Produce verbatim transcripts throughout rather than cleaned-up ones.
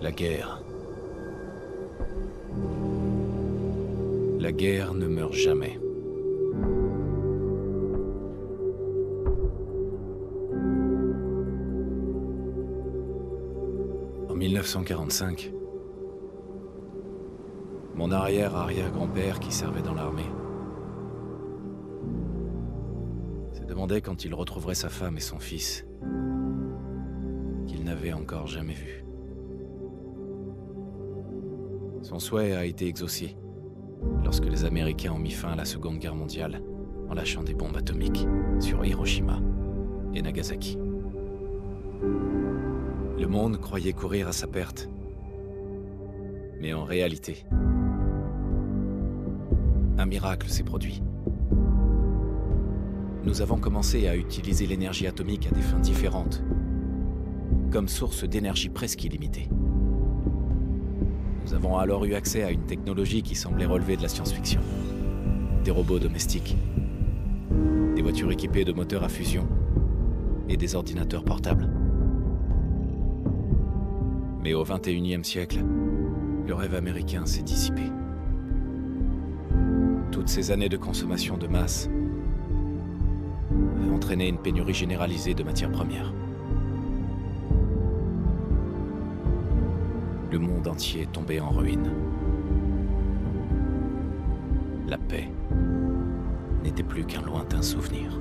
La guerre. La guerre ne meurt jamais. En mille neuf cent quarante-cinq, mon arrière-arrière-grand-père qui servait dans l'armée se demandait quand il retrouverait sa femme et son fils qu'il n'avait encore jamais vus. Son souhait a été exaucé lorsque les Américains ont mis fin à la Seconde Guerre mondiale en lâchant des bombes atomiques sur Hiroshima et Nagasaki. Le monde croyait courir à sa perte. Mais en réalité, un miracle s'est produit. Nous avons commencé à utiliser l'énergie atomique à des fins différentes, comme source d'énergie presque illimitée. Nous avons alors eu accès à une technologie qui semblait relever de la science-fiction. Des robots domestiques, des voitures équipées de moteurs à fusion et des ordinateurs portables. Mais au vingt et unième siècle, le rêve américain s'est dissipé. Toutes ces années de consommation de masse avaient entraîné une pénurie généralisée de matières premières. Le monde entier est tombé en ruine. La paix n'était plus qu'un lointain souvenir.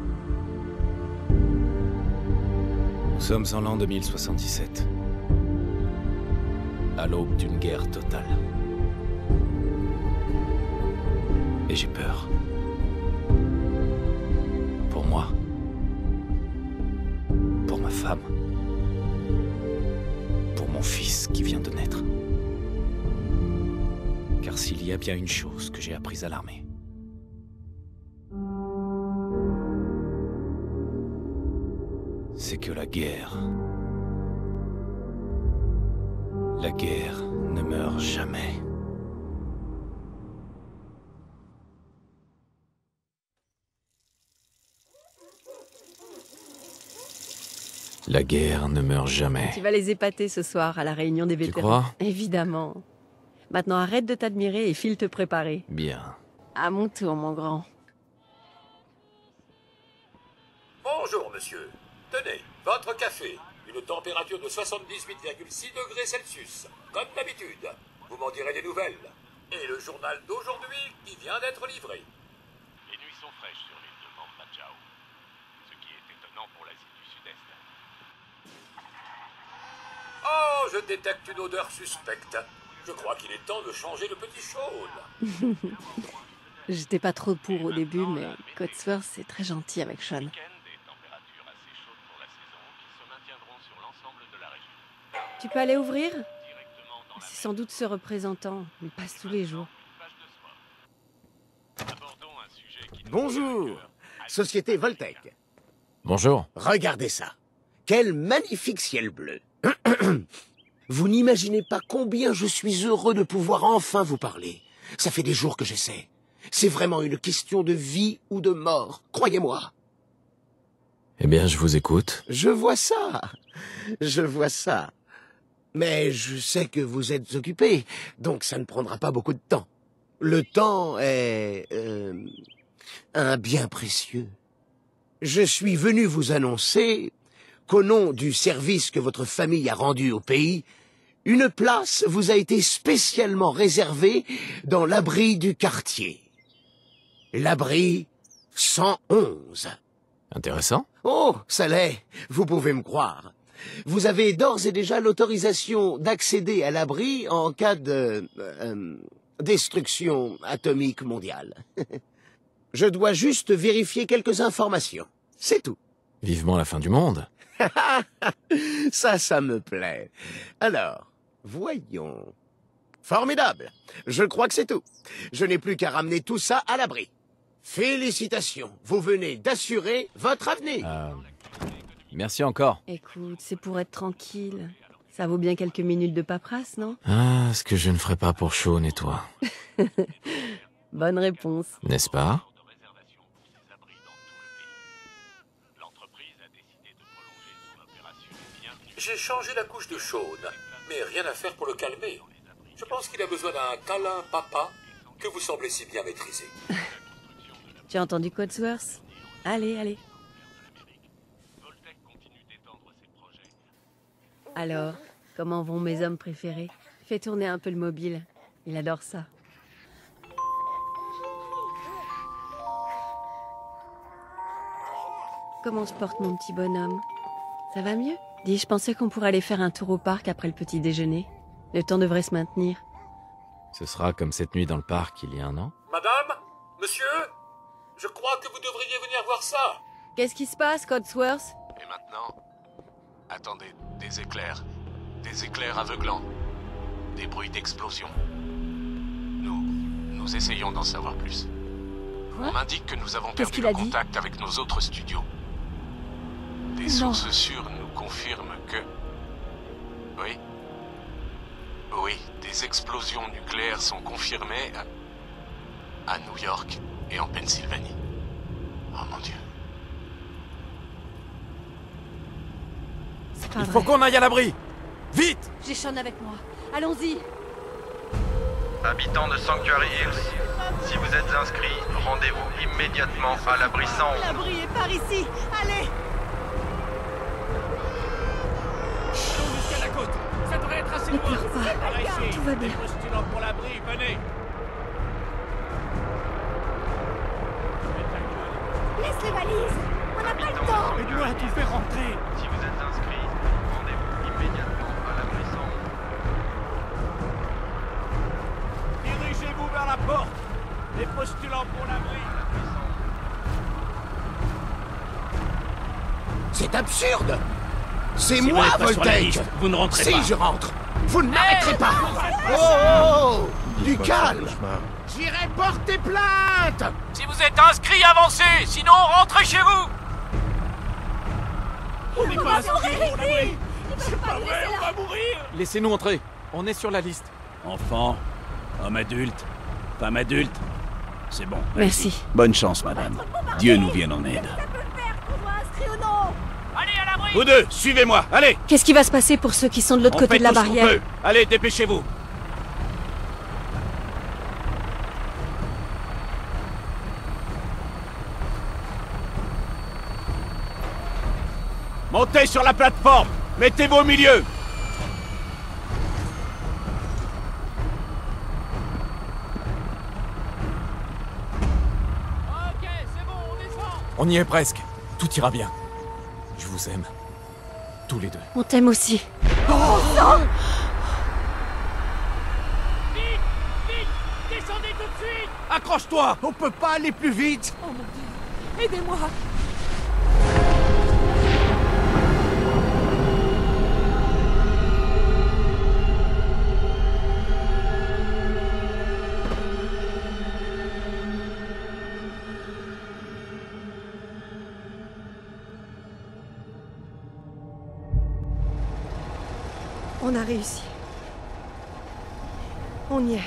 Nous sommes en l'an deux mille soixante-dix-sept. À l'aube d'une guerre totale. Et j'ai peur. Pour moi. Pour ma femme. Pour mon fils qui vient de naître. Car s'il y a bien une chose que j'ai apprise à l'armée, c'est que la guerre... La guerre ne meurt jamais. La guerre ne meurt jamais. Tu vas les épater ce soir à la réunion des vétérans. Tu crois? Évidemment. Maintenant arrête de t'admirer et file te préparer. Bien. À mon tour, mon grand. Bonjour, monsieur. Tenez, votre café. Une température de soixante-dix-huit virgule six degrés Celsius, comme d'habitude. Vous m'en direz des nouvelles. Et le journal d'aujourd'hui qui vient d'être livré. Les nuits sont fraîches sur l'île de Mambatchao, ce qui est étonnant pour l'Asie du Sud-Est. Oh, je détecte une odeur suspecte. Je crois qu'il est temps de changer le petit Sean. J'étais pas trop pour au début, mais Cotsworth c'est très gentil avec Sean. Tu peux aller ouvrir? C'est sans doute ce représentant. Il passe tous les jours. Bonjour, Société Voltec. Bonjour. Regardez ça. Quel magnifique ciel bleu. Vous n'imaginez pas combien je suis heureux de pouvoir enfin vous parler. Ça fait des jours que j'essaie. C'est vraiment une question de vie ou de mort, croyez-moi. Eh bien, je vous écoute. Je vois ça. Je vois ça. Mais je sais que vous êtes occupé, donc ça ne prendra pas beaucoup de temps. Le temps est... Euh, un bien précieux. Je suis venu vous annoncer qu'au nom du service que votre famille a rendu au pays, une place vous a été spécialement réservée dans l'abri du quartier. L'abri cent onze. Intéressant. Oh, ça l'est, vous pouvez me croire. Vous avez d'ores et déjà l'autorisation d'accéder à l'abri en cas de... Euh, destruction atomique mondiale. Je dois juste vérifier quelques informations. C'est tout. Vivement la fin du monde. Ça, ça me plaît. Alors, voyons. Formidable. Je crois que c'est tout. Je n'ai plus qu'à ramener tout ça à l'abri. Félicitations. Vous venez d'assurer votre avenir. Euh... Merci encore. Écoute, c'est pour être tranquille. Ça vaut bien quelques minutes de paperasse, non? Ah, ce que je ne ferais pas pour Sean et toi. Bonne réponse. N'est-ce pas? J'ai changé la couche de Sean. mais rien à faire pour le calmer. Je pense qu'il a besoin d'un câlin papa que vous semblez si bien maîtriser. Tu as entendu Codsworth? Allez, allez. Alors, comment vont mes hommes préférés? Fais tourner un peu le mobile. Il adore ça. Comment se porte mon petit bonhomme? Ça va mieux? Dis, je pensais qu'on pourrait aller faire un tour au parc après le petit déjeuner. Le temps devrait se maintenir. Ce sera comme cette nuit dans le parc il y a un an. Madame? Monsieur? Je crois que vous devriez venir voir ça. Qu'est-ce qui se passe, Codsworth? Et maintenant, attendez, des éclairs. Des éclairs aveuglants. Des bruits d'explosion. Nous, nous essayons d'en savoir plus. Quoi? On m'indique que nous avons Qu'est-ce perdu qu'il le a dit? contact avec nos autres studios. Des Non. sources sûres nous confirment que... Oui. Oui, des explosions nucléaires sont confirmées à, à New York et en Pennsylvanie. Oh mon Dieu. C'est pas Il vrai. faut qu'on aille à l'abri! Vite! J'ai Sean avec moi. Allons-y. Habitants de Sanctuary Hills, si vous êtes inscrits, rendez-vous immédiatement à l'abri cent onze. L'abri est par ici. Allez. Jusqu'à la côte. Ça devrait être assez Ne loin. pleure pas. Par ici. Tout va bien. Les postulants pour l'abri, venez. Laisse les valises. On n'a pas le Habitants de temps. Mais dois tout faire rentrer. Si vous êtes inscrits, rendez-vous immédiatement à l'abri cent onze. Dirigez-vous vers la porte. Les postulants pour l'abri. C'est absurde. C'est Si moi, vous n'êtes pas sur la Voltec. liste, vous ne rentrez Si pas. je rentre, vous ne m'arrêterez pas. Oh, oh, oh, du calme. J'irai porter plainte. Si vous êtes inscrits, avancez. Sinon, rentrez chez vous. On n'est pas inscrits pour l'abri. C'est pas vrai, on va mourir. Laissez-nous entrer. On est sur la liste. Enfant, homme adulte, femme adulte, c'est bon. Merci. Bonne chance, madame. Dieu nous vienne en aide. Ça peut le faire, qu'on soit inscrit ou non. Allez à l'abri. Vous deux, suivez-moi. Allez. Qu'est-ce qui va se passer pour ceux qui sont de l'autre On côté fait de la tout ce qu'on barrière? peut. Allez, dépêchez-vous. Montez sur la plateforme. Mettez-vous au milieu. Ok, c'est bon, on descend. On y est presque. Tout ira bien. Je vous aime. Tous les deux. On t'aime aussi. Vite, vite, descendez tout de suite. Accroche-toi. On peut pas aller plus vite. Oh mon Dieu. Aidez-moi. On a réussi. On y est.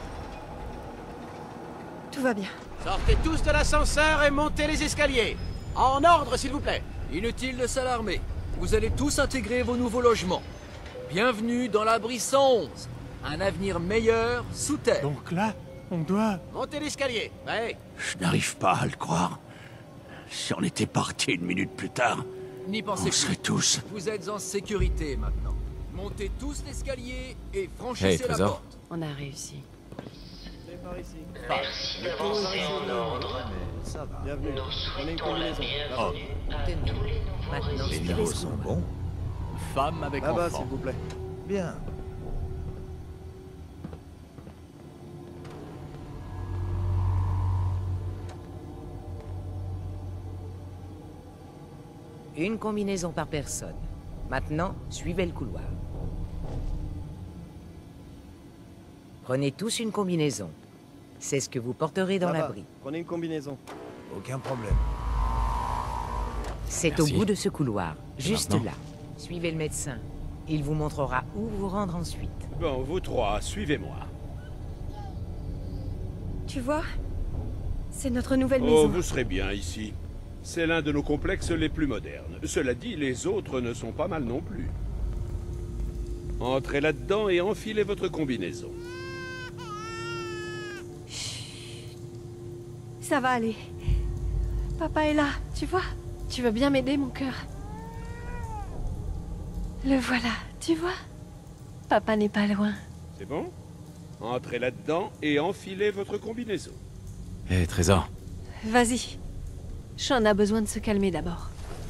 Tout va bien. Sortez tous de l'ascenseur et montez les escaliers. En ordre, s'il vous plaît. Inutile de s'alarmer. Vous allez tous intégrer vos nouveaux logements. Bienvenue dans l'abri cent onze. Un avenir meilleur sous terre. Donc là, on doit... Montez l'escalier. Ouais. Je n'arrive pas à le croire. Si on était parti une minute plus tard, N'y on pensez serait plus. tous... Vous êtes en sécurité maintenant. Montez tous l'escalier et franchissez Hey, la Trésor. porte. On a réussi. Merci de poser en ordre. Nous souhaitons la bienvenue à tous les nouveaux. Maintenant, Les suivez numéros ce sont qu'on bons. Femme avec enfant. vous plaît. Bien. Une combinaison par personne. Maintenant, suivez le couloir. Prenez tous une combinaison. C'est ce que vous porterez dans l'abri. Prenez une combinaison. Aucun problème. C'est au Merci. bout de ce couloir, Et juste maintenant là. Suivez le médecin. Il vous montrera où vous rendre ensuite. Bon, vous trois, suivez-moi. Tu vois? C'est notre nouvelle Oh, maison. vous serez bien ici. C'est l'un de nos complexes les plus modernes. Cela dit, les autres ne sont pas mal non plus. Entrez là-dedans et enfilez votre combinaison. Ça va aller. Papa est là, tu vois? Tu veux bien m'aider, mon cœur? Le voilà, tu vois? Papa n'est pas loin. C'est bon? Entrez là-dedans et enfilez votre combinaison. Hé, Trésor. Vas-y. Sean a besoin de se calmer d'abord.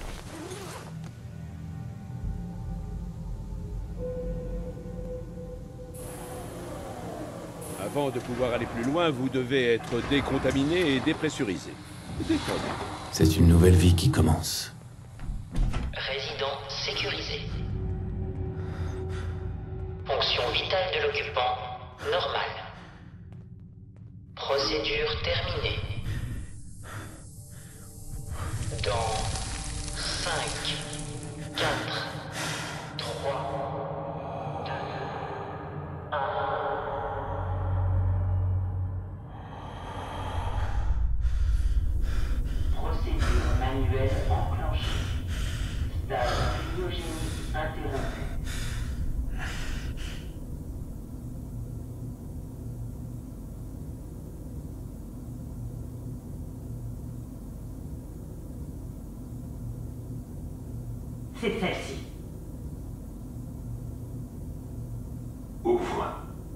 Avant de pouvoir aller plus loin, vous devez être décontaminé et dépressurisé. Détendez. C'est une nouvelle vie qui commence. Résident sécurisé. Fonction vitale de l'occupant, normale. Procédure terminée. Dans cinq, quatre, trois, deux, un... Procédure manuelle enclenchée. Stade cryogénique interrompu. C'est celle-ci. Ouvre.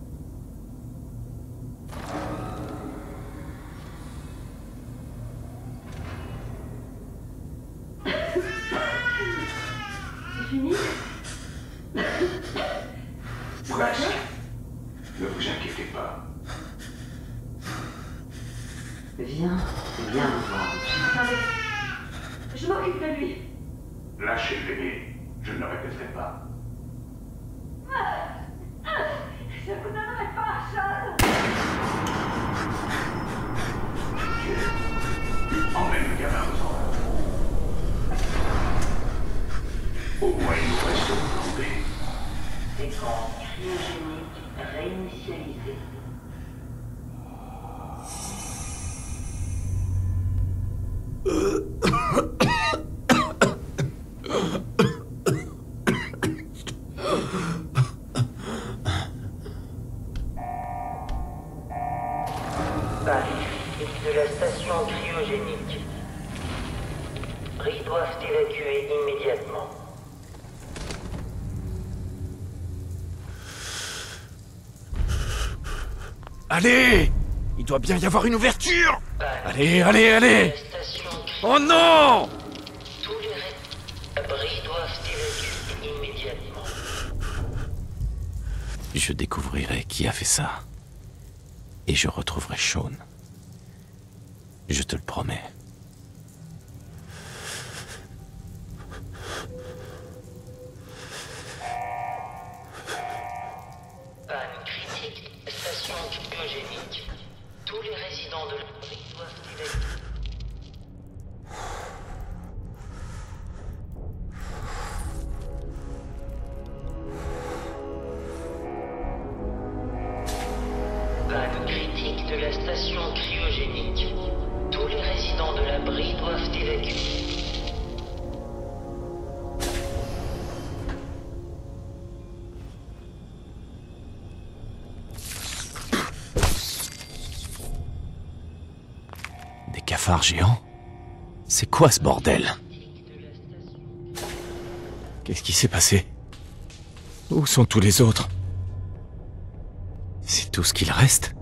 C'est fini? Presque. Ne vous inquiétez pas. Viens, viens me voir. Attendez. Je m'occupe de lui. Lâchez le bébé. Je ne le répéterai pas. Je vous donnerai pas, Sean. Emmène le gamin aux endroits. Au moins, il nous reste au plan B. Séquence cryogénique réinitialisée. Panique de la station cryogénique. Ils doivent évacuer immédiatement. Allez! Il doit bien y avoir une ouverture! Allez, allez, allez! Oh non! Tous les abris doivent évacuer immédiatement. Je découvrirai qui a fait ça. Et je retrouverai Sean. Je te le promets. Panne critique, station cryogénique. Tous les résidents de l'abri doivent évacuer. Panne critique de la station cryogénique. Tous les résidents de l'abri doivent évacuer. Des cafards géants? C'est quoi ce bordel? Qu'est-ce qui s'est passé? Où sont tous les autres? C'est tout ce qu'il reste?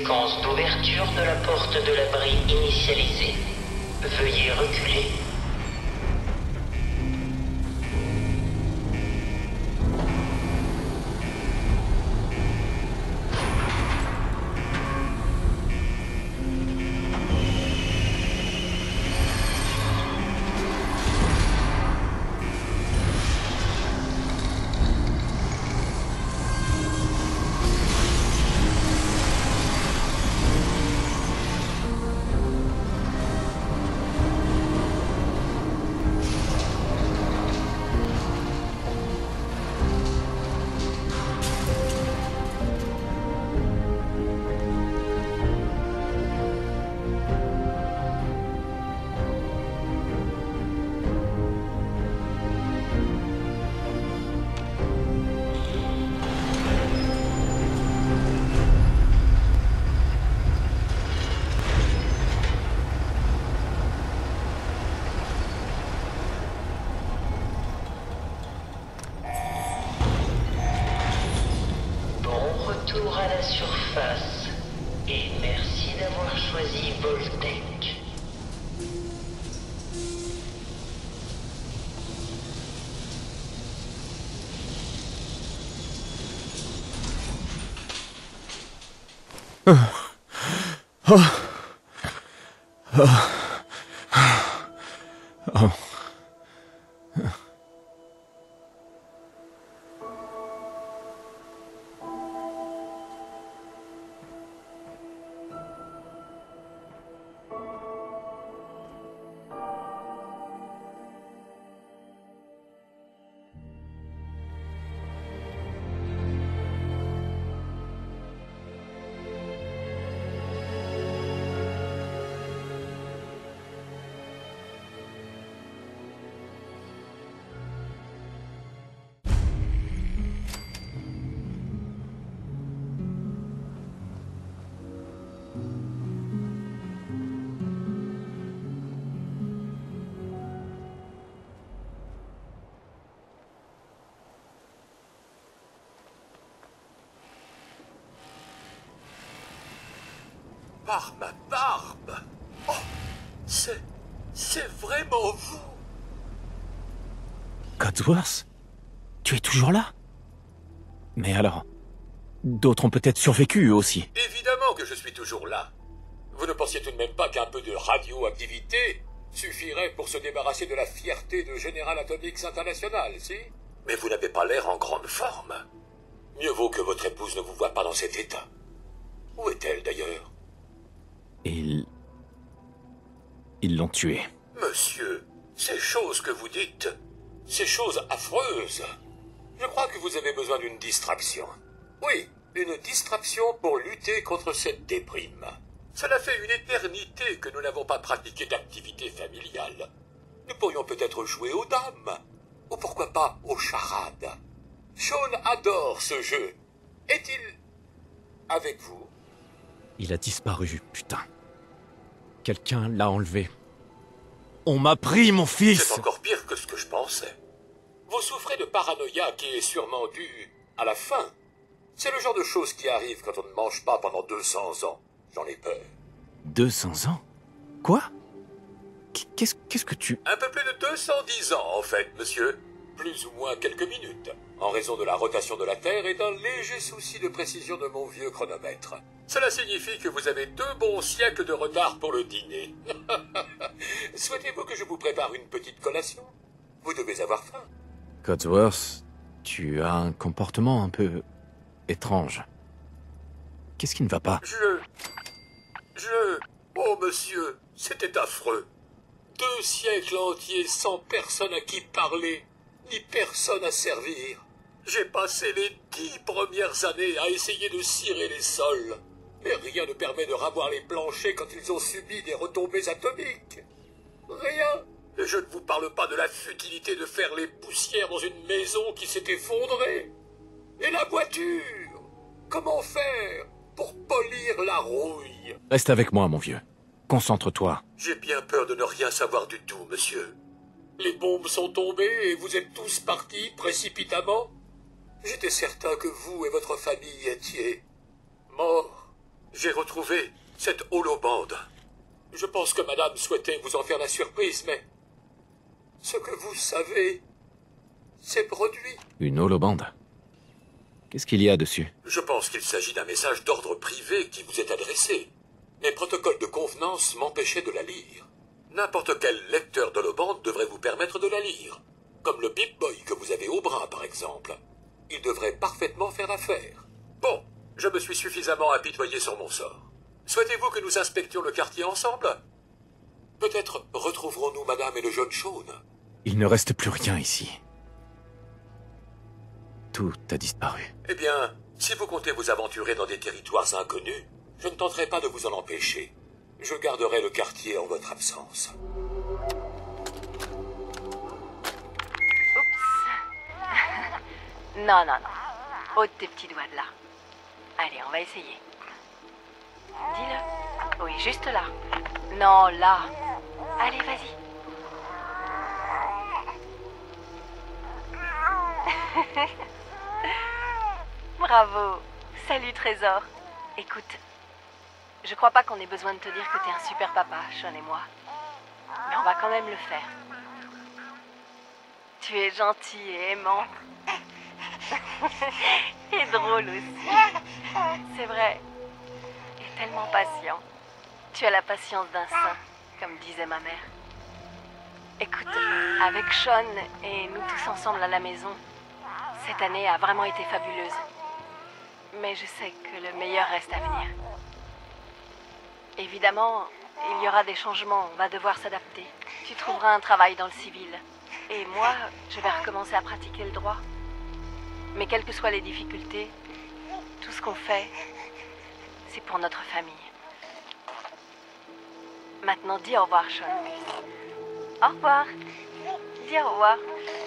séquence d'ouverture de la porte de l'abri initialisée. Veuillez reculer. Retour à la surface. Et merci d'avoir choisi Voltec. Oh. Oh. Oh. Oh. Par ma barbe! Oh, c'est... c'est vraiment vous! Codsworth? Tu es toujours là? Mais alors, d'autres ont peut-être survécu eux aussi. Évidemment que je suis toujours là. Vous ne pensiez tout de même pas qu'un peu de radioactivité suffirait pour se débarrasser de la fierté de General Atomics International, si? Mais vous n'avez pas l'air en grande forme. Mieux vaut que votre épouse ne vous voie pas dans cet état. Où est-elle d'ailleurs? Ils... Ils l'ont tué. Monsieur, ces choses que vous dites, ces choses affreuses, je crois que vous avez besoin d'une distraction. Oui, une distraction pour lutter contre cette déprime. Cela fait une éternité que nous n'avons pas pratiqué d'activité familiale. Nous pourrions peut-être jouer aux dames, ou pourquoi pas aux charades. Sean adore ce jeu. Est-il avec vous? Il a disparu, putain. Quelqu'un l'a enlevé. On m'a pris mon fils! C'est encore pire que ce que je pensais. Vous souffrez de paranoïa qui est sûrement due à la faim. C'est le genre de choses qui arrive quand on ne mange pas pendant deux cents ans. J'en ai peur. deux cents ans? Quoi? Qu'est-ce qu'est-ce que tu... Un peu plus de deux cent dix ans, en fait, monsieur. Plus ou moins quelques minutes, en raison de la rotation de la Terre et d'un léger souci de précision de mon vieux chronomètre. Cela signifie que vous avez deux bons siècles de retard pour le dîner. Souhaitez-vous que je vous prépare une petite collation? Vous devez avoir faim. Codsworth, tu as un comportement un peu... étrange. Qu'est-ce qui ne va pas? Je... Je... Oh, monsieur, c'était affreux. Deux siècles entiers sans personne à qui parler, ni personne à servir. J'ai passé les dix premières années à essayer de cirer les sols. Mais rien ne permet de ravoir les planchers quand ils ont subi des retombées atomiques. Rien. Et je ne vous parle pas de la futilité de faire les poussières dans une maison qui s'est effondrée. Et la voiture? Comment faire pour polir la rouille? Reste avec moi, mon vieux. Concentre-toi. J'ai bien peur de ne rien savoir du tout, monsieur. Les bombes sont tombées et vous êtes tous partis précipitamment. J'étais certain que vous et votre famille étiez morts. J'ai retrouvé cette holobande. Je pense que madame souhaitait vous en faire la surprise, mais... ce que vous savez s'est produit. Une holobande? Qu'est-ce qu'il y a dessus? Je pense qu'il s'agit d'un message d'ordre privé qui vous est adressé. Mes protocoles de convenance m'empêchaient de la lire. N'importe quel lecteur d'holobande devrait vous permettre de la lire. Comme le Pip-Boy que vous avez au bras, par exemple. Il devrait parfaitement faire l'affaire. Bon, je me suis suffisamment apitoyé sur mon sort. Souhaitez-vous que nous inspections le quartier ensemble? Peut-être retrouverons-nous madame et le jeune Sean. Il ne reste plus rien ici. Tout a disparu. Eh bien, si vous comptez vous aventurer dans des territoires inconnus, je ne tenterai pas de vous en empêcher. Je garderai le quartier en votre absence. Non, non, non. Ôte tes petits doigts de là. Allez, on va essayer. Dis-le. Oui, juste là. Non, là. Allez, vas-y. Bravo. Salut, Trésor. Écoute, je crois pas qu'on ait besoin de te dire que t'es un super papa, Sean et moi. Mais on va quand même le faire. Tu es gentil et aimant. Et drôle aussi. C'est vrai. Et tellement patient. Tu as la patience d'un saint, comme disait ma mère. Écoute, avec Sean et nous tous ensemble à la maison, cette année a vraiment été fabuleuse. Mais je sais que le meilleur reste à venir. Évidemment, il y aura des changements, on va devoir s'adapter. Tu trouveras un travail dans le civil. Et moi, je vais recommencer à pratiquer le droit. Mais quelles que soient les difficultés, tout ce qu'on fait, c'est pour notre famille. Maintenant, dis au revoir, Sean. Au revoir. Dis au revoir.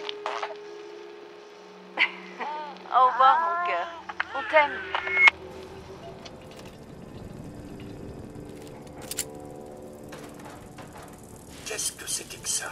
Au revoir, mon cœur. On t'aime. Qu'est-ce que c'était que ça?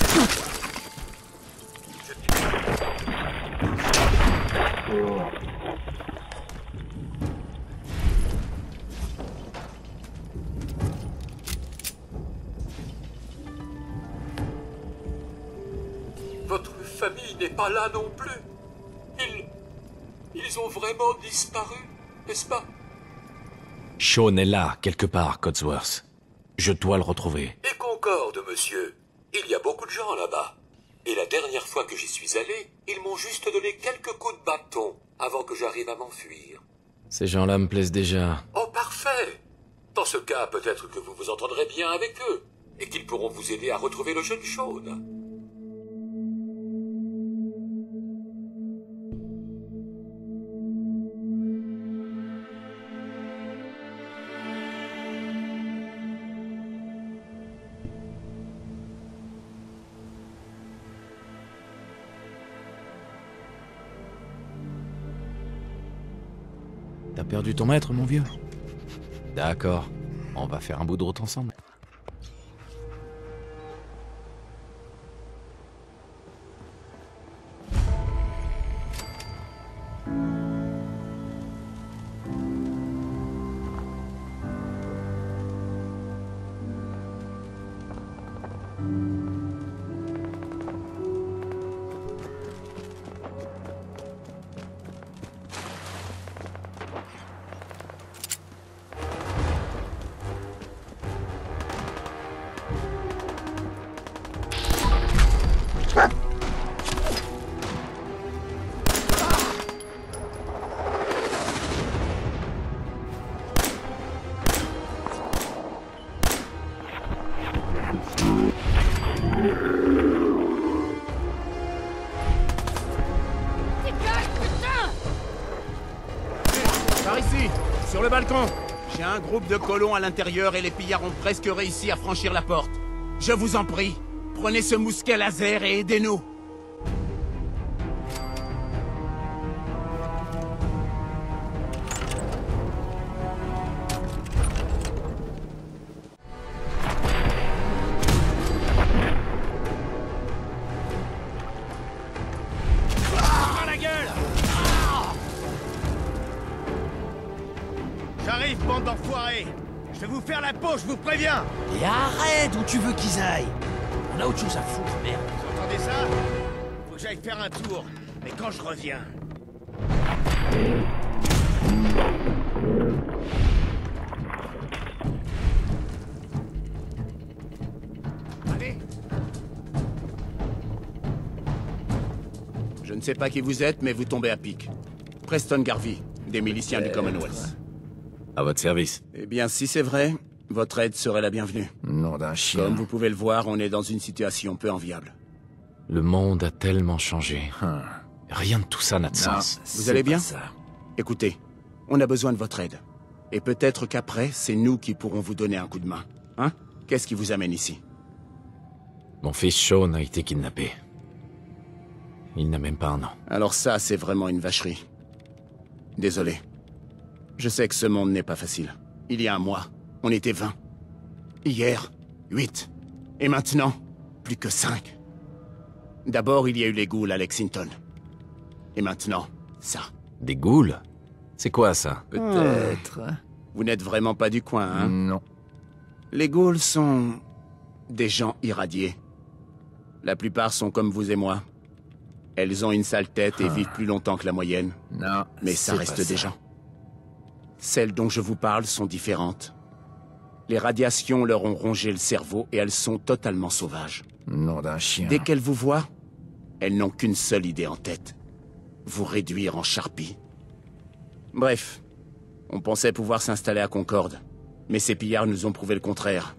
Votre famille n'est pas là non plus. Ils... Ils ont vraiment disparu, n'est-ce pas? Sean est là, quelque part, Codsworth. Je dois le retrouver. Et Concorde, monsieur. Il y a beaucoup de gens là-bas. Et la dernière fois que j'y suis allé, ils m'ont juste donné quelques coups de bâton avant que j'arrive à m'enfuir. Ces gens-là me plaisent déjà. Oh, parfait. Dans ce cas, peut-être que vous vous entendrez bien avec eux et qu'ils pourront vous aider à retrouver le jeune Sean. T'as perdu ton maître, mon vieux? D'accord. On va faire un bout de route ensemble. Par ici, sur le balcon. J'ai un groupe de colons à l'intérieur et les pillards ont presque réussi à franchir la porte. Je vous en prie, prenez ce mousquet laser et aidez-nous. J'arrive, bande d'enfoirés! Je vais vous faire la peau, je vous préviens! Et arrête où tu veux qu'ils aillent! On a autre chose à foutre, merde! Vous entendez ça? Faut que j'aille faire un tour, mais quand je reviens... Allez! Je ne sais pas qui vous êtes, mais vous tombez à pic. Preston Garvey, des miliciens du Commonwealth. À votre service. Eh bien, si c'est vrai, votre aide serait la bienvenue. Nom d'un chien. Comme vous pouvez le voir, on est dans une situation peu enviable. Le monde a tellement changé. Hum. Rien de tout ça n'a de Non, sens. vous allez bien? Écoutez, on a besoin de votre aide. Et peut-être qu'après, c'est nous qui pourrons vous donner un coup de main. Hein? Qu'est-ce qui vous amène ici? Mon fils Sean a été kidnappé. Il n'a même pas un an. Alors ça, c'est vraiment une vacherie. Désolé. Je sais que ce monde n'est pas facile. Il y a un mois, on était vingt. Hier, huit. Et maintenant, plus que cinq. D'abord, il y a eu les ghouls à Lexington. Et maintenant, ça. Des ghouls? C'est quoi ça? Peut-être. Vous n'êtes vraiment pas du coin, hein? Non. Les ghouls sont... des gens irradiés. La plupart sont comme vous et moi. Elles ont une sale tête et vivent plus longtemps que la moyenne. Non, mais ça c'est reste pas des ça. gens. Celles dont je vous parle sont différentes. Les radiations leur ont rongé le cerveau et elles sont totalement sauvages. Nom d'un chien. Dès qu'elles vous voient, elles n'ont qu'une seule idée en tête. Vous réduire en charpie. Bref, on pensait pouvoir s'installer à Concorde, mais ces pillards nous ont prouvé le contraire.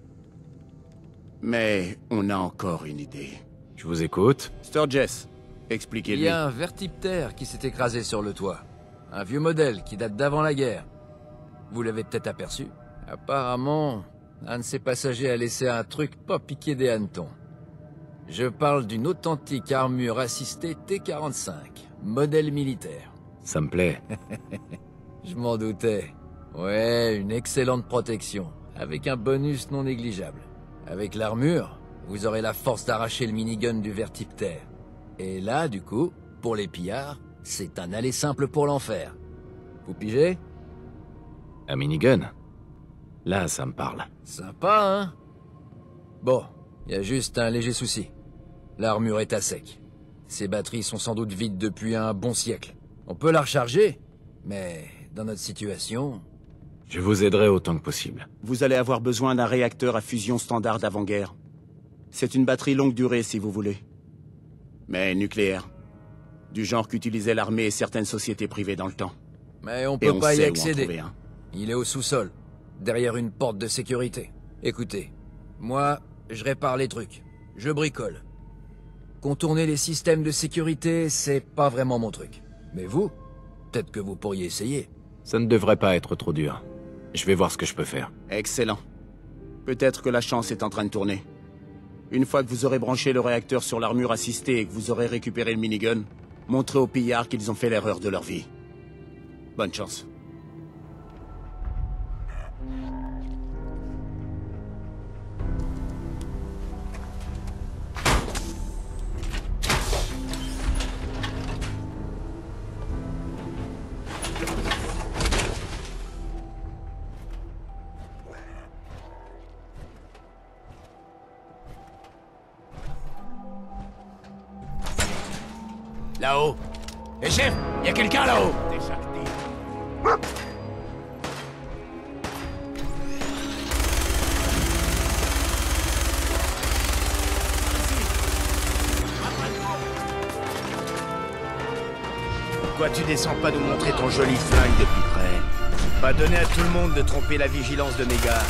Mais on a encore une idée. Je vous écoute. Sturgess, Il expliquez-lui. y a un vertiptère qui s'est écrasé sur le toit. Un vieux modèle qui date d'avant la guerre. Vous l'avez peut-être aperçu. Apparemment, un de ses passagers a laissé un truc pas piqué des hannetons. Je parle d'une authentique armure assistée T quarante-cinq, modèle militaire. Ça me plaît. Je m'en doutais. Ouais, une excellente protection, avec un bonus non négligeable. Avec l'armure, vous aurez la force d'arracher le minigun du vertiptère. Et là, du coup, pour les pillards, c'est un aller simple pour l'enfer. Vous pigez? Un minigun? Là, ça me parle. Sympa, hein? Bon, il y a juste un léger souci. L'armure est à sec. Ses batteries sont sans doute vides depuis un bon siècle. On peut la recharger, mais dans notre situation... Je vous aiderai autant que possible. Vous allez avoir besoin d'un réacteur à fusion standard d'avant-guerre. C'est une batterie longue durée, si vous voulez. Mais nucléaire. Du genre qu'utilisaient l'armée et certaines sociétés privées dans le temps. Mais on Et peut on pas y sait où en accéder. trouver un. Il est au sous-sol, derrière une porte de sécurité. Écoutez, moi, je répare les trucs. Je bricole. Contourner les systèmes de sécurité, c'est pas vraiment mon truc. Mais vous, peut-être que vous pourriez essayer. Ça ne devrait pas être trop dur. Je vais voir ce que je peux faire. Excellent. Peut-être que la chance est en train de tourner. Une fois que vous aurez branché le réacteur sur l'armure assistée et que vous aurez récupéré le minigun, montrez aux pillards qu'ils ont fait l'erreur de leur vie. Bonne chance. Là-haut. Et chef, il y a quelqu'un là-haut. Pourquoi tu descends pas nous montrer ton joli flingue de plus près? Pas donné à tout le monde de tromper la vigilance de mes gars.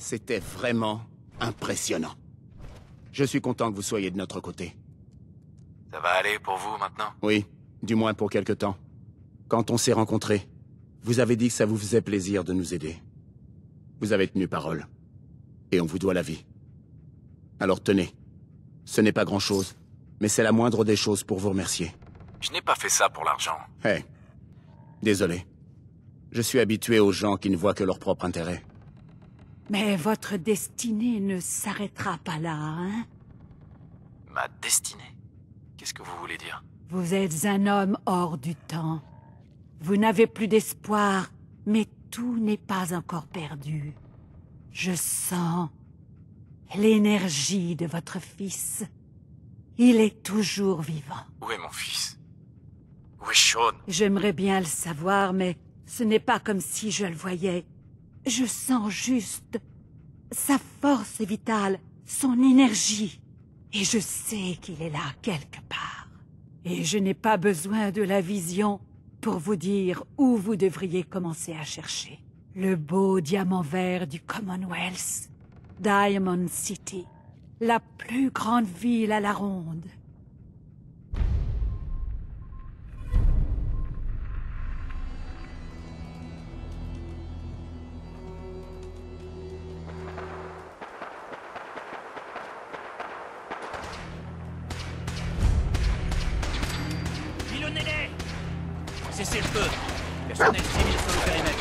C'était vraiment impressionnant. Je suis content que vous soyez de notre côté. Ça va aller pour vous maintenant? Oui, du moins pour quelque temps. Quand on s'est rencontrés, vous avez dit que ça vous faisait plaisir de nous aider. Vous avez tenu parole. Et on vous doit la vie. Alors tenez. Ce n'est pas grand-chose, mais c'est la moindre des choses pour vous remercier. Je n'ai pas fait ça pour l'argent. Hé. Hey. Désolé. Je suis habitué aux gens qui ne voient que leur propre intérêt. Mais votre destinée ne s'arrêtera pas là, hein? Ma destinée? Qu'est-ce que vous voulez dire? Vous êtes un homme hors du temps. Vous n'avez plus d'espoir, mais tout n'est pas encore perdu. Je sens l'énergie de votre fils. Il est toujours vivant. Où est mon fils? Où est Sean? J'aimerais bien le savoir, mais ce n'est pas comme si je le voyais. Je sens juste sa force vitale, son énergie. Et je sais qu'il est là quelque part. Et je n'ai pas besoin de la vision pour vous dire où vous devriez commencer à chercher. Le beau diamant vert du Commonwealth, Diamond City, la plus grande ville à la ronde. Pilonnez-les! Cessez le feu! Personnel civil sur le périmètre.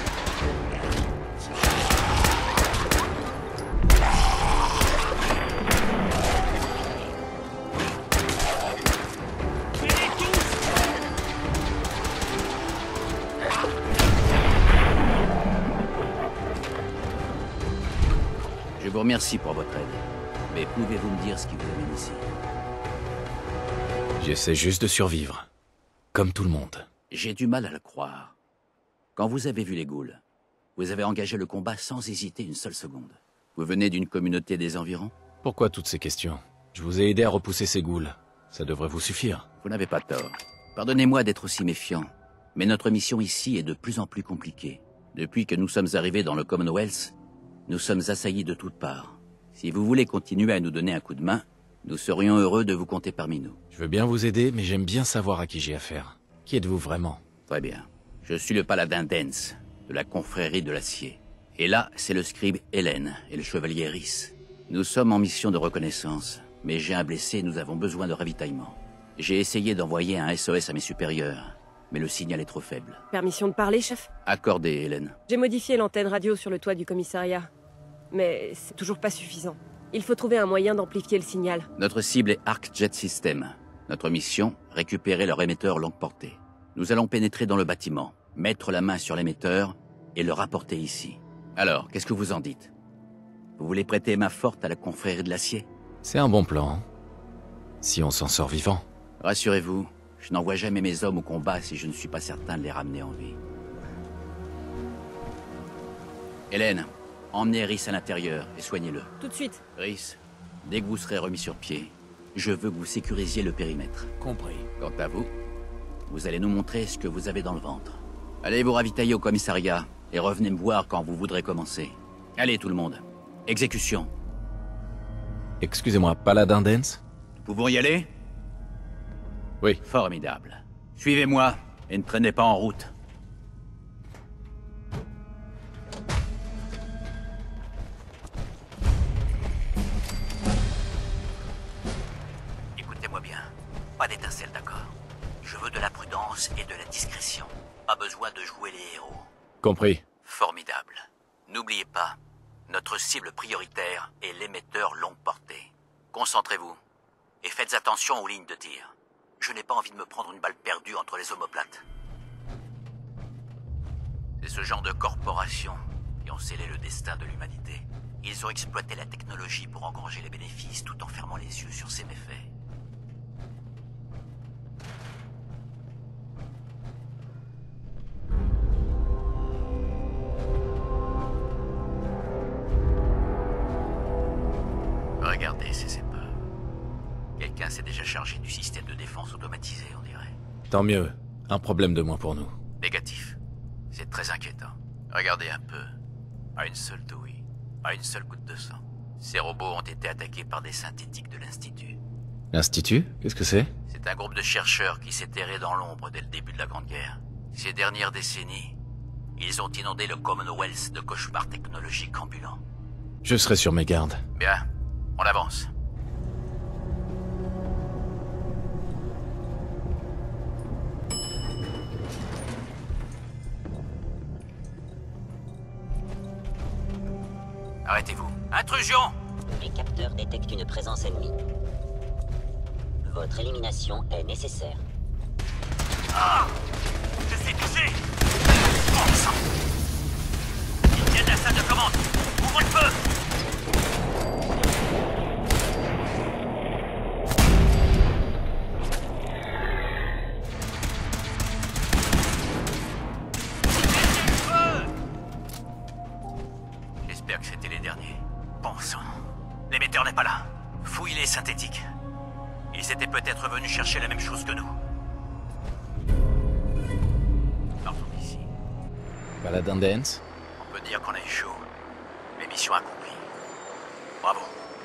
Je vous remercie pour votre aide. Mais pouvez-vous me dire ce qui vous amène ici? J'essaie juste de survivre. Comme tout le monde. J'ai du mal à le croire. Quand vous avez vu les ghouls, vous avez engagé le combat sans hésiter une seule seconde. Vous venez d'une communauté des environs? Pourquoi toutes ces questions? Je vous ai aidé à repousser ces ghouls. Ça devrait vous suffire. Vous n'avez pas tort. Pardonnez-moi d'être aussi méfiant, mais notre mission ici est de plus en plus compliquée. Depuis que nous sommes arrivés dans le Commonwealth, nous sommes assaillis de toutes parts. Si vous voulez continuer à nous donner un coup de main, nous serions heureux de vous compter parmi nous. Je veux bien vous aider, mais j'aime bien savoir à qui j'ai affaire. Qui êtes-vous vraiment? Très bien. Je suis le paladin Dance, de la confrérie de l'acier. Et là, c'est le scribe Hélène et le chevalier Rhys. Nous sommes en mission de reconnaissance, mais j'ai un blessé et nous avons besoin de ravitaillement. J'ai essayé d'envoyer un S O S à mes supérieurs, mais le signal est trop faible. Permission de parler, chef? Accordé, Hélène. J'ai modifié l'antenne radio sur le toit du commissariat, mais c'est toujours pas suffisant. Il faut trouver un moyen d'amplifier le signal. Notre cible est Arc Jet System. Notre mission, récupérer leur émetteur longue portée. Nous allons pénétrer dans le bâtiment, mettre la main sur l'émetteur et le rapporter ici. Alors, qu'est-ce que vous en dites? Vous voulez prêter main forte à la confrérie de l'acier? C'est un bon plan. Si on s'en sort vivant. Rassurez-vous, je n'envoie jamais mes hommes au combat si je ne suis pas certain de les ramener en vie. Hélène, emmenez Rhys à l'intérieur et soignez-le. Tout de suite. Rhys, dès que vous serez remis sur pied, je veux que vous sécurisiez le périmètre. Compris. Quant à vous, vous allez nous montrer ce que vous avez dans le ventre. Allez vous ravitailler au commissariat et revenez me voir quand vous voudrez commencer. Allez tout le monde. Exécution. Excusez-moi, Paladin Dance? Nous pouvons y aller? Oui. Formidable. Suivez-moi et ne traînez pas en route. Écoutez-moi bien. Pas d'étincelle, d'accord? Je veux de la prudence et de la discrétion. Pas besoin de jouer les héros. Compris. Formidable. N'oubliez pas, notre cible prioritaire est l'émetteur longue portée. Concentrez-vous et faites attention aux lignes de tir. Je n'ai pas envie de me prendre une balle perdue entre les omoplates. C'est ce genre de corporations qui ont scellé le destin de l'humanité. Ils ont exploité la technologie pour engranger les bénéfices tout en fermant les yeux sur ses méfaits. Regardez ces épaves. Quelqu'un s'est déjà chargé du système de défense automatisé, on dirait. Tant mieux. Un problème de moins pour nous. Négatif. C'est très inquiétant. Regardez un peu. À une seule douille. Pas une seule goutte de sang. Ces robots ont été attaqués par des synthétiques de l'Institut. L'Institut? Qu'est-ce que c'est? C'est un groupe de chercheurs qui s'est erré dans l'ombre dès le début de la Grande Guerre. Ces dernières décennies, ils ont inondé le Commonwealth de cauchemars technologiques ambulants. Je serai sur mes gardes. Bien, on avance. Arrêtez-vous. Intrusion! Les capteurs détectent une présence ennemie. Votre élimination est nécessaire. Ah! Je suis touché! Bon sang! Ils viennent de la salle de commande! Ouvre le feu! J'espère que c'était les derniers. Bon sang. L'émetteur n'est pas là. Fouille les synthétiques. Ils étaient peut-être venus chercher la même chose que nous. Partons d'ici. Paladin Dance? On peut dire qu'on a eu chaud. Mais mission accomplie. Bravo.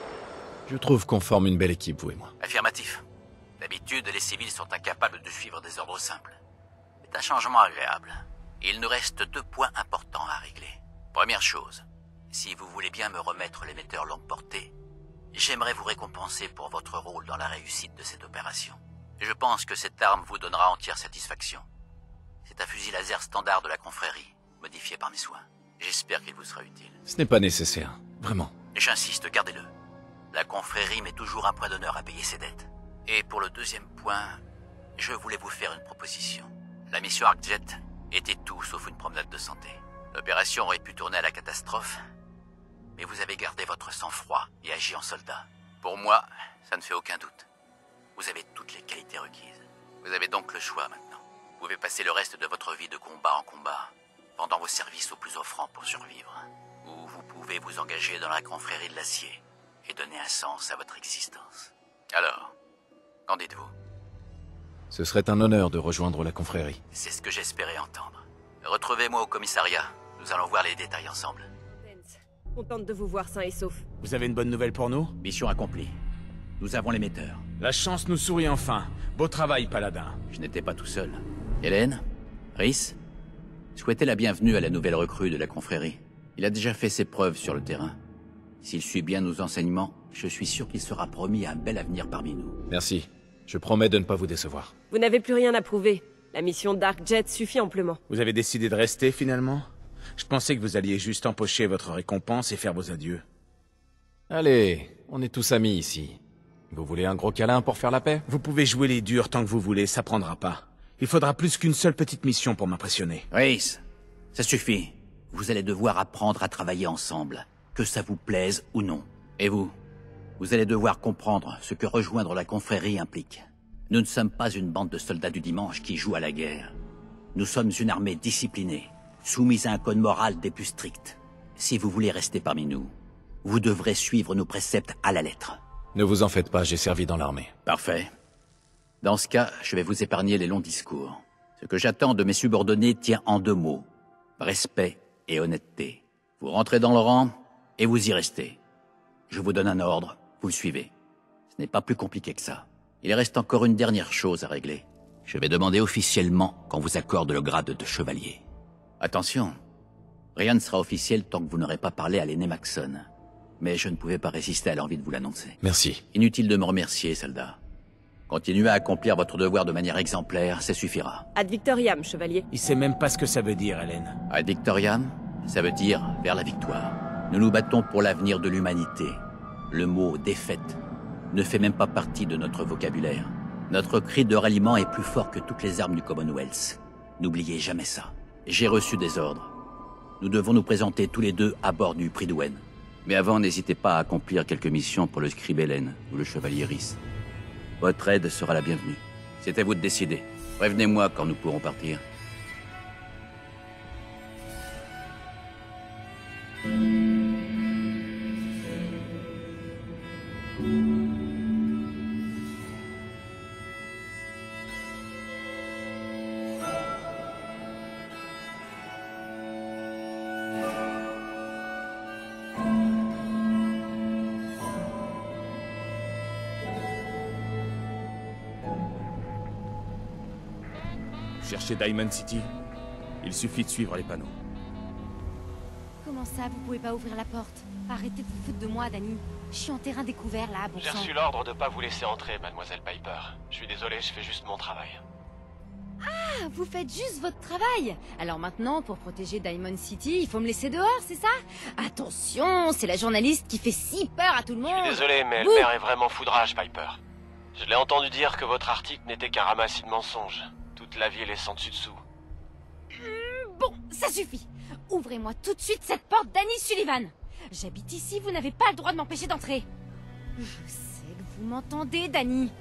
Je trouve qu'on forme une belle équipe, vous et moi. Affirmatif. D'habitude, les civils sont incapables de suivre des ordres simples. C'est un changement agréable. Il nous reste deux points importants à régler. Première chose, si vous voulez bien me remettre l'émetteur longue portée, j'aimerais vous récompenser pour votre rôle dans la réussite de cette opération. Je pense que cette arme vous donnera entière satisfaction. C'est un fusil laser standard de la confrérie, modifié par mes soins. J'espère qu'il vous sera utile. Ce n'est pas nécessaire, vraiment. J'insiste, gardez-le. La confrérie met toujours un point d'honneur à payer ses dettes. Et pour le deuxième point, je voulais vous faire une proposition. La mission ArcJet était tout sauf une promenade de santé. L'opération aurait pu tourner à la catastrophe, mais vous avez gardé votre sang-froid et agi en soldat. Pour moi, ça ne fait aucun doute. Vous avez toutes les qualités requises. Vous avez donc le choix maintenant. Vous pouvez passer le reste de votre vie de combat en combat, pendant vos services aux plus offrants pour survivre. Ou vous pouvez vous engager dans la confrérie de l'acier et donner un sens à votre existence. Alors, qu'en dites-vous? Ce serait un honneur de rejoindre la confrérie. C'est ce que j'espérais entendre. Retrouvez-moi au commissariat. Nous allons voir les détails ensemble. Contente de vous voir sain et sauf. Vous avez une bonne nouvelle pour nous? Mission accomplie. Nous avons l'émetteur. La chance nous sourit enfin. Beau travail, Paladin. Je n'étais pas tout seul. Hélène? Rhys? Souhaitez la bienvenue à la nouvelle recrue de la confrérie. Il a déjà fait ses preuves sur le terrain. S'il suit bien nos enseignements, je suis sûr qu'il sera promis un bel avenir parmi nous. Merci. Je promets de ne pas vous décevoir. Vous n'avez plus rien à prouver. La mission d'ArcJet suffit amplement. Vous avez décidé de rester, finalement? Je pensais que vous alliez juste empocher votre récompense et faire vos adieux. Allez, on est tous amis ici. Vous voulez un gros câlin pour faire la paix? Vous pouvez jouer les durs tant que vous voulez, ça prendra pas. Il faudra plus qu'une seule petite mission pour m'impressionner. Rhys, ça suffit. Vous allez devoir apprendre à travailler ensemble, que ça vous plaise ou non. Et vous? Vous allez devoir comprendre ce que rejoindre la confrérie implique. Nous ne sommes pas une bande de soldats du dimanche qui jouent à la guerre. Nous sommes une armée disciplinée, soumise à un code moral des plus stricts. Si vous voulez rester parmi nous, vous devrez suivre nos préceptes à la lettre. Ne vous en faites pas, j'ai servi dans l'armée. Parfait. Dans ce cas, je vais vous épargner les longs discours. Ce que j'attends de mes subordonnés tient en deux mots. Respect et honnêteté. Vous rentrez dans le rang et vous y restez. Je vous donne un ordre, vous le suivez. Ce n'est pas plus compliqué que ça. Il reste encore une dernière chose à régler. Je vais demander officiellement qu'on vous accorde le grade de chevalier. Attention, rien ne sera officiel tant que vous n'aurez pas parlé à l'aîné Maxson. Mais je ne pouvais pas résister à l'envie de vous l'annoncer. Merci. Inutile de me remercier, soldat. Continuez à accomplir votre devoir de manière exemplaire, ça suffira. Ad Victoriam, chevalier. Il sait même pas ce que ça veut dire, Hélène. Ad Victoriam, ça veut dire vers la victoire. Nous nous battons pour l'avenir de l'humanité. Le mot défaite ne fait même pas partie de notre vocabulaire. Notre cri de ralliement est plus fort que toutes les armes du Commonwealth. N'oubliez jamais ça. J'ai reçu des ordres. Nous devons nous présenter tous les deux à bord du Prydwen. Mais avant, n'hésitez pas à accomplir quelques missions pour le scribe Hélène ou le chevalier Rhys. Votre aide sera la bienvenue. C'est à vous de décider. Prévenez-moi quand nous pourrons partir. Thank you. cherchez Diamond City? Il suffit de suivre les panneaux. Comment ça, vous pouvez pas ouvrir la porte? Arrêtez de vous foutre de moi, Danny. Je suis en terrain découvert, là, bon J'ai sang. reçu l'ordre de pas vous laisser entrer, mademoiselle Piper. Je suis désolé, je fais juste mon travail. Ah, vous faites juste votre travail. Alors maintenant, pour protéger Diamond City, il faut me laisser dehors, c'est ça? Attention, c'est la journaliste qui fait si peur à tout le monde. Je suis désolé, mais Vous- Elmer est vraiment foudrage, Piper. Je l'ai entendu dire que votre article n'était qu'un ramassis de mensonges. Toute la ville est sans dessus-dessous. Hmm, bon, ça suffit. Ouvrez-moi tout de suite cette porte, Danny Sullivan. J'habite ici, vous n'avez pas le droit de m'empêcher d'entrer. Je sais que vous m'entendez, Danny.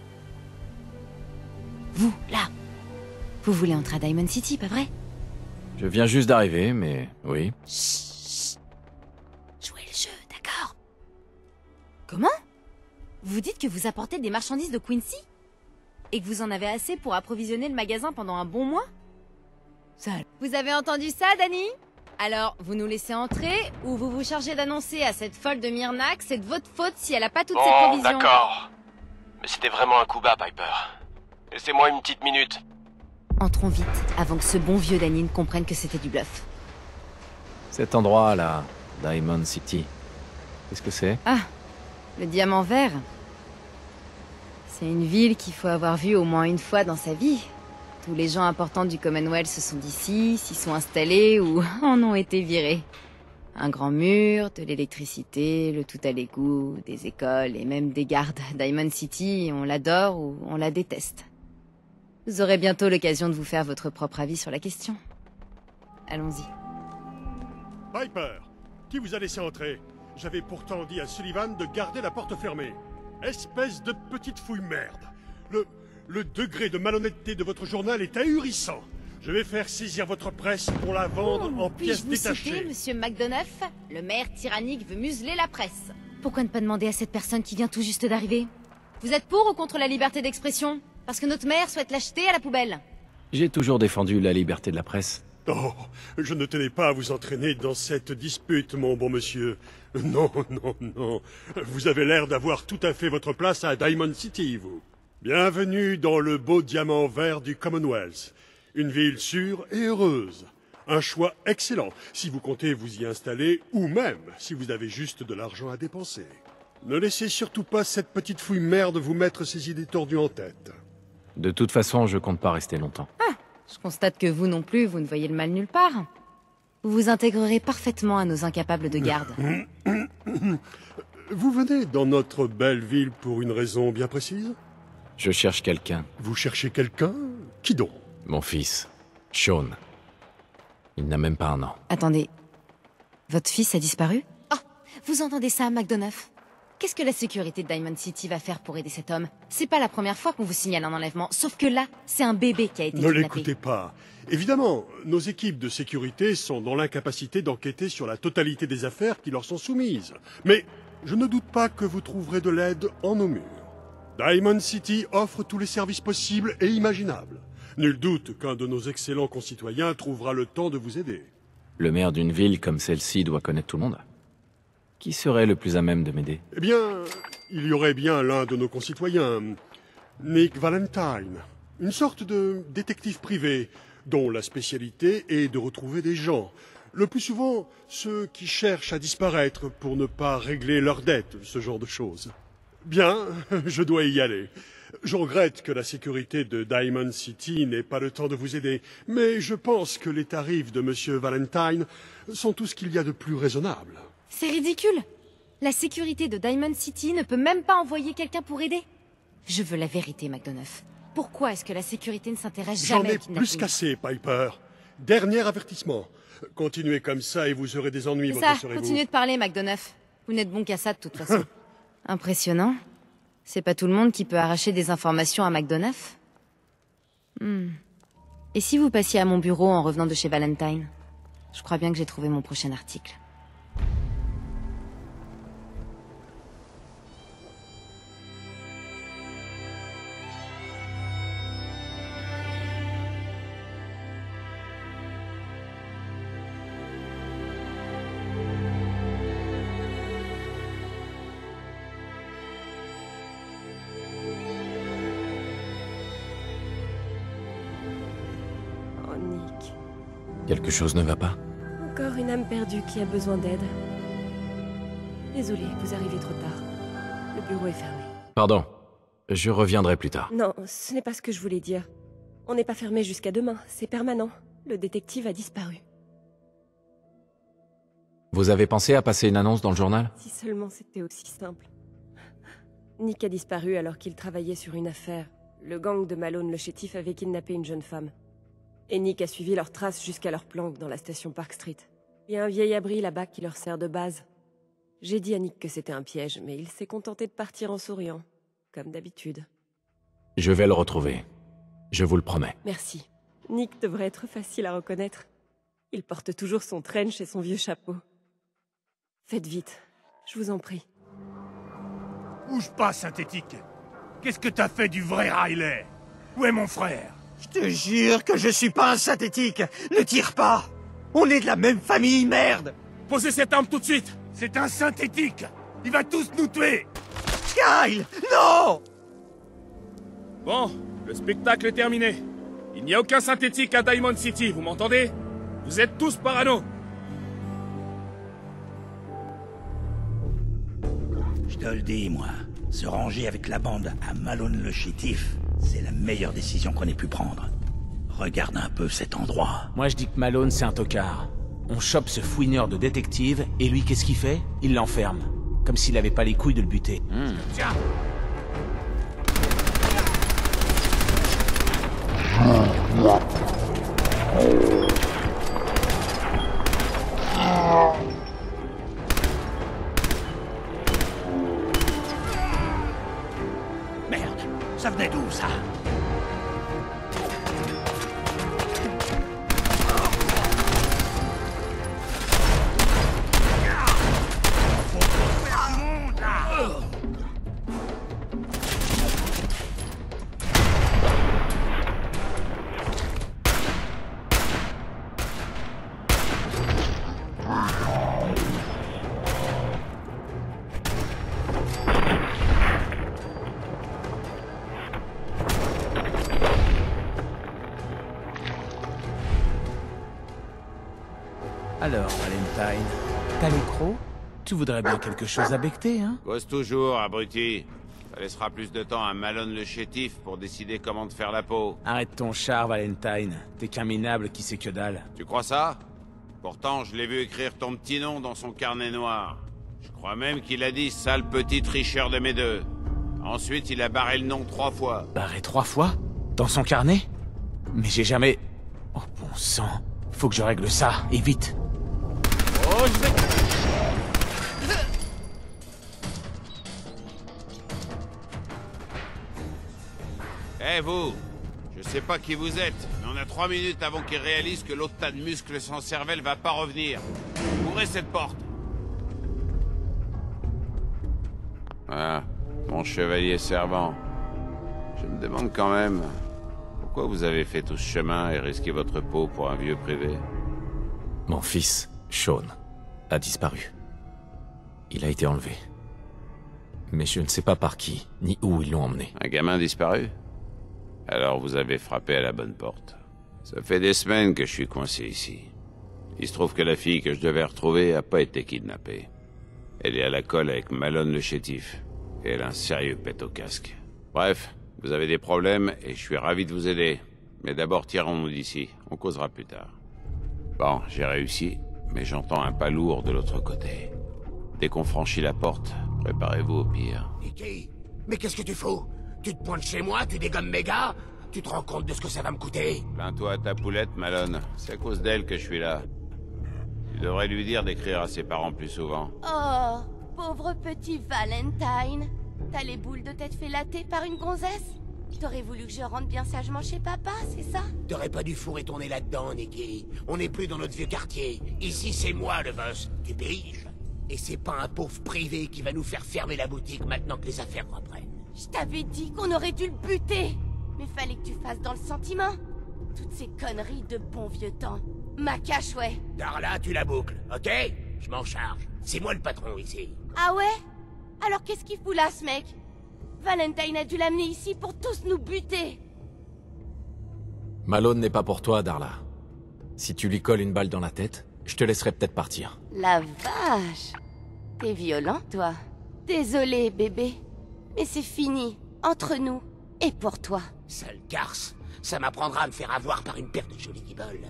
Vous, là. Vous voulez entrer à Diamond City, pas vrai? Je viens juste d'arriver, mais oui. Chut. Jouez le jeu, d'accord? Comment? Vous dites que vous apportez des marchandises de Quincy? Et que vous en avez assez pour approvisionner le magasin pendant un bon mois? Ça... Vous avez entendu ça, Danny? Alors, vous nous laissez entrer, ou vous vous chargez d'annoncer à cette folle de Myrna que c'est de votre faute si elle a pas toutes ses Bon, provisions? d'accord. Mais c'était vraiment un coup bas, Piper. Laissez-moi une petite minute. Entrons vite, avant que ce bon vieux Danny ne comprenne que c'était du bluff. Cet endroit, là, Diamond City, qu'est-ce que c'est? Ah, le diamant vert. C'est une ville qu'il faut avoir vue au moins une fois dans sa vie. Tous les gens importants du Commonwealth se sont d'ici, s'y sont installés ou en ont été virés. Un grand mur, de l'électricité, le tout à l'égout, des écoles et même des gardes. Diamond City, on l'adore ou on la déteste. Vous aurez bientôt l'occasion de vous faire votre propre avis sur la question. Allons-y. Piper, qui vous a laissé entrer? J'avais pourtant dit à Sullivan de garder la porte fermée. Espèce de petite fouille merde. Le, le degré de malhonnêteté de votre journal est ahurissant. Je vais faire saisir votre presse pour la vendre en pièces Puis-je vous détachées. citer, monsieur McDonough? Le maire tyrannique veut museler la presse. Pourquoi ne pas demander à cette personne qui vient tout juste d'arriver? Vous êtes pour ou contre la liberté d'expression? Parce que notre maire souhaite l'acheter à la poubelle. J'ai toujours défendu la liberté de la presse. Oh, je ne tenais pas à vous entraîner dans cette dispute, mon bon monsieur. Non, non, non. Vous avez l'air d'avoir tout à fait votre place à Diamond City, vous. Bienvenue dans le beau diamant vert du Commonwealth. Une ville sûre et heureuse. Un choix excellent si vous comptez vous y installer ou même si vous avez juste de l'argent à dépenser. Ne laissez surtout pas cette petite fouille merde vous mettre ces idées tordues en tête. De toute façon, je compte pas rester longtemps. Ah, je constate que vous non plus, vous ne voyez le mal nulle part. Vous vous intégrerez parfaitement à nos incapables de garde. Vous venez dans notre belle ville pour une raison bien précise? Je cherche quelqu'un. Vous cherchez quelqu'un? Qui donc? Mon fils, Sean. Il n'a même pas un an. Attendez. Votre fils a disparu? Oh, vous entendez ça, McDonough? Qu'est-ce que la sécurité de Diamond City va faire pour aider cet homme? C'est pas la première fois qu'on vous signale un enlèvement, sauf que là, c'est un bébé qui a été Ne kidnappé. l'écoutez pas. Évidemment, nos équipes de sécurité sont dans l'incapacité d'enquêter sur la totalité des affaires qui leur sont soumises. Mais je ne doute pas que vous trouverez de l'aide en nos murs. Diamond City offre tous les services possibles et imaginables. Nul doute qu'un de nos excellents concitoyens trouvera le temps de vous aider. Le maire d'une ville comme celle-ci doit connaître tout le monde. Qui serait le plus à même de m'aider? Eh bien, il y aurait bien l'un de nos concitoyens, Nick Valentine, une sorte de détective privé, dont la spécialité est de retrouver des gens, le plus souvent ceux qui cherchent à disparaître pour ne pas régler leurs dettes, ce genre de choses. Bien, je dois y aller. Je regrette que la sécurité de Diamond City n'ait pas le temps de vous aider, mais je pense que les tarifs de Monsieur Valentine sont tout ce qu'il y a de plus raisonnable. C'est ridicule. La sécurité de Diamond City ne peut même pas envoyer quelqu'un pour aider. Je veux la vérité, McDonough. Pourquoi est-ce que la sécurité ne s'intéresse J'en jamais ai au kidnapping? plus qu'assez, Piper. Dernier avertissement. Continuez comme ça et vous aurez des ennuis, C'est vous ça, rassurez-vous. continuez de parler, McDonough. Vous n'êtes bon qu'à ça, de toute façon. Impressionnant. C'est pas tout le monde qui peut arracher des informations à McDonough. Hmm. Et si vous passiez à mon bureau en revenant de chez Valentine? Je crois bien que j'ai trouvé mon prochain article. Nick. Quelque chose ne va pas? Encore une âme perdue qui a besoin d'aide. Désolé, vous arrivez trop tard. Le bureau est fermé. Pardon. Je reviendrai plus tard. Non, ce n'est pas ce que je voulais dire. On n'est pas fermé jusqu'à demain, c'est permanent. Le détective a disparu. Vous avez pensé à passer une annonce dans le journal? Si seulement c'était aussi simple. Nick a disparu alors qu'il travaillait sur une affaire. Le gang de Malone le chétif avait kidnappé une jeune femme. Et Nick a suivi leurs traces jusqu'à leur planque dans la station Park Street. Il y a un vieil abri là-bas qui leur sert de base. J'ai dit à Nick que c'était un piège, mais il s'est contenté de partir en souriant. Comme d'habitude. Je vais le retrouver. Je vous le promets. Merci. Nick devrait être facile à reconnaître. Il porte toujours son trench et son vieux chapeau. Faites vite, je vous en prie. Bouge pas, synthétique. Qu'est-ce que t'as fait du vrai Riley? Où est mon frère? Je te jure que je suis pas un synthétique. Ne tire pas. On est de la même famille, merde. Posez cette arme tout de suite. C'est un synthétique. Il va tous nous tuer. Kyle, non! Bon, le spectacle est terminé. Il n'y a aucun synthétique à Diamond City, vous m'entendez? Vous êtes tous parano. Je te le dis, moi. Se ranger avec la bande à Malone le chétif, c'est la meilleure décision qu'on ait pu prendre. Regarde un peu cet endroit. Moi je dis que Malone c'est un tocard. On chope ce fouineur de détective, et lui qu'est-ce qu'il fait? Il l'enferme. Comme s'il avait pas les couilles de le buter. Mmh. Tiens! Merde, ça venait d'où, ça? Alors, Valentine, t'as les crocs? Tu voudrais bien quelque chose à becter, hein? Bosse toujours, abruti. Ça laissera plus de temps à Malone le chétif pour décider comment te faire la peau. Arrête ton char, Valentine. T'es qu'un minable qui sait que dalle. Tu crois ça? Pourtant, je l'ai vu écrire ton petit nom dans son carnet noir. Je crois même qu'il a dit « sale petit tricheur de mes deux ». Ensuite, il a barré le nom trois fois. Barré trois fois? Dans son carnet? Mais j'ai jamais... Oh bon sang. Faut que je règle ça, et vite. Oh, je vais... Eh hey, vous, je sais pas qui vous êtes, mais on a trois minutes avant qu'il réalise que l'autre tas de muscles sans cervelle va pas revenir. Ouvrez cette porte. Ah, mon chevalier servant. Je me demande quand même, pourquoi vous avez fait tout ce chemin et risqué votre peau pour un vieux privé? Mon fils, Sean, a disparu. Il a été enlevé. Mais je ne sais pas par qui, ni où ils l'ont emmené. Un gamin disparu? Alors vous avez frappé à la bonne porte. Ça fait des semaines que je suis coincé ici. Il se trouve que la fille que je devais retrouver a pas été kidnappée. Elle est à la colle avec Malone le chétif. Et elle a un sérieux pet au casque. Bref, vous avez des problèmes et je suis ravi de vous aider. Mais d'abord tirons-nous d'ici. On causera plus tard. Bon, j'ai réussi, mais j'entends un pas lourd de l'autre côté. Dès qu'on franchit la porte, préparez-vous au pire. Nicky, mais qu'est-ce que tu fous? Tu te pointes chez moi, tu dégommes mes gars? Tu te rends compte de ce que ça va me coûter? Plains-toi à ta poulette, Malone. C'est à cause d'elle que je suis là. Tu devrais lui dire d'écrire à ses parents plus souvent. Oh, pauvre petit Valentine. T'as les boules de tête fait latter par une gonzesse? T'aurais voulu que je rentre bien sagement chez papa, c'est ça? T'aurais pas dû fourrer ton nez là-dedans, Nicky. On n'est plus dans notre vieux quartier. Ici, c'est moi le boss. Tu piges? Et c'est pas un pauvre privé qui va nous faire fermer la boutique maintenant que les affaires reprennent. Je t'avais dit qu'on aurait dû le buter. Mais fallait que tu fasses dans le sentiment. Toutes ces conneries de bon vieux temps. Ma cache, ouais. Darla, tu la boucles, ok? Je m'en charge. C'est moi le patron ici. Ah ouais? Alors qu'est-ce qu'il fout là, ce mec? Valentine a dû l'amener ici pour tous nous buter. Malone n'est pas pour toi, Darla. Si tu lui colles une balle dans la tête, je te laisserai peut-être partir. La vache! T'es violent, toi. Désolé, bébé. Mais c'est fini. Entre nous. Et pour toi. Sale garce. Ça m'apprendra à me faire avoir par une paire de jolis guibolles.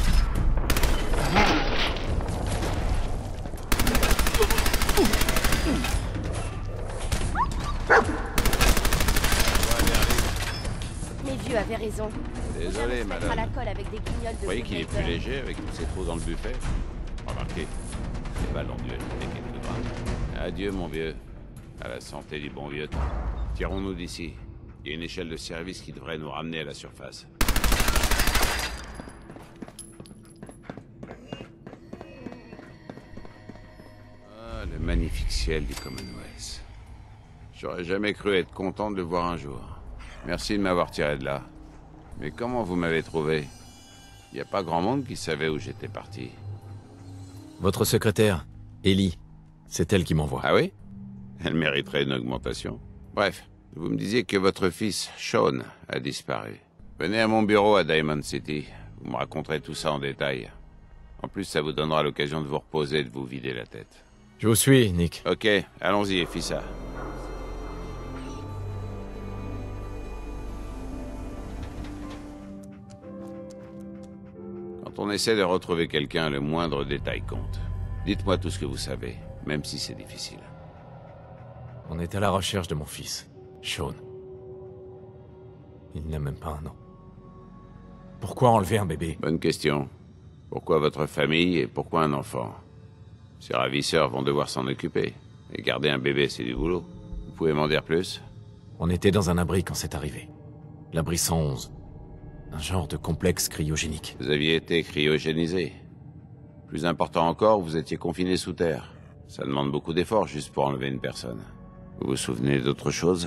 Mes vieux avaient raison. Désolé, madame. À la colle avec des guignols de Vous voyez qu'il est plus Bulldozer. léger avec tous ces trous dans le buffet? Remarquez, les balles ont dû ajouter quelques grammes. Adieu, mon vieux. À la santé du bon vieux temps. Tirons-nous d'ici. Il y a une échelle de service qui devrait nous ramener à la surface. Ah, le magnifique ciel du Commonwealth. J'aurais jamais cru être content de le voir un jour. Merci de m'avoir tiré de là. Mais comment vous m'avez trouvé? Il n'y a pas grand monde qui savait où j'étais parti. Votre secrétaire, Ellie, c'est elle qui m'envoie. Ah oui? Elle mériterait une augmentation. Bref, vous me disiez que votre fils, Sean, a disparu. Venez à mon bureau à Diamond City. Vous me raconterez tout ça en détail. En plus, ça vous donnera l'occasion de vous reposer et de vous vider la tête. Je vous suis, Nick. Ok, allons-y, Fissa. Quand on essaie de retrouver quelqu'un, le moindre détail compte. Dites-moi tout ce que vous savez, même si c'est difficile. On est à la recherche de mon fils, Sean. Il n'a même pas un an. Pourquoi enlever un bébé? Bonne question. Pourquoi votre famille et pourquoi un enfant? Ces ravisseurs vont devoir s'en occuper. Et garder un bébé, c'est du boulot. Vous pouvez m'en dire plus? On était dans un abri quand c'est arrivé. L'abri cent onze. Un genre de complexe cryogénique. Vous aviez été cryogénisé. Plus important encore, vous étiez confiné sous terre. Ça demande beaucoup d'efforts juste pour enlever une personne. Vous vous souvenez d'autre chose?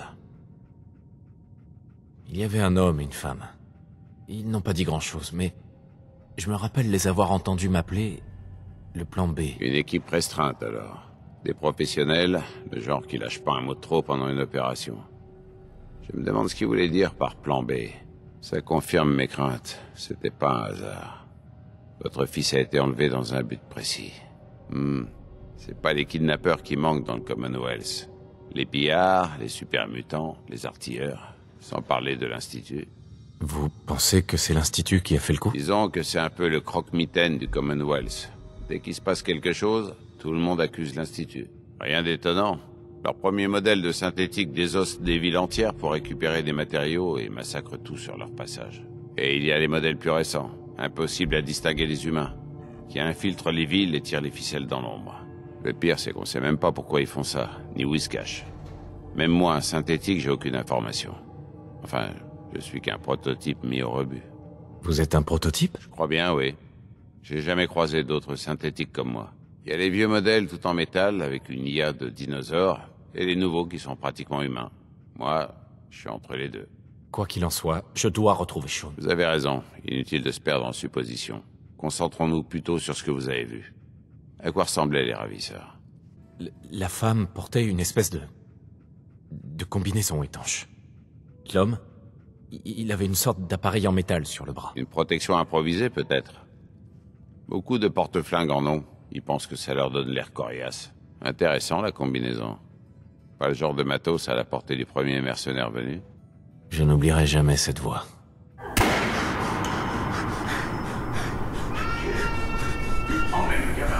Il y avait un homme et une femme. Ils n'ont pas dit grand-chose, mais je me rappelle les avoir entendus m'appeler le plan B. Une équipe restreinte, alors. Des professionnels, le genre qui lâchent pas un mot de trop pendant une opération. Je me demande ce qu'ils voulaient dire par plan B. Ça confirme mes craintes. C'était pas un hasard. Votre fils a été enlevé dans un but précis. Hmm. C'est pas les kidnappeurs qui manquent dans le Commonwealth. Les pillards, les super mutants, les artilleurs. Sans parler de l'Institut. Vous pensez que c'est l'Institut qui a fait le coup? Disons que c'est un peu le croque-mitaine du Commonwealth. Dès qu'il se passe quelque chose, tout le monde accuse l'Institut. Rien d'étonnant. Leur premier modèle de synthétique désosse des villes entières pour récupérer des matériaux et massacre tout sur leur passage. Et il y a les modèles plus récents, impossibles à distinguer des humains, qui infiltrent les villes et tirent les ficelles dans l'ombre. Le pire, c'est qu'on sait même pas pourquoi ils font ça, ni où ils se cachent. Même moi, un synthétique, j'ai aucune information. Enfin, je suis qu'un prototype mis au rebut. Vous êtes un prototype? Je crois bien, oui. J'ai jamais croisé d'autres synthétiques comme moi. Il y a les vieux modèles tout en métal, avec une I A de dinosaures, et les nouveaux qui sont pratiquement humains. Moi, je suis entre les deux. Quoi qu'il en soit, je dois retrouver Sean. Vous avez raison, inutile de se perdre en suppositions. Concentrons-nous plutôt sur ce que vous avez vu. À quoi ressemblaient les ravisseurs? L- La femme portait une espèce de... de combinaison étanche. L'homme, il avait une sorte d'appareil en métal sur le bras. Une protection improvisée, peut-être? Beaucoup de porte-flingues en ont. Ils pensent que ça leur donne l'air coriace. Intéressant, la combinaison. Pas le genre de matos à la portée du premier mercenaire venu. Je n'oublierai jamais cette voix. Emmène le gamin.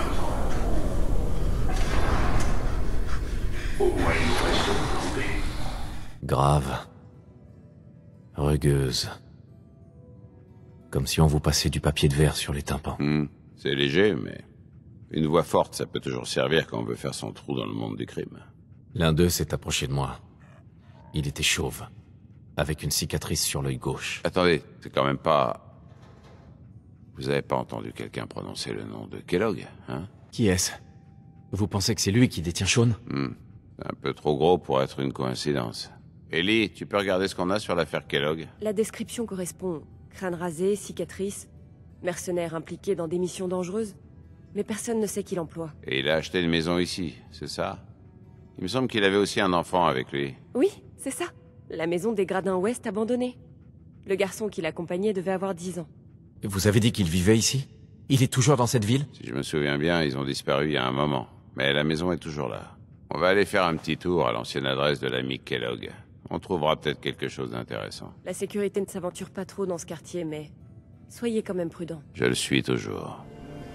Au moins, il nous reste de trouver. Grave. Rugueuse. Comme si on vous passait du papier de verre sur les tympans. Hmm, c'est léger, mais... une voix forte, ça peut toujours servir quand on veut faire son trou dans le monde du crime. L'un d'eux s'est approché de moi. Il était chauve, avec une cicatrice sur l'œil gauche. Attendez, c'est quand même pas... Vous avez pas entendu quelqu'un prononcer le nom de Kellogg, hein? Qui est-ce? Vous pensez que c'est lui qui détient Sean? Hmm, c'est un peu trop gros pour être une coïncidence. Ellie, tu peux regarder ce qu'on a sur l'affaire Kellogg? La description correspond. Crâne rasé, cicatrice, mercenaire impliqué dans des missions dangereuses. Mais personne ne sait qui l'emploie. Et il a acheté une maison ici, c'est ça? Il me semble qu'il avait aussi un enfant avec lui. Oui, c'est ça. La maison des Gradins Ouest abandonnée. Le garçon qui l'accompagnait devait avoir dix ans. Vous avez dit qu'il vivait ici? Il est toujours dans cette ville? Si je me souviens bien, ils ont disparu il y a un moment. Mais la maison est toujours là. On va aller faire un petit tour à l'ancienne adresse de l'ami Kellogg. On trouvera peut-être quelque chose d'intéressant. La sécurité ne s'aventure pas trop dans ce quartier, mais soyez quand même prudents. Je le suis toujours.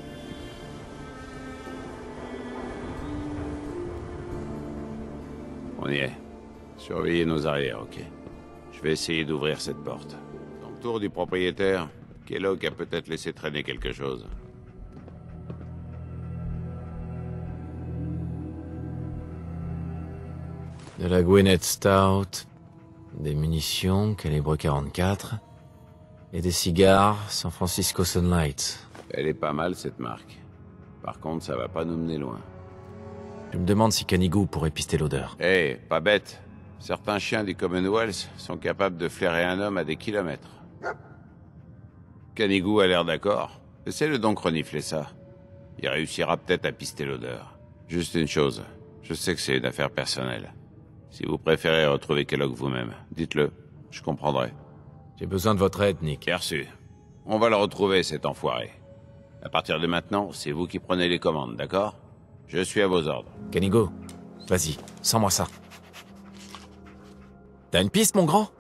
On y est. Surveillez nos arrières, ok? Je vais essayer d'ouvrir cette porte. Dans le tour du propriétaire, Kellogg a peut-être laissé traîner quelque chose. De la Gwinnett Stout, des munitions calibre quarante-quatre, et des cigares San Francisco Sunlight. Elle est pas mal, cette marque. Par contre, ça va pas nous mener loin. Je me demande si Canigou pourrait pister l'odeur. Eh, hey, pas bête. Certains chiens du Commonwealth sont capables de flairer un homme à des kilomètres. Canigou a l'air d'accord. Essaie-le donc renifler ça. Il réussira peut-être à pister l'odeur. Juste une chose. Je sais que c'est une affaire personnelle. Si vous préférez retrouver Kellogg vous-même, dites-le. Je comprendrai. J'ai besoin de votre aide, Nick. Bien reçu. On va le retrouver, cet enfoiré. À partir de maintenant, c'est vous qui prenez les commandes, d'accord? Je suis à vos ordres. Canigou, vas-y, sens-moi ça. T'as une piste, mon grand?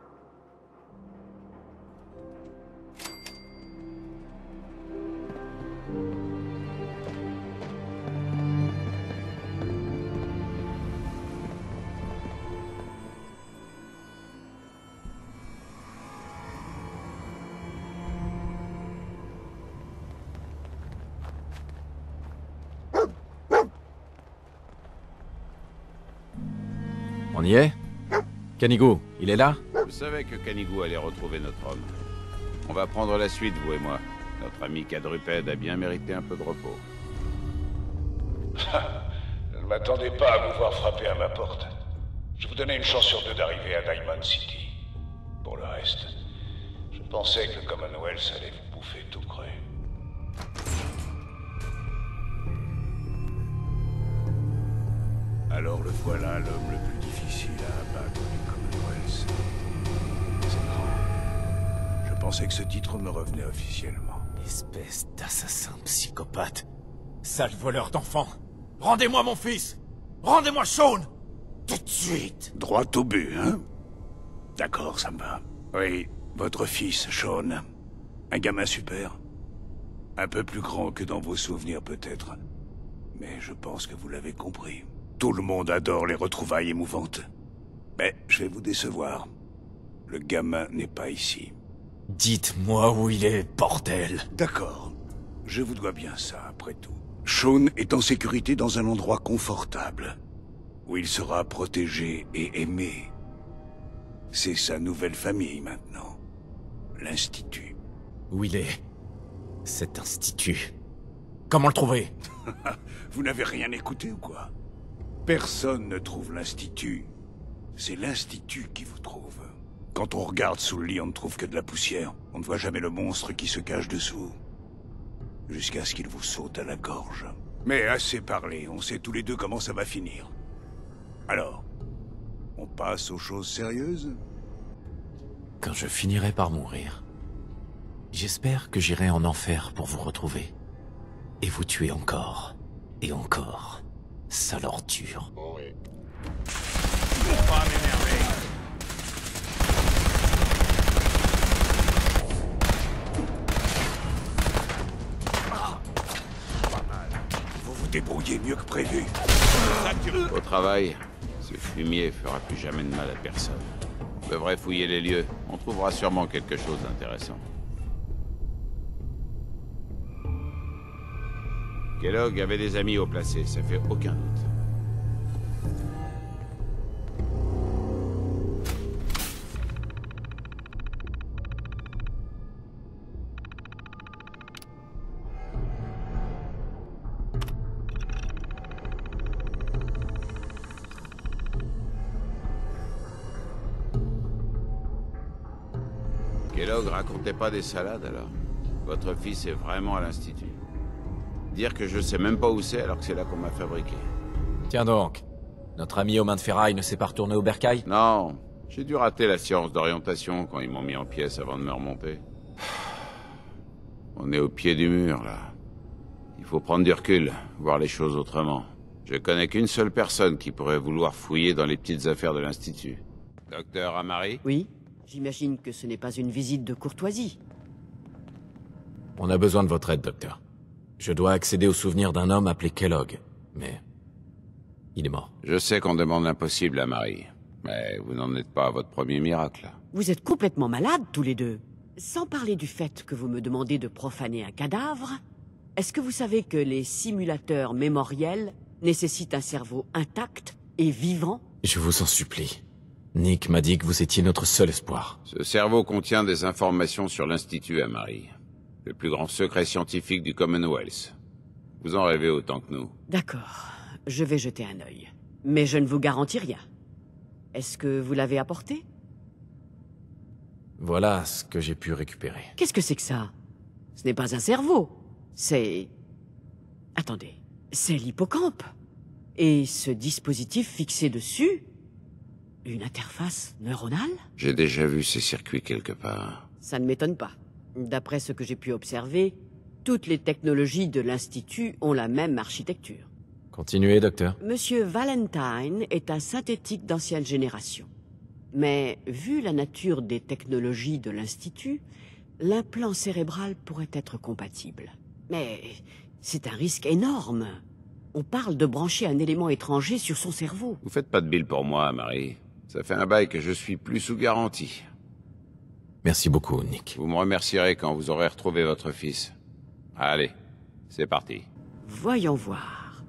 On y est? Canigou, il est là? Je savais que Canigou allait retrouver notre homme. On va prendre la suite, vous et moi. Notre ami quadrupède a bien mérité un peu de repos. Je ne m'attendais pas à vous voir frapper à ma porte. Je vous donnais une chance sur deux d'arriver à Diamond City. Pour le reste, je pensais que le Commonwealth allait vous bouffer tout cru. Alors le voilà, l'homme le plus difficile à abattre du Commonwealth. C'est marrant. Je pensais que ce titre me revenait officiellement. Espèce d'assassin psychopathe. Sale voleur d'enfants. Rendez-moi mon fils. Rendez-moi Sean. Tout de suite. Droit au but, hein? D'accord, ça me va. Oui, votre fils, Sean. Un gamin super. Un peu plus grand que dans vos souvenirs, peut-être. Mais je pense que vous l'avez compris. Tout le monde adore les retrouvailles émouvantes. Mais je vais vous décevoir. Le gamin n'est pas ici. Dites-moi où il est, bordel. D'accord. Je vous dois bien ça, après tout. Sean est en sécurité dans un endroit confortable, où il sera protégé et aimé. C'est sa nouvelle famille maintenant. L'Institut. Où il est? Cet institut. Comment le trouver? Vous n'avez rien écouté ou quoi? Personne ne trouve l'Institut. C'est l'Institut qui vous trouve. Quand on regarde sous le lit, on ne trouve que de la poussière. On ne voit jamais le monstre qui se cache dessous. Jusqu'à ce qu'il vous saute à la gorge. Mais assez parlé, on sait tous les deux comment ça va finir. Alors, on passe aux choses sérieuses? Quand je finirai par mourir, j'espère que j'irai en enfer pour vous retrouver. Et vous tuer encore. Et encore. Sale ordure. Oh oui. Faut pas m'énerver. Vous vous débrouillez mieux que prévu. Au travail, ce fumier fera plus jamais de mal à personne. On devrait fouiller les lieux. On trouvera sûrement quelque chose d'intéressant. Kellogg avait des amis haut placés, ça fait aucun doute. Kellogg racontait pas des salades alors? Votre fils est vraiment à l'Institut. Dire que je sais même pas où c'est alors que c'est là qu'on m'a fabriqué. Tiens donc, notre ami aux mains de ferraille ne s'est pas retourné au bercail? Non, j'ai dû rater la séance d'orientation quand ils m'ont mis en pièces avant de me remonter. On est au pied du mur, là. Il faut prendre du recul, voir les choses autrement. Je connais qu'une seule personne qui pourrait vouloir fouiller dans les petites affaires de l'Institut. Docteur Amari? Oui, j'imagine que ce n'est pas une visite de courtoisie. On a besoin de votre aide, docteur. Je dois accéder aux souvenirs d'un homme appelé Kellogg, mais... il est mort. Je sais qu'on demande l'impossible à Marie, mais vous n'en êtes pas à votre premier miracle. Vous êtes complètement malades, tous les deux. Sans parler du fait que vous me demandez de profaner un cadavre, est-ce que vous savez que les simulateurs mémoriels nécessitent un cerveau intact et vivant? Je vous en supplie. Nick m'a dit que vous étiez notre seul espoir. Ce cerveau contient des informations sur l'Institut Amari, le plus grand secret scientifique du Commonwealth. Vous en rêvez autant que nous. D'accord, je vais jeter un œil. Mais je ne vous garantis rien. Est-ce que vous l'avez apporté? Voilà ce que j'ai pu récupérer. Qu'est-ce que c'est que ça? Ce n'est pas un cerveau. C'est... Attendez. C'est l'hippocampe. Et ce dispositif fixé dessus... une interface neuronale? J'ai déjà vu ces circuits quelque part. Ça ne m'étonne pas. D'après ce que j'ai pu observer, toutes les technologies de l'Institut ont la même architecture. Continuez, docteur. Monsieur Valentine est un synthétique d'ancienne génération. Mais, vu la nature des technologies de l'Institut, l'implant cérébral pourrait être compatible. Mais c'est un risque énorme. On parle de brancher un élément étranger sur son cerveau. Vous faites pas de bill pour moi, Marie. Ça fait un bail que je suis plus sous garantie. Merci beaucoup, Nick. Vous me remercierez quand vous aurez retrouvé votre fils. Allez, c'est parti. Voyons voir.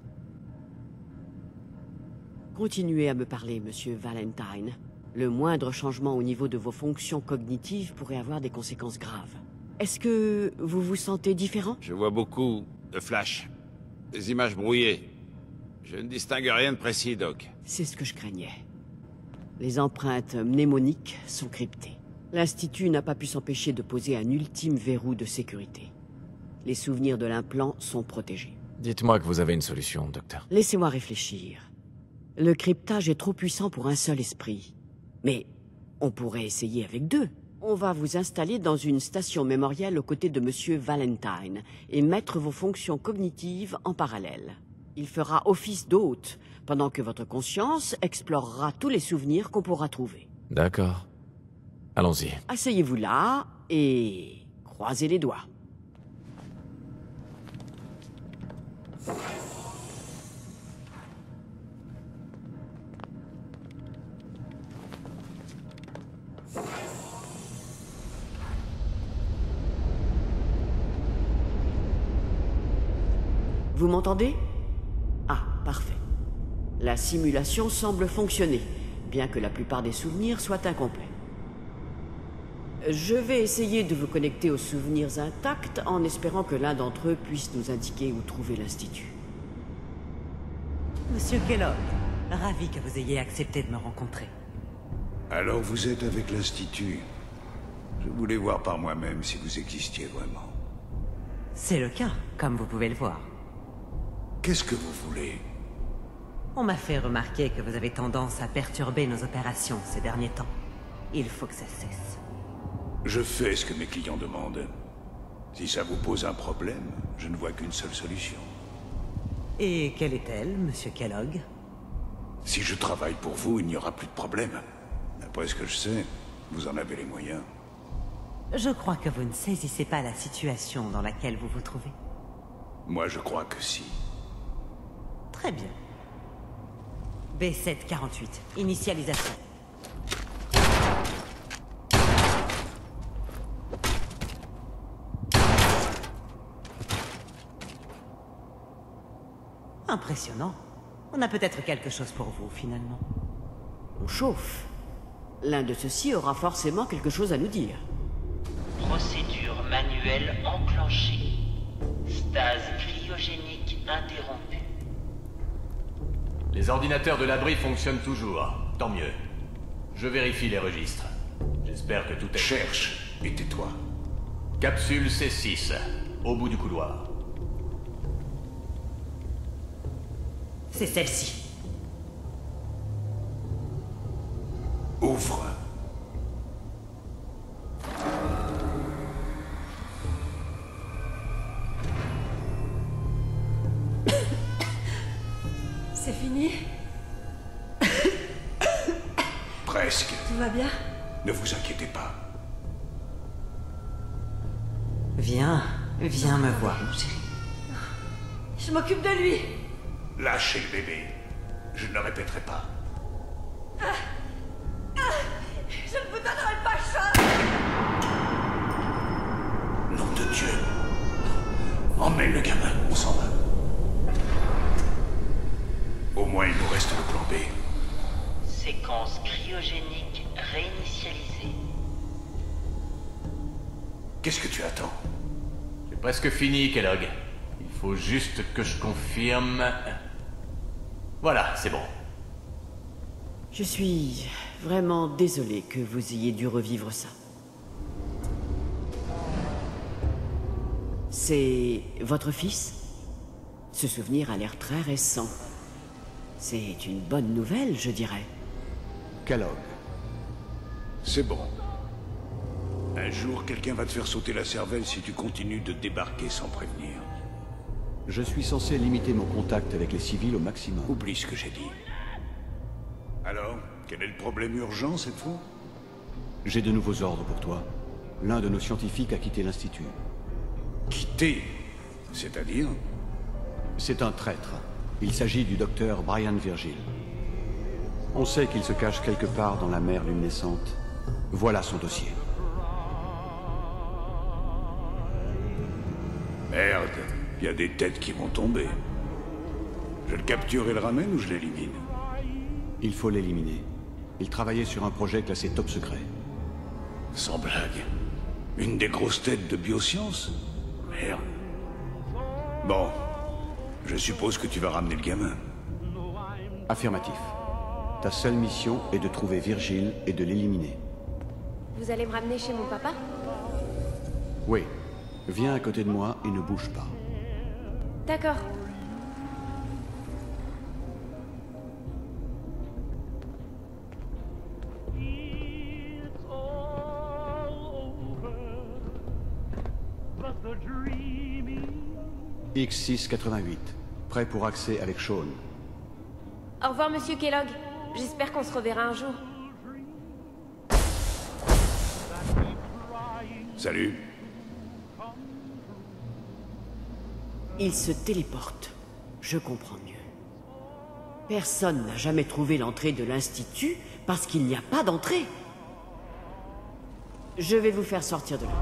Continuez à me parler, monsieur Valentine. Le moindre changement au niveau de vos fonctions cognitives pourrait avoir des conséquences graves. Est-ce que vous vous sentez différent? Je vois beaucoup de flashs, des images brouillées. Je ne distingue rien de précis, Doc. C'est ce que je craignais. Les empreintes mnémoniques sont cryptées. L'Institut n'a pas pu s'empêcher de poser un ultime verrou de sécurité. Les souvenirs de l'implant sont protégés. Dites-moi que vous avez une solution, docteur. Laissez-moi réfléchir. Le cryptage est trop puissant pour un seul esprit. Mais on pourrait essayer avec deux. On va vous installer dans une station mémorielle aux côtés de monsieur Valentine et mettre vos fonctions cognitives en parallèle. Il fera office d'hôte, pendant que votre conscience explorera tous les souvenirs qu'on pourra trouver. D'accord. Allons-y. Asseyez-vous là et croisez les doigts. Vous m'entendez? Ah, parfait. La simulation semble fonctionner, bien que la plupart des souvenirs soient incomplets. Je vais essayer de vous connecter aux souvenirs intacts en espérant que l'un d'entre eux puisse nous indiquer où trouver l'Institut. Monsieur Kellogg, ravi que vous ayez accepté de me rencontrer. Alors vous êtes avec l'Institut. Je voulais voir par moi-même si vous existiez vraiment. C'est le cas, comme vous pouvez le voir. Qu'est-ce que vous voulez? On m'a fait remarquer que vous avez tendance à perturber nos opérations ces derniers temps. Il faut que ça cesse. Je fais ce que mes clients demandent. Si ça vous pose un problème, je ne vois qu'une seule solution. Et quelle est-elle, monsieur Kellogg? Si je travaille pour vous, il n'y aura plus de problème. Après ce que je sais, vous en avez les moyens. Je crois que vous ne saisissez pas la situation dans laquelle vous vous trouvez. Moi, je crois que si. Très bien. B sept quarante-huit, initialisation. Impressionnant. On a peut-être quelque chose pour vous, finalement. On chauffe. L'un de ceux-ci aura forcément quelque chose à nous dire. Procédure manuelle enclenchée. Stase cryogénique interrompue. Les ordinateurs de l'abri fonctionnent toujours. Tant mieux. Je vérifie les registres. J'espère que tout est... Cherche et tais-toi. Capsule C six, au bout du couloir. C'est celle-ci. Ouvre. Tout va bien? Ne vous inquiétez pas. Viens, viens me voir, mon chéri. Je m'occupe de lui. Lâchez le bébé. Je ne le répéterai pas. Ah, ah, je ne vous donnerai pas Sean. Nom de Dieu. Emmène le gamin, on s'en va. Au moins, il nous reste le plan B. Séquence cryogénique réinitialisée. Qu'est-ce que tu attends? C'est presque fini, Kellogg. Il faut juste que je confirme... Voilà, c'est bon. Je suis vraiment désolé que vous ayez dû revivre ça. C'est votre fils? Ce souvenir a l'air très récent. C'est une bonne nouvelle, je dirais. Kellogg. C'est bon. Un jour, quelqu'un va te faire sauter la cervelle si tu continues de débarquer sans prévenir. Je suis censé limiter mon contact avec les civils au maximum. Oublie ce que j'ai dit. Alors, quel est le problème urgent cette fois? J'ai de nouveaux ordres pour toi. L'un de nos scientifiques a quitté l'Institut. Quitté? C'est-à-dire? C'est un traître. Il s'agit du docteur Brian Virgil. On sait qu'il se cache quelque part dans la mer luminescente. Voilà son dossier. Merde, il y a des têtes qui vont tomber. Je le capture et le ramène ou je l'élimine? Il faut l'éliminer. Il travaillait sur un projet classé top secret. Sans blague. Une des grosses têtes de biosciences? Merde. Bon. Je suppose que tu vas ramener le gamin. Affirmatif. Ta seule mission est de trouver Virgile et de l'éliminer. Vous allez me ramener chez mon papa? Oui. Viens à côté de moi et ne bouge pas. D'accord. X six quatre-vingt-huit. Prêt pour accès avec Sean. Au revoir, monsieur Kellogg. J'espère qu'on se reverra un jour. Salut. Il se téléporte. Je comprends mieux. Personne n'a jamais trouvé l'entrée de l'Institut parce qu'il n'y a pas d'entrée. Je vais vous faire sortir de là.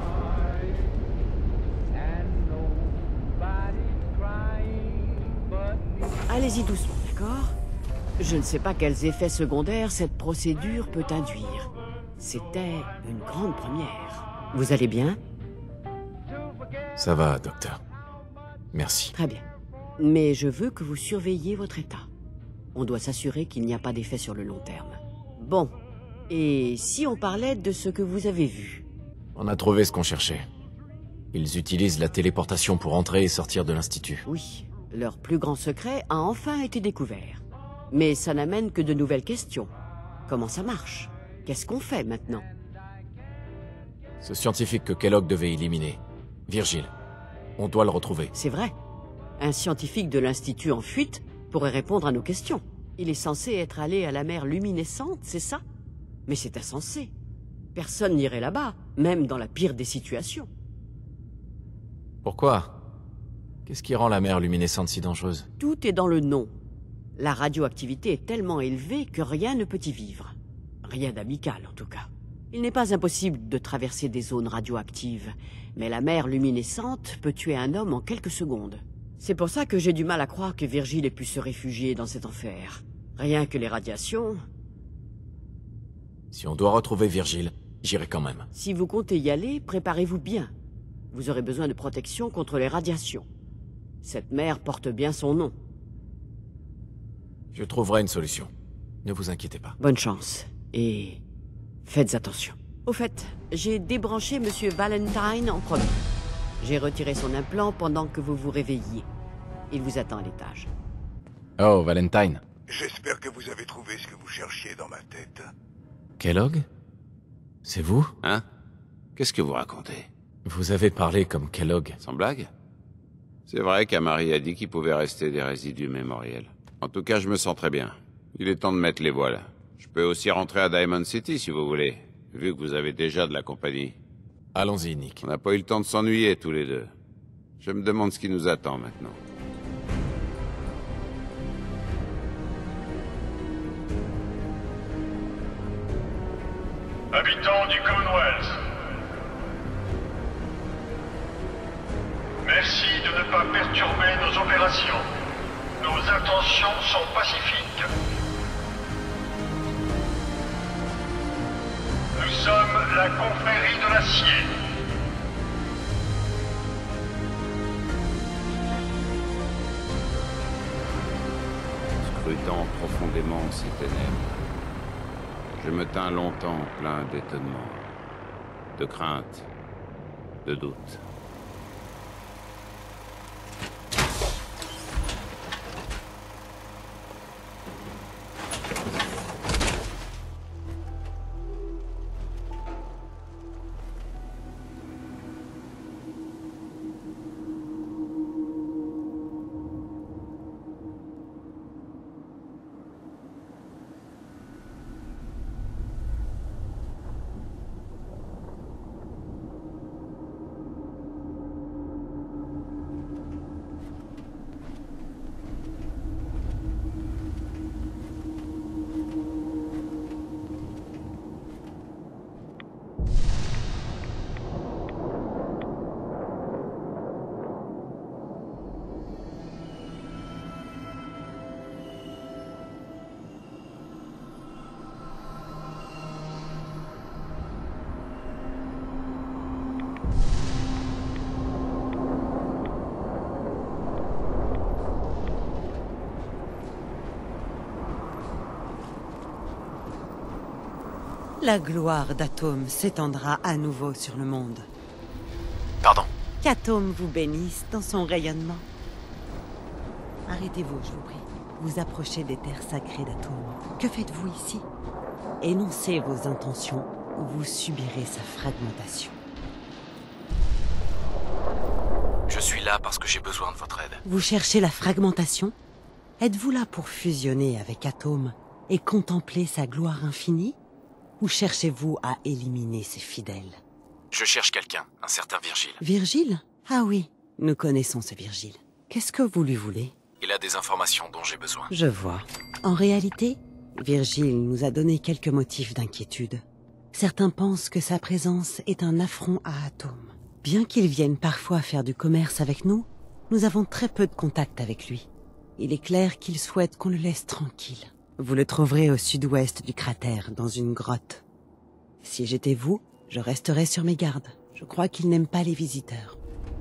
Allez-y doucement, d'accord? Je ne sais pas quels effets secondaires cette procédure peut induire. C'était une grande première. Vous allez bien? Ça va, docteur. Merci. Très bien. Mais je veux que vous surveilliez votre état. On doit s'assurer qu'il n'y a pas d'effet sur le long terme. Bon. Et si on parlait de ce que vous avez vu? On a trouvé ce qu'on cherchait. Ils utilisent la téléportation pour entrer et sortir de l'Institut. Oui. Leur plus grand secret a enfin été découvert. Mais ça n'amène que de nouvelles questions. Comment ça marche? Qu'est-ce qu'on fait maintenant? Ce scientifique que Kellogg devait éliminer, Virgile, on doit le retrouver. C'est vrai. Un scientifique de l'Institut en fuite pourrait répondre à nos questions. Il est censé être allé à la mer luminescente, c'est ça? Mais c'est insensé. Personne n'irait là-bas, même dans la pire des situations. Pourquoi? Qu'est-ce qui rend la mer luminescente si dangereuse? Tout est dans le nom. La radioactivité est tellement élevée que rien ne peut y vivre. Rien d'amical, en tout cas. Il n'est pas impossible de traverser des zones radioactives, mais la mer luminescente peut tuer un homme en quelques secondes. C'est pour ça que j'ai du mal à croire que Virgile ait pu se réfugier dans cet enfer. Rien que les radiations... Si on doit retrouver Virgile, j'irai quand même. Si vous comptez y aller, préparez-vous bien. Vous aurez besoin de protection contre les radiations. Cette mer porte bien son nom. Je trouverai une solution. Ne vous inquiétez pas. Bonne chance. Et faites attention. Au fait, j'ai débranché Monsieur Valentine en premier. J'ai retiré son implant pendant que vous vous réveilliez. Il vous attend à l'étage. Oh, Valentine. J'espère que vous avez trouvé ce que vous cherchiez dans ma tête. Kellogg? C'est vous? Hein? Qu'est-ce que vous racontez? Vous avez parlé comme Kellogg. Sans blague? C'est vrai qu'Amari a dit qu'il pouvait rester des résidus mémoriels. En tout cas, je me sens très bien. Il est temps de mettre les voiles. Je peux aussi rentrer à Diamond City si vous voulez, vu que vous avez déjà de la compagnie. Allons-y, Nick. On n'a pas eu le temps de s'ennuyer tous les deux. Je me demande ce qui nous attend maintenant. Habitants du Commonwealth, merci de ne pas perturber nos opérations. Nos intentions sont pacifiques. Nous sommes la confrérie de l'acier. Scrutant profondément ces ténèbres, je me tins longtemps plein d'étonnement, de crainte, de doute. La gloire d'Atome s'étendra à nouveau sur le monde. Pardon. Qu'Atome vous bénisse dans son rayonnement. Arrêtez-vous, je vous prie. Vous approchez des terres sacrées d'Atome. Que faites-vous ici? Énoncez vos intentions ou vous subirez sa fragmentation. Je suis là parce que j'ai besoin de votre aide. Vous cherchez la fragmentation? Êtes-vous là pour fusionner avec Atome et contempler sa gloire infinie? Ou cherchez-vous à éliminer ses fidèles? Je cherche quelqu'un, un certain Virgile. Virgile? Ah oui, nous connaissons ce Virgile. Qu'est-ce que vous lui voulez? Il a des informations dont j'ai besoin. Je vois. En réalité, Virgile nous a donné quelques motifs d'inquiétude. Certains pensent que sa présence est un affront à Atome. Bien qu'il vienne parfois faire du commerce avec nous, nous avons très peu de contact avec lui. Il est clair qu'il souhaite qu'on le laisse tranquille. Vous le trouverez au sud-ouest du cratère, dans une grotte. Si j'étais vous, je resterais sur mes gardes. Je crois qu'il n'aime pas les visiteurs.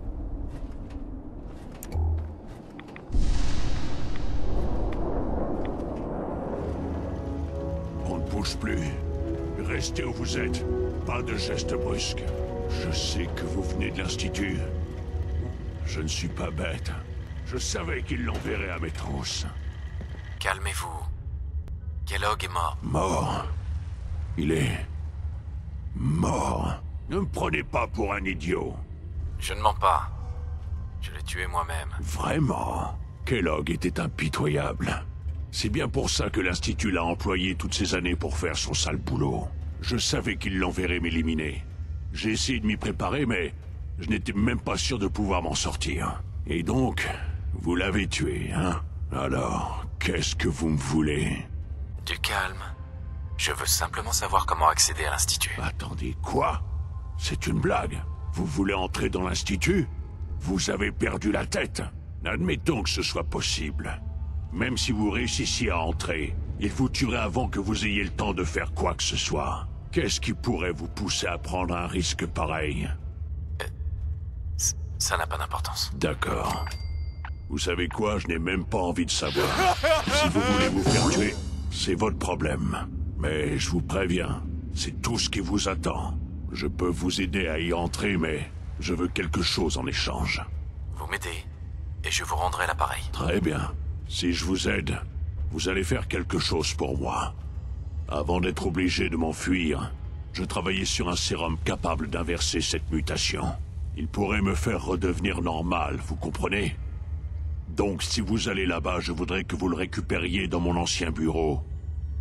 On ne bouge plus. Restez où vous êtes. Pas de gestes brusques. Je sais que vous venez de l'Institut. Je ne suis pas bête. Je savais qu'il l'enverrait à mes trousses. Calmez-vous. Kellogg est mort. Mort? Il est... mort. Ne me prenez pas pour un idiot. Je ne mens pas. Je l'ai tué moi-même. Vraiment? Kellogg était impitoyable. C'est bien pour ça que l'Institut l'a employé toutes ces années pour faire son sale boulot. Je savais qu'il l'enverrait m'éliminer. J'ai essayé de m'y préparer, mais je n'étais même pas sûr de pouvoir m'en sortir. Et donc, vous l'avez tué, hein? Alors, qu'est-ce que vous me voulez? Du calme. Je veux simplement savoir comment accéder à l'Institut. Attendez, quoi? C'est une blague? Vous voulez entrer dans l'Institut? Vous avez perdu la tête. Admettons que ce soit possible. Même si vous réussissiez à entrer, il vous tuerait avant que vous ayez le temps de faire quoi que ce soit. Qu'est-ce qui pourrait vous pousser à prendre un risque pareil? euh, Ça n'a pas d'importance. D'accord. Vous savez quoi? Je n'ai même pas envie de savoir. Si vous voulez vous faire tuer, c'est votre problème. Mais je vous préviens, c'est tout ce qui vous attend. Je peux vous aider à y entrer, mais je veux quelque chose en échange. Vous m'aidez, et je vous rendrai l'appareil. Très bien. Si je vous aide, vous allez faire quelque chose pour moi. Avant d'être obligé de m'enfuir, je travaillais sur un sérum capable d'inverser cette mutation. Il pourrait me faire redevenir normal, vous comprenez? Donc si vous allez là-bas, je voudrais que vous le récupériez dans mon ancien bureau.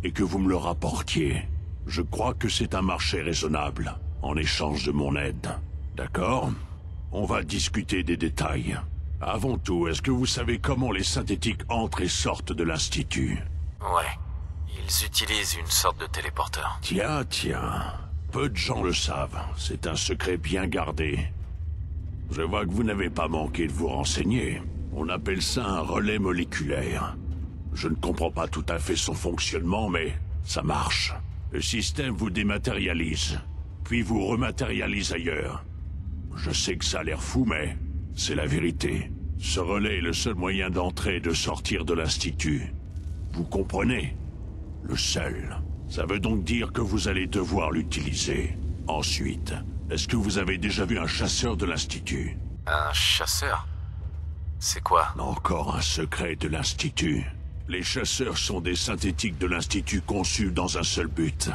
et que vous me le rapportiez. Je crois que c'est un marché raisonnable, en échange de mon aide. D'accord? On va discuter des détails. Avant tout, est-ce que vous savez comment les synthétiques entrent et sortent de l'Institut? Ouais. Ils utilisent une sorte de téléporteur. Tiens, tiens. Peu de gens le savent. C'est un secret bien gardé. Je vois que vous n'avez pas manqué de vous renseigner. On appelle ça un relais moléculaire. Je ne comprends pas tout à fait son fonctionnement, mais ça marche. Le système vous dématérialise, puis vous rematérialise ailleurs. Je sais que ça a l'air fou, mais c'est la vérité. Ce relais est le seul moyen d'entrer et de sortir de l'Institut. Vous comprenez? Le seul. Ça veut donc dire que vous allez devoir l'utiliser. Ensuite, est-ce que vous avez déjà vu un chasseur de l'Institut? Un chasseur? C'est quoi? Encore un secret de l'Institut. Les chasseurs sont des synthétiques de l'Institut conçus dans un seul but.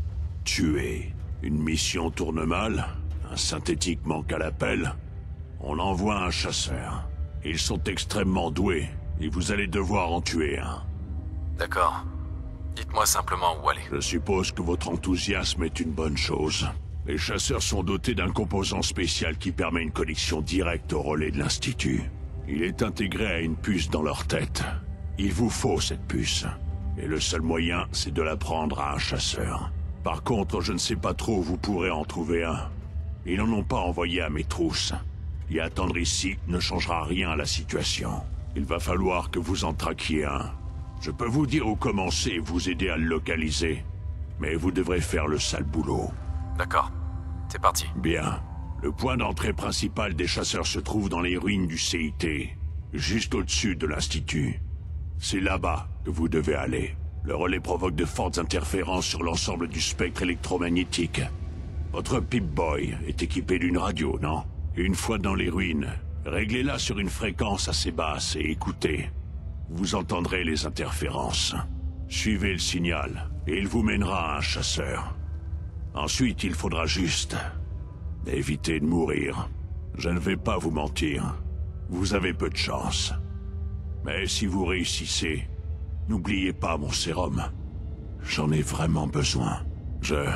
Tuer. Une mission tourne mal, un synthétique manque à l'appel, on envoie un chasseur. Ils sont extrêmement doués, et vous allez devoir en tuer un. D'accord. Dites-moi simplement où aller. Je suppose que votre enthousiasme est une bonne chose. Les chasseurs sont dotés d'un composant spécial qui permet une connexion directe au relais de l'Institut. Il est intégré à une puce dans leur tête. Il vous faut cette puce. Et le seul moyen, c'est de la prendre à un chasseur. Par contre, je ne sais pas trop où vous pourrez en trouver un. Ils n'en ont pas envoyé à mes trousses. Y attendre ici ne changera rien à la situation. Il va falloir que vous en traquiez un. Je peux vous dire où commencer et vous aider à le localiser. Mais vous devrez faire le sale boulot. D'accord. C'est parti. Bien. Le point d'entrée principal des chasseurs se trouve dans les ruines du C I T, juste au-dessus de l'Institut. C'est là-bas que vous devez aller. Le relais provoque de fortes interférences sur l'ensemble du spectre électromagnétique. Votre Pip-Boy est équipé d'une radio, non? Une fois dans les ruines, réglez-la sur une fréquence assez basse et écoutez. Vous entendrez les interférences. Suivez le signal, et il vous mènera à un chasseur. Ensuite, il faudra juste éviter de mourir. Je ne vais pas vous mentir. Vous avez peu de chance. Mais si vous réussissez, n'oubliez pas mon sérum. J'en ai vraiment besoin. Je...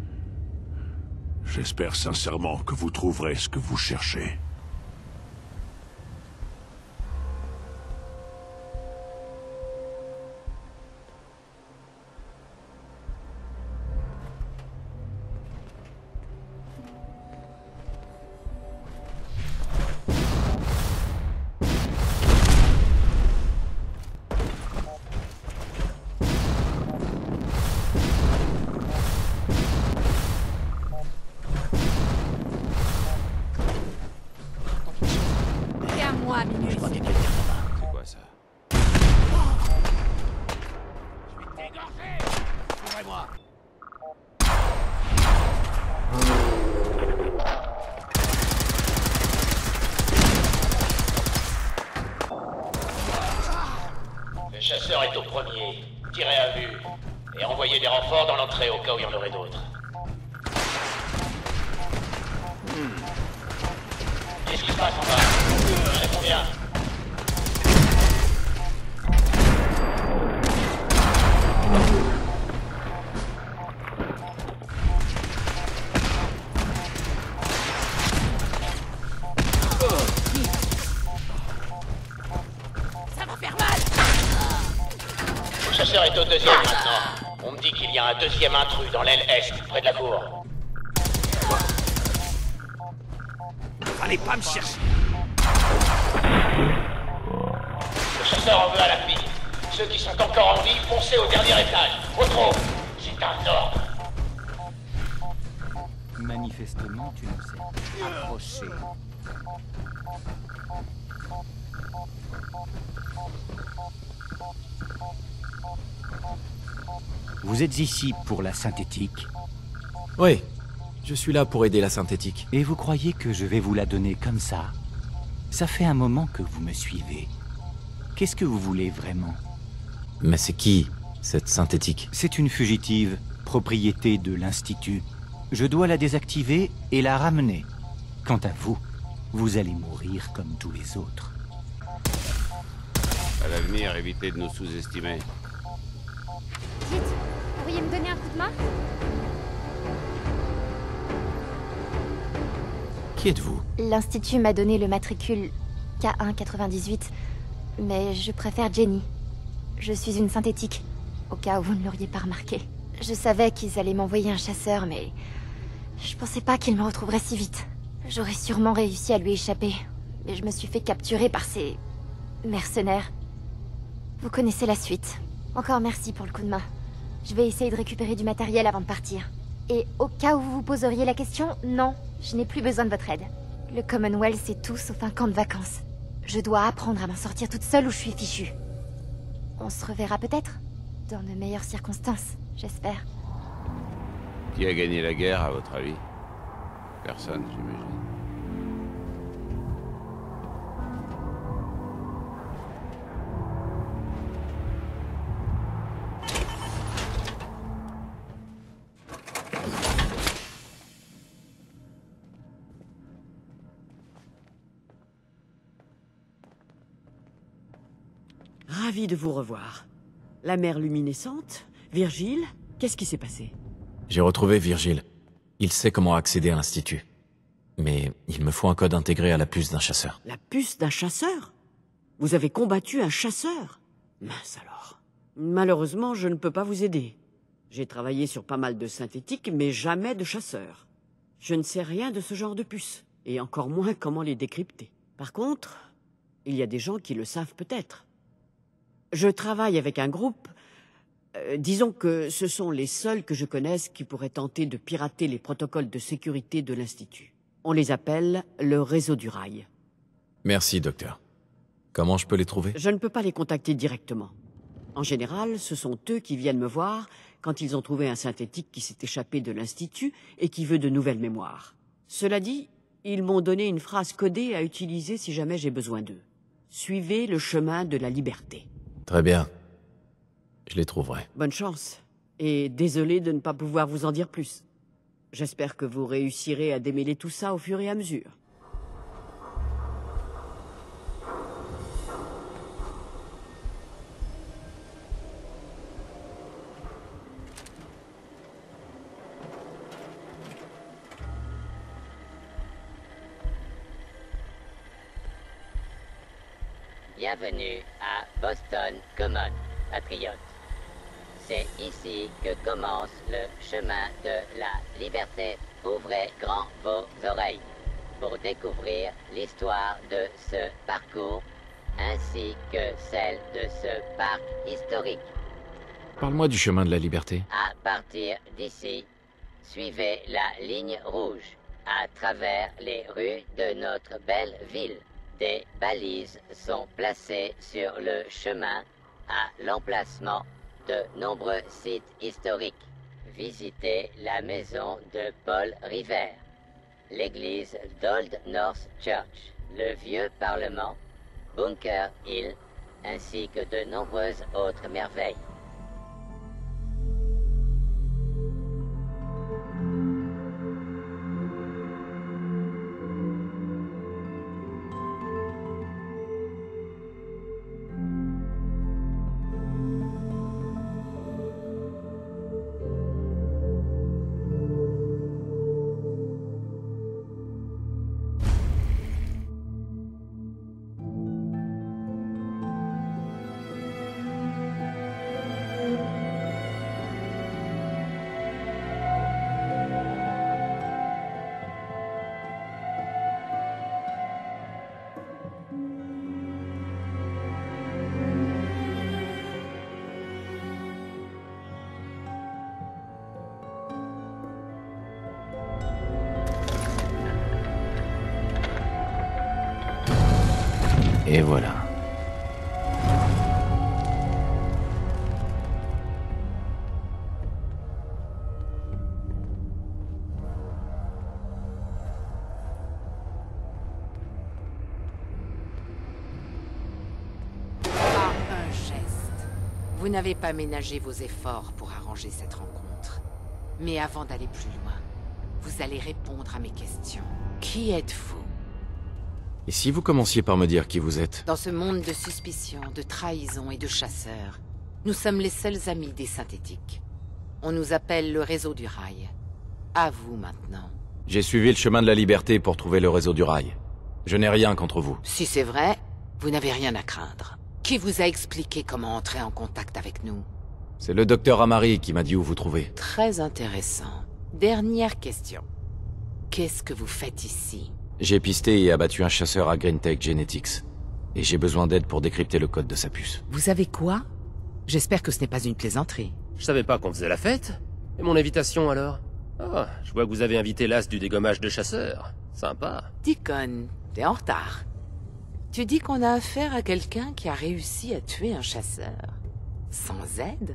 J'espère sincèrement que vous trouverez ce que vous cherchez. Le chasseur est au premier. Tirez à vue. Et envoyez des renforts dans l'entrée au cas où il y en aurait d'autres. Hmm. Qu'est-ce qui se passe en bas? Je réponds bien. Ça va faire mal! Le chasseur est au deuxième maintenant. On me dit qu'il y a un deuxième intrus dans l'aile est, près de la cour. Allez pas me chercher. Le chasseur en veut à la fille. Ceux qui sont encore en vie, foncez au dernier étage. Au trop. C'est un ordre. Manifestement, tu nous sais approché. Vous êtes ici pour la synthétique? Oui, je suis là pour aider la synthétique. Et vous croyez que je vais vous la donner comme ça? Ça fait un moment que vous me suivez. Qu'est-ce que vous voulez vraiment? Mais c'est qui, cette synthétique? C'est une fugitive, propriété de l'Institut. Je dois la désactiver et la ramener. Quant à vous, vous allez mourir comme tous les autres. À l'avenir, évitez de nous sous-estimer. Vite, me donner un coup de main? Qui êtes-vous? L'Institut m'a donné le matricule K un quatre-vingt-dix-huit, mais je préfère Jenny. Je suis une synthétique, au cas où vous ne l'auriez pas remarqué. Je savais qu'ils allaient m'envoyer un chasseur, mais je pensais pas qu'ils me retrouveraient si vite. J'aurais sûrement réussi à lui échapper, mais je me suis fait capturer par ces mercenaires. Vous connaissez la suite. Encore merci pour le coup de main. Je vais essayer de récupérer du matériel avant de partir. Et au cas où vous vous poseriez la question, non, je n'ai plus besoin de votre aide. Le Commonwealth, c'est tout sauf un camp de vacances. Je dois apprendre à m'en sortir toute seule ou je suis fichue. On se reverra peut-être? Dans de meilleures circonstances, j'espère. Qui a gagné la guerre, à votre avis? Personne, j'imagine. Ravi de vous revoir. La mer luminescente? Virgile? Qu'est-ce qui s'est passé? J'ai retrouvé Virgile. Il sait comment accéder à l'Institut. Mais il me faut un code intégré à la puce d'un chasseur. La puce d'un chasseur? Vous avez combattu un chasseur? Mince alors. Malheureusement, je ne peux pas vous aider. J'ai travaillé sur pas mal de synthétiques, mais jamais de chasseurs. Je ne sais rien de ce genre de puces, et encore moins comment les décrypter. Par contre, il y a des gens qui le savent peut-être. Je travaille avec un groupe. Euh, disons que ce sont les seuls que je connaisse qui pourraient tenter de pirater les protocoles de sécurité de l'Institut. On les appelle le réseau du rail. Merci, docteur. Comment je peux les trouver? Je ne peux pas les contacter directement. En général, ce sont eux qui viennent me voir quand ils ont trouvé un synthétique qui s'est échappé de l'Institut et qui veut de nouvelles mémoires. Cela dit, ils m'ont donné une phrase codée à utiliser si jamais j'ai besoin d'eux. Suivez le chemin de la liberté. Très bien. Je les trouverai. Bonne chance. Et désolé de ne pas pouvoir vous en dire plus. J'espère que vous réussirez à démêler tout ça au fur et à mesure. Bienvenue à Boston Common, patriote. C'est ici que commence le chemin de la liberté. Ouvrez grand vos oreilles pour découvrir l'histoire de ce parcours ainsi que celle de ce parc historique. Parle-moi du chemin de la liberté. À partir d'ici, suivez la ligne rouge à travers les rues de notre belle ville. Des balises sont placées sur le chemin à l'emplacement de nombreux sites historiques. Visitez la maison de Paul Revere, l'église d'Old North Church, le vieux parlement, Bunker Hill, ainsi que de nombreuses autres merveilles. Et voilà. Pas un geste. Vous n'avez pas ménagé vos efforts pour arranger cette rencontre. Mais avant d'aller plus loin, vous allez répondre à mes questions. Qui êtes-vous? Et si vous commenciez par me dire qui vous êtes? Dans ce monde de suspicion, de trahison et de chasseurs, nous sommes les seuls amis des synthétiques. On nous appelle le réseau du rail. À vous maintenant. J'ai suivi le chemin de la liberté pour trouver le réseau du rail. Je n'ai rien contre vous. Si c'est vrai, vous n'avez rien à craindre. Qui vous a expliqué comment entrer en contact avec nous? C'est le docteur Amari qui m'a dit où vous trouver. Très intéressant. Dernière question. Qu'est-ce que vous faites ici? J'ai pisté et abattu un chasseur à Greentech Genetics. Et j'ai besoin d'aide pour décrypter le code de sa puce. Vous savez quoi? J'espère que ce n'est pas une plaisanterie. Je savais pas qu'on faisait la fête. Et mon invitation alors? Ah, je vois que vous avez invité l'as du dégommage de chasseurs. Sympa. Deacon, t'es en retard. Tu dis qu'on a affaire à quelqu'un qui a réussi à tuer un chasseur. Sans aide?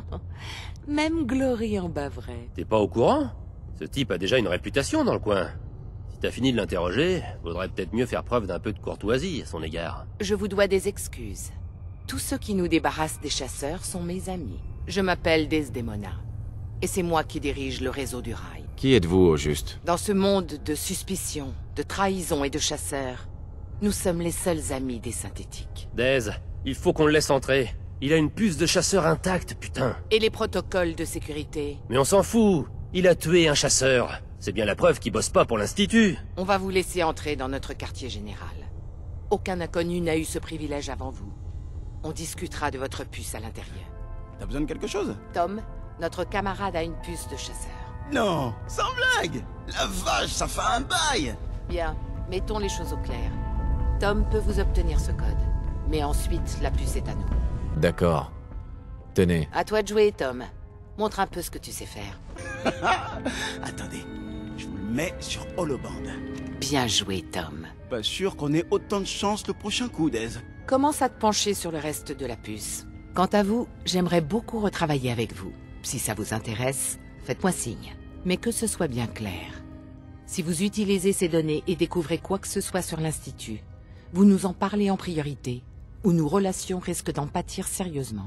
Même Glory en bavrait. T'es pas au courant? Ce type a déjà une réputation dans le coin. Si t'as fini de l'interroger, vaudrait peut-être mieux faire preuve d'un peu de courtoisie à son égard. Je vous dois des excuses. Tous ceux qui nous débarrassent des chasseurs sont mes amis. Je m'appelle Desdemona. Et c'est moi qui dirige le réseau du rail. Qui êtes-vous, au juste? Dans ce monde de suspicion, de trahison et de chasseurs, nous sommes les seuls amis des synthétiques. Dez, il faut qu'on le laisse entrer. Il a une puce de chasseur intacte, putain. Et les protocoles de sécurité? Mais on s'en fout. Il a tué un chasseur. C'est bien la preuve qu'il bosse pas pour l'Institut. On va vous laisser entrer dans notre quartier général. Aucun inconnu n'a eu ce privilège avant vous. On discutera de votre puce à l'intérieur. T'as besoin de quelque chose? Tom, notre camarade a une puce de chasseur. Non, sans blague! La vache, ça fait un bail! Bien, mettons les choses au clair. Tom peut vous obtenir ce code. Mais ensuite, la puce est à nous. D'accord. Tenez. À toi de jouer, Tom. Montre un peu ce que tu sais faire. Attendez, je vous le mets sur Holoband. Bien joué, Tom. Pas sûr qu'on ait autant de chance le prochain coup, Dez. Commence à te pencher sur le reste de la puce. Quant à vous, j'aimerais beaucoup retravailler avec vous. Si ça vous intéresse, faites-moi signe. Mais que ce soit bien clair. Si vous utilisez ces données et découvrez quoi que ce soit sur l'Institut, vous nous en parlez en priorité, ou nos relations risquent d'en pâtir sérieusement.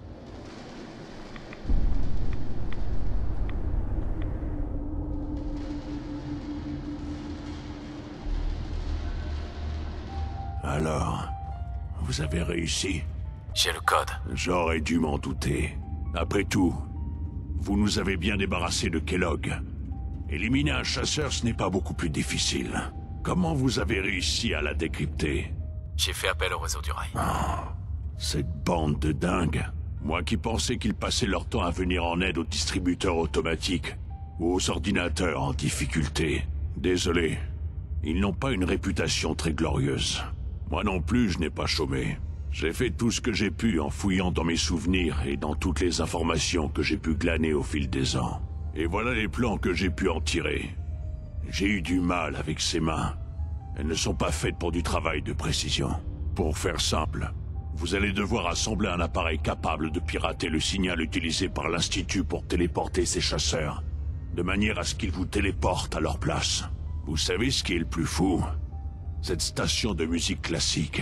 Alors, vous avez réussi? J'ai le code. J'aurais dû m'en douter. Après tout, vous nous avez bien débarrassé de Kellogg. Éliminer un chasseur, ce n'est pas beaucoup plus difficile. Comment vous avez réussi à la décrypter? J'ai fait appel au réseau du rail. Oh, cette bande de dingues. Moi qui pensais qu'ils passaient leur temps à venir en aide aux distributeurs automatiques ou aux ordinateurs en difficulté. Désolé, ils n'ont pas une réputation très glorieuse. Moi non plus, je n'ai pas chômé. J'ai fait tout ce que j'ai pu en fouillant dans mes souvenirs et dans toutes les informations que j'ai pu glaner au fil des ans. Et voilà les plans que j'ai pu en tirer. J'ai eu du mal avec ces mains. Elles ne sont pas faites pour du travail de précision. Pour faire simple, vous allez devoir assembler un appareil capable de pirater le signal utilisé par l'Institut pour téléporter ces chasseurs, de manière à ce qu'ils vous téléportent à leur place. Vous savez ce qui est le plus fou? Cette station de musique classique.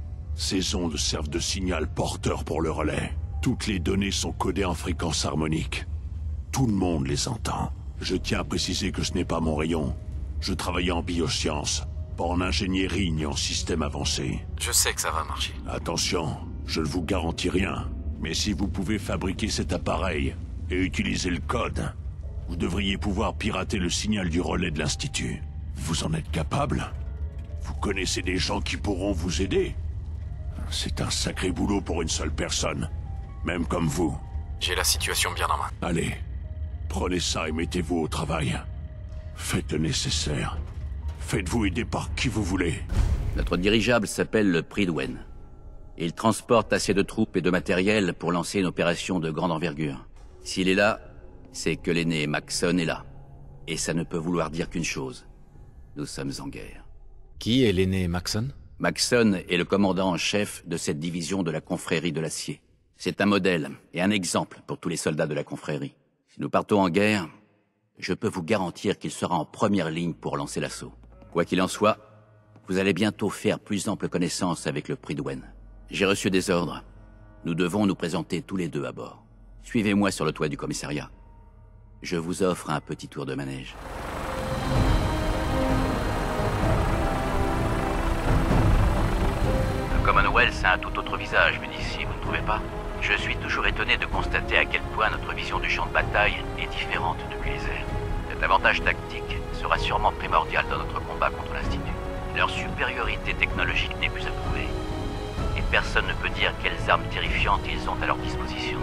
Ces ondes servent de signal porteur pour le relais. Toutes les données sont codées en fréquence harmonique. Tout le monde les entend. Je tiens à préciser que ce n'est pas mon rayon. Je travaillais en biosciences, pas en ingénierie ni en système avancé. Je sais que ça va marcher. Attention, je ne vous garantis rien. Mais si vous pouvez fabriquer cet appareil et utiliser le code, vous devriez pouvoir pirater le signal du relais de l'Institut. Vous en êtes capable? Vous connaissez des gens qui pourront vous aider? C'est un sacré boulot pour une seule personne, même comme vous. J'ai la situation bien en main. Allez, prenez ça et mettez-vous au travail. Faites le nécessaire. Faites-vous aider par qui vous voulez. Notre dirigeable s'appelle le Prydwen. Il transporte assez de troupes et de matériel pour lancer une opération de grande envergure. S'il est là, c'est que l'aîné Maxson est là. Et ça ne peut vouloir dire qu'une chose. Nous sommes en guerre. Qui est l'aîné Maxson? Maxson est le commandant en chef de cette division de la confrérie de l'acier. C'est un modèle et un exemple pour tous les soldats de la confrérie. Si nous partons en guerre, je peux vous garantir qu'il sera en première ligne pour lancer l'assaut. Quoi qu'il en soit, vous allez bientôt faire plus ample connaissance avec le Prydwen. J'ai reçu des ordres. Nous devons nous présenter tous les deux à bord. Suivez-moi sur le toit du commissariat. Je vous offre un petit tour de manège. Le Commonwealth a un tout autre visage vu d'ici, vous ne trouvez pas? Je suis toujours étonné de constater à quel point notre vision du champ de bataille est est différente depuis les airs. Cet avantage tactique sera sûrement primordial dans notre combat contre l'Institut. Leur supériorité technologique n'est plus à prouver. Et personne ne peut dire quelles armes terrifiantes ils ont à leur disposition.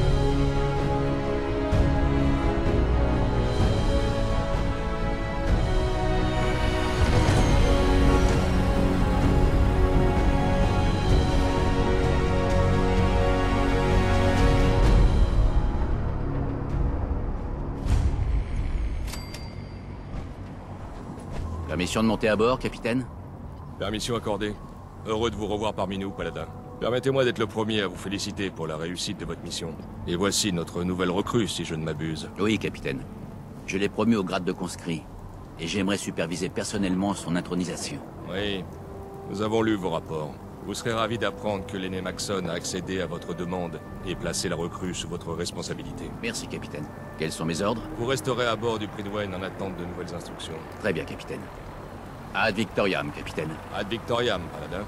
Permission de monter à bord, capitaine? Permission accordée. Heureux de vous revoir parmi nous, Paladin. Permettez-moi d'être le premier à vous féliciter pour la réussite de votre mission. Et voici notre nouvelle recrue, si je ne m'abuse. Oui, capitaine. Je l'ai promu au grade de conscrit. Et j'aimerais superviser personnellement son intronisation. Oui. Nous avons lu vos rapports. Vous serez ravis d'apprendre que l'aîné Maxson a accédé à votre demande et placé la recrue sous votre responsabilité. Merci, capitaine. Quels sont mes ordres? Vous resterez à bord du Prydwen en attente de nouvelles instructions. Très bien, capitaine. Ad Victoriam, capitaine. Ad Victoriam, Paladin.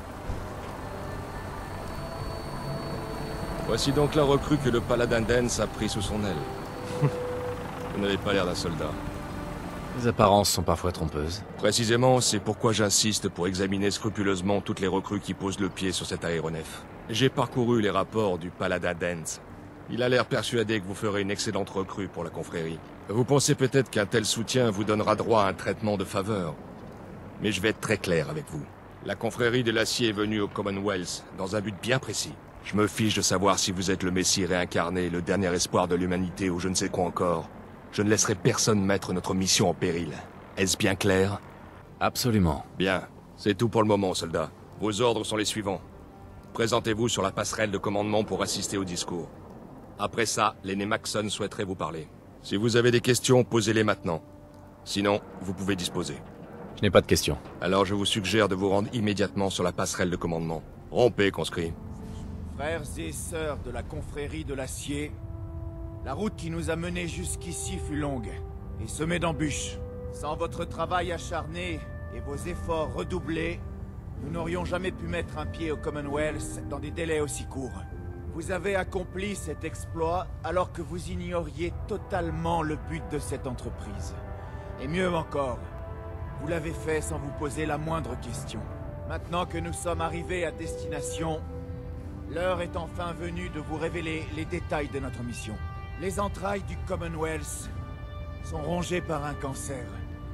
Voici donc la recrue que le Paladin Dance a pris sous son aile. Vous n'avez pas l'air d'un soldat. Les apparences sont parfois trompeuses. Précisément, c'est pourquoi j'insiste pour examiner scrupuleusement toutes les recrues qui posent le pied sur cet aéronef. J'ai parcouru les rapports du Paladin Dance. Il a l'air persuadé que vous ferez une excellente recrue pour la confrérie. Vous pensez peut-être qu'un tel soutien vous donnera droit à un traitement de faveur. Mais je vais être très clair avec vous. La confrérie de l'acier est venue au Commonwealth dans un but bien précis. Je me fiche de savoir si vous êtes le Messie réincarné, le dernier espoir de l'humanité ou je ne sais quoi encore. Je ne laisserai personne mettre notre mission en péril. Est-ce bien clair? Absolument. Bien. C'est tout pour le moment, soldat. Vos ordres sont les suivants. Présentez-vous sur la passerelle de commandement pour assister au discours. Après ça, l'aîné Maxson souhaiterait vous parler. Si vous avez des questions, posez-les maintenant. Sinon, vous pouvez disposer. Je n'ai pas de questions. Alors je vous suggère de vous rendre immédiatement sur la passerelle de commandement. Rompez, conscrits. Frères et sœurs de la confrérie de l'acier, la route qui nous a menés jusqu'ici fut longue et semée d'embûches. Sans votre travail acharné et vos efforts redoublés, nous n'aurions jamais pu mettre un pied au Commonwealth dans des délais aussi courts. Vous avez accompli cet exploit alors que vous ignoriez totalement le but de cette entreprise. Et mieux encore, vous l'avez fait sans vous poser la moindre question. Maintenant que nous sommes arrivés à destination, l'heure est enfin venue de vous révéler les détails de notre mission. Les entrailles du Commonwealth sont rongées par un cancer.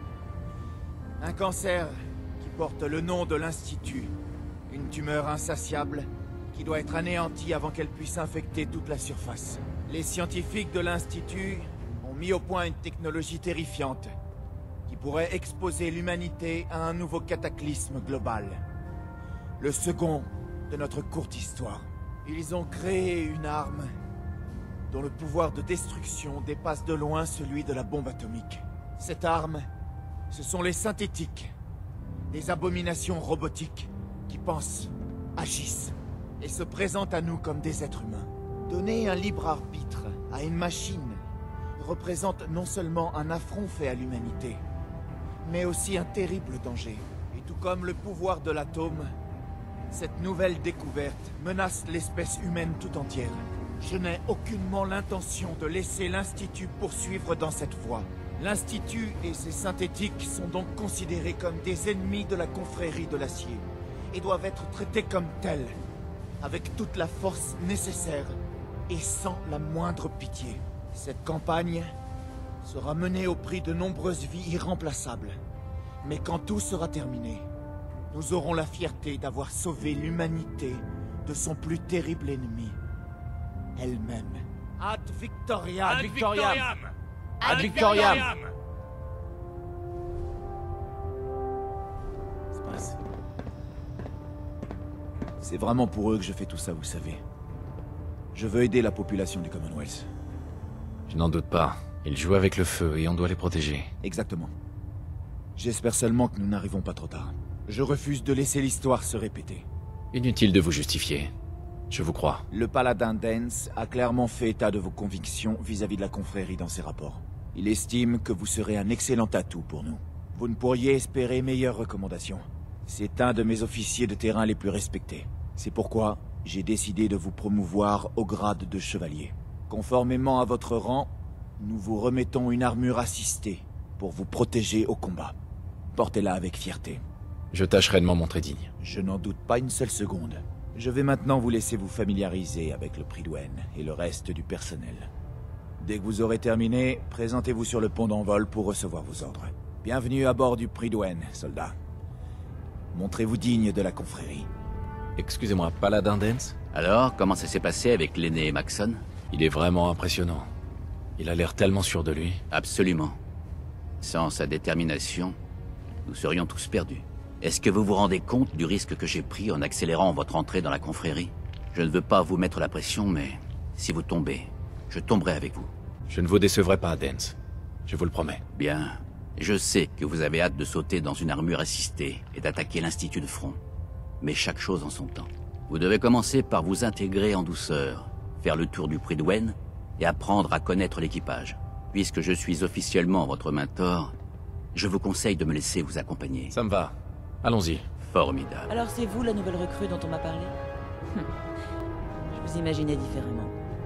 Un cancer qui porte le nom de l'Institut. Une tumeur insatiable qui doit être anéantie avant qu'elle puisse infecter toute la surface. Les scientifiques de l'Institut ont mis au point une technologie terrifiante qui pourrait exposer l'humanité à un nouveau cataclysme global. Le second de notre courte histoire. Ils ont créé une arme dont le pouvoir de destruction dépasse de loin celui de la bombe atomique. Cette arme, ce sont les synthétiques, des abominations robotiques qui pensent, agissent et se présentent à nous comme des êtres humains. Donner un libre arbitre à une machine représente non seulement un affront fait à l'humanité, mais aussi un terrible danger. Et tout comme le pouvoir de l'atome, cette nouvelle découverte menace l'espèce humaine tout entière. Je n'ai aucunement l'intention de laisser l'Institut poursuivre dans cette voie. L'Institut et ses synthétiques sont donc considérés comme des ennemis de la confrérie de l'acier et doivent être traités comme tels, avec toute la force nécessaire et sans la moindre pitié. Cette campagne sera menée au prix de nombreuses vies irremplaçables. Mais quand tout sera terminé, nous aurons la fierté d'avoir sauvé l'humanité de son plus terrible ennemi, elle-même. Ad Victoriam! Ad Victoriam! Ad Victoriam! C'est vraiment pour eux que je fais tout ça, vous savez. Je veux aider la population du Commonwealth. Je n'en doute pas. Ils jouent avec le feu et on doit les protéger. Exactement. J'espère seulement que nous n'arrivons pas trop tard. Je refuse de laisser l'histoire se répéter. Inutile de vous justifier. Je vous crois. Le Paladin Dance a clairement fait état de vos convictions vis-à-vis de la confrérie dans ses rapports. Il estime que vous serez un excellent atout pour nous. Vous ne pourriez espérer meilleures recommandations. C'est un de mes officiers de terrain les plus respectés. C'est pourquoi j'ai décidé de vous promouvoir au grade de chevalier. Conformément à votre rang, nous vous remettons une armure assistée pour vous protéger au combat. Portez-la avec fierté. Je tâcherai de m'en montrer digne. Je n'en doute pas une seule seconde. Je vais maintenant vous laisser vous familiariser avec le Prydwen et le reste du personnel. Dès que vous aurez terminé, présentez-vous sur le pont d'envol pour recevoir vos ordres. Bienvenue à bord du Prydwen, soldats. Montrez-vous digne de la confrérie. Excusez-moi, Paladin Dance? Alors, comment ça s'est passé avec l'aîné Maxon? Il est vraiment impressionnant. Il a l'air tellement sûr de lui. Absolument. Sans sa détermination, nous serions tous perdus. Est-ce que vous vous rendez compte du risque que j'ai pris en accélérant votre entrée dans la confrérie? Je ne veux pas vous mettre la pression, mais si vous tombez, je tomberai avec vous. Je ne vous décevrai pas, Dance. Je vous le promets. Bien. Je sais que vous avez hâte de sauter dans une armure assistée et d'attaquer l'Institut de front. Mais chaque chose en son temps. Vous devez commencer par vous intégrer en douceur, faire le tour du Prydwen et apprendre à connaître l'équipage. Puisque je suis officiellement votre mentor, je vous conseille de me laisser vous accompagner. Ça me va. Allons-y. Formidable. Alors c'est vous la nouvelle recrue dont on m'a parlé? Hum. Je vous imaginais différemment.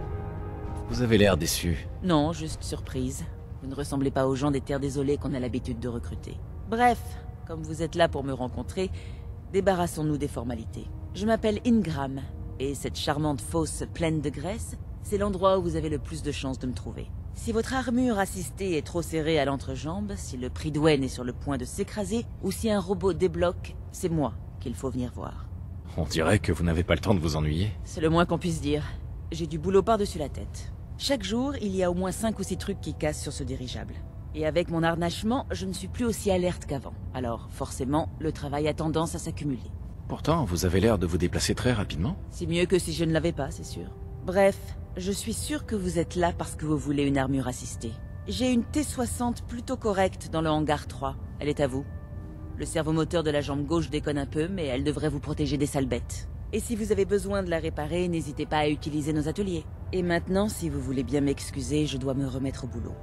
Vous avez l'air déçu. Non, juste surprise. Vous ne ressemblez pas aux gens des Terres Désolées qu'on a l'habitude de recruter. Bref, comme vous êtes là pour me rencontrer, débarrassons-nous des formalités. Je m'appelle Ingram, et cette charmante fosse pleine de graisse, c'est l'endroit où vous avez le plus de chances de me trouver. Si votre armure assistée est trop serrée à l'entrejambe, si le Prydwen est sur le point de s'écraser, ou si un robot débloque, c'est moi qu'il faut venir voir. On dirait que vous n'avez pas le temps de vous ennuyer. C'est le moins qu'on puisse dire. J'ai du boulot par-dessus la tête. Chaque jour, il y a au moins cinq ou six trucs qui cassent sur ce dirigeable. Et avec mon harnachement, je ne suis plus aussi alerte qu'avant. Alors, forcément, le travail a tendance à s'accumuler. Pourtant, vous avez l'air de vous déplacer très rapidement. C'est mieux que si je ne l'avais pas, c'est sûr. Bref, je suis sûr que vous êtes là parce que vous voulez une armure assistée. J'ai une T soixante plutôt correcte dans le hangar trois. Elle est à vous. Le servomoteur de la jambe gauche déconne un peu, mais elle devrait vous protéger des sales bêtes. Et si vous avez besoin de la réparer, n'hésitez pas à utiliser nos ateliers. Et maintenant, si vous voulez bien m'excuser, je dois me remettre au boulot.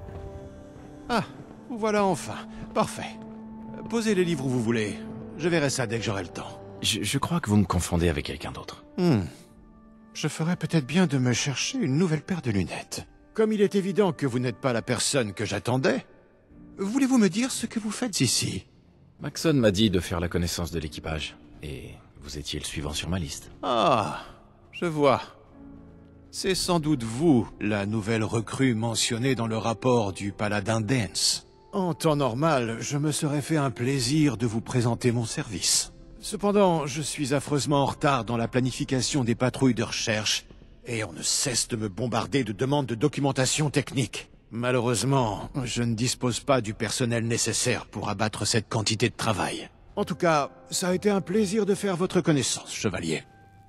Ah, vous voilà enfin. Parfait. Posez les livres où vous voulez. Je verrai ça dès que j'aurai le temps. Je, je crois que vous me confondez avec quelqu'un d'autre. Hmm. Je ferais peut-être bien de me chercher une nouvelle paire de lunettes. Comme il est évident que vous n'êtes pas la personne que j'attendais, voulez-vous me dire ce que vous faites ici? Maxon m'a dit de faire la connaissance de l'équipage. Et vous étiez le suivant sur ma liste. Ah, je vois. C'est sans doute vous, la nouvelle recrue mentionnée dans le rapport du Paladin Dance. En temps normal, je me serais fait un plaisir de vous présenter mon service. Cependant, je suis affreusement en retard dans la planification des patrouilles de recherche, et on ne cesse de me bombarder de demandes de documentation technique. Malheureusement, je ne dispose pas du personnel nécessaire pour abattre cette quantité de travail. En tout cas, ça a été un plaisir de faire votre connaissance, chevalier.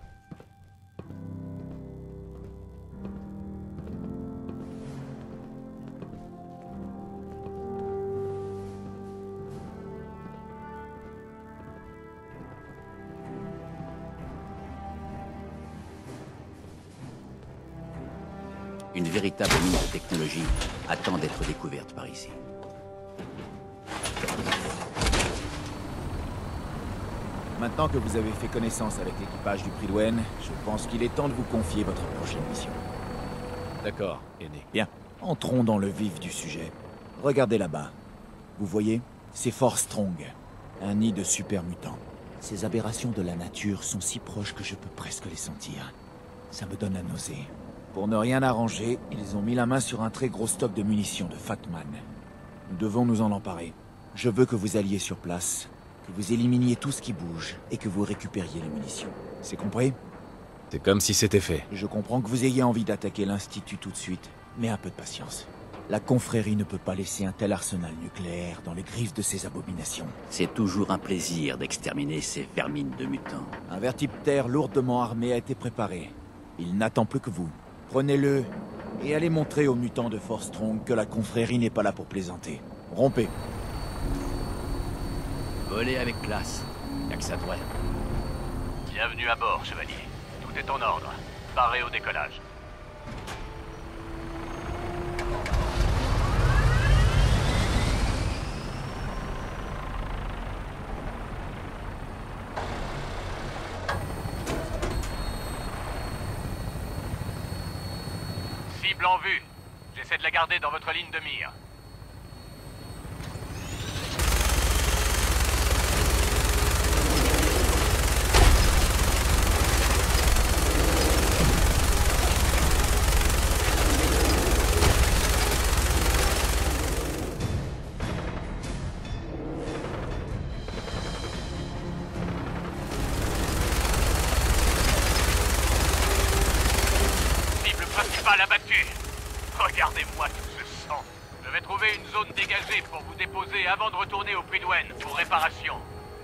Une véritable mine de technologie attend d'être découverte par ici. Maintenant que vous avez fait connaissance avec l'équipage du Prydwen, je pense qu'il est temps de vous confier votre prochaine mission. D'accord, aîné. Bien, entrons dans le vif du sujet. Regardez là-bas. Vous voyez, c'est Fort Strong, un nid de super mutants. Ces aberrations de la nature sont si proches que je peux presque les sentir. Ça me donne la nausée. Pour ne rien arranger, ils ont mis la main sur un très gros stock de munitions de Fatman. Nous devons nous en emparer. Je veux que vous alliez sur place, que vous éliminiez tout ce qui bouge et que vous récupériez les munitions. C'est compris? C'est comme si c'était fait. Je comprends que vous ayez envie d'attaquer l'Institut tout de suite, mais un peu de patience. La confrérie ne peut pas laisser un tel arsenal nucléaire dans les griffes de ces abominations. C'est toujours un plaisir d'exterminer ces vermines de mutants. Un vertiptère lourdement armé a été préparé. Il n'attend plus que vous. Prenez-le et allez montrer aux mutants de Fort Strong que la confrérie n'est pas là pour plaisanter. Rompez. Volez avec classe. Y'a que ça de vrai. Bienvenue à bord, chevalier. Tout est en ordre. Paré au décollage. Cible en vue. J'essaie de la garder dans votre ligne de mire. Abattu. Regardez-moi tout ce sang. Je vais trouver une zone dégagée pour vous déposer avant de retourner au Prydwen pour réparation.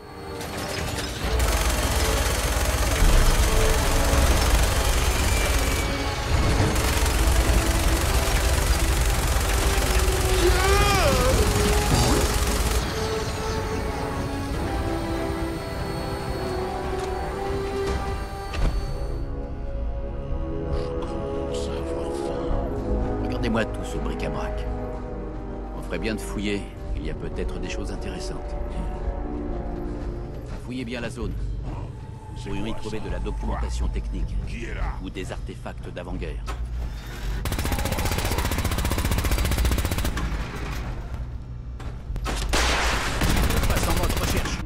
Regardez-moi tout ce bric-à-brac. On ferait bien de fouiller. Il y a peut-être des choses intéressantes. Fouillez bien la zone. Vous pourriez y trouver de la documentation technique ou des artefacts d'avant-guerre. Passe en mode recherche.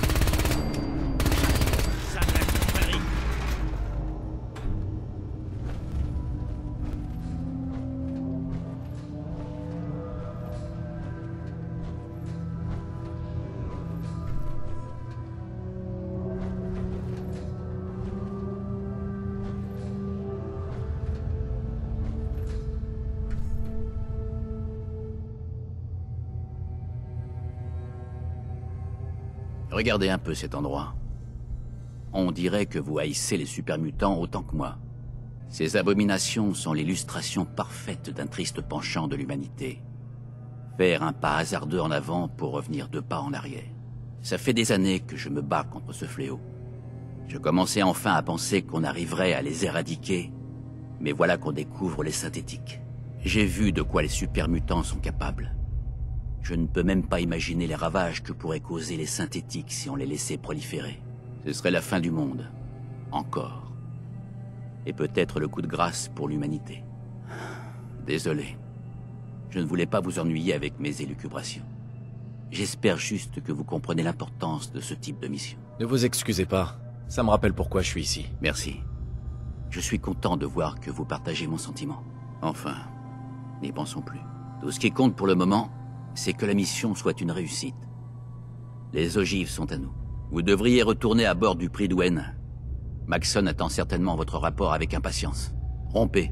Regardez un peu cet endroit. On dirait que vous haïssez les super-mutants autant que moi. Ces abominations sont l'illustration parfaite d'un triste penchant de l'humanité. Faire un pas hasardeux en avant pour revenir deux pas en arrière. Ça fait des années que je me bats contre ce fléau. Je commençais enfin à penser qu'on arriverait à les éradiquer, mais voilà qu'on découvre les synthétiques. J'ai vu de quoi les super-mutants sont capables. Je ne peux même pas imaginer les ravages que pourraient causer les synthétiques si on les laissait proliférer. Ce serait la fin du monde. Encore. Et peut-être le coup de grâce pour l'humanité. Désolé. Je ne voulais pas vous ennuyer avec mes élucubrations. J'espère juste que vous comprenez l'importance de ce type de mission. Ne vous excusez pas. Ça me rappelle pourquoi je suis ici. Merci. Je suis content de voir que vous partagez mon sentiment. Enfin, n'y pensons plus. Tout ce qui compte pour le moment, c'est que la mission soit une réussite. Les ogives sont à nous. Vous devriez retourner à bord du Prydwen. Maxson attend certainement votre rapport avec impatience. Rompez.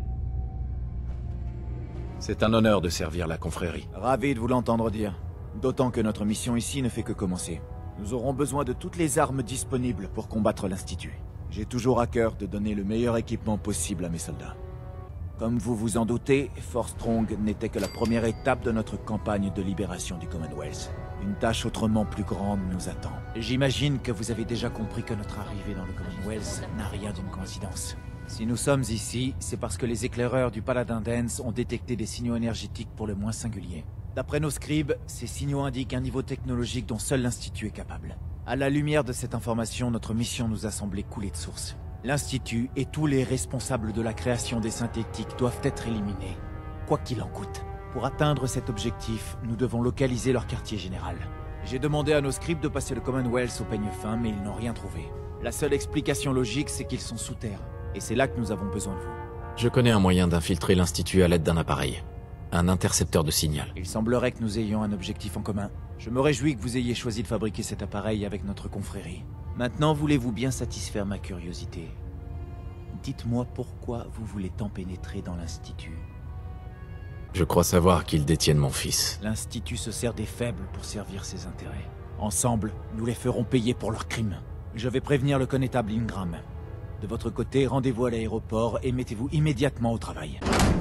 C'est un honneur de servir la confrérie. Ravi de vous l'entendre dire. D'autant que notre mission ici ne fait que commencer. Nous aurons besoin de toutes les armes disponibles pour combattre l'Institut. J'ai toujours à cœur de donner le meilleur équipement possible à mes soldats. Comme vous vous en doutez, Fort Strong n'était que la première étape de notre campagne de libération du Commonwealth. Une tâche autrement plus grande nous attend. J'imagine que vous avez déjà compris que notre arrivée dans le Commonwealth n'a rien d'une coïncidence. Si nous sommes ici, c'est parce que les éclaireurs du Paladin Danse ont détecté des signaux énergétiques pour le moins singuliers. D'après nos scribes, ces signaux indiquent un niveau technologique dont seul l'Institut est capable. À la lumière de cette information, notre mission nous a semblé couler de source. L'Institut et tous les responsables de la création des synthétiques doivent être éliminés, quoi qu'il en coûte. Pour atteindre cet objectif, nous devons localiser leur quartier général. J'ai demandé à nos scribes de passer le Commonwealth au peigne fin, mais ils n'ont rien trouvé. La seule explication logique, c'est qu'ils sont sous terre, et c'est là que nous avons besoin de vous. Je connais un moyen d'infiltrer l'Institut à l'aide d'un appareil. Un intercepteur de signal. Il semblerait que nous ayons un objectif en commun. Je me réjouis que vous ayez choisi de fabriquer cet appareil avec notre confrérie. Maintenant, voulez-vous bien satisfaire ma curiosité? Dites-moi pourquoi vous voulez tant pénétrer dans l'Institut. Je crois savoir qu'ils détiennent mon fils. L'Institut se sert des faibles pour servir ses intérêts. Ensemble, nous les ferons payer pour leurs crimes. Je vais prévenir le connétable Ingram. De votre côté, rendez-vous à l'aéroport et mettez-vous immédiatement au travail.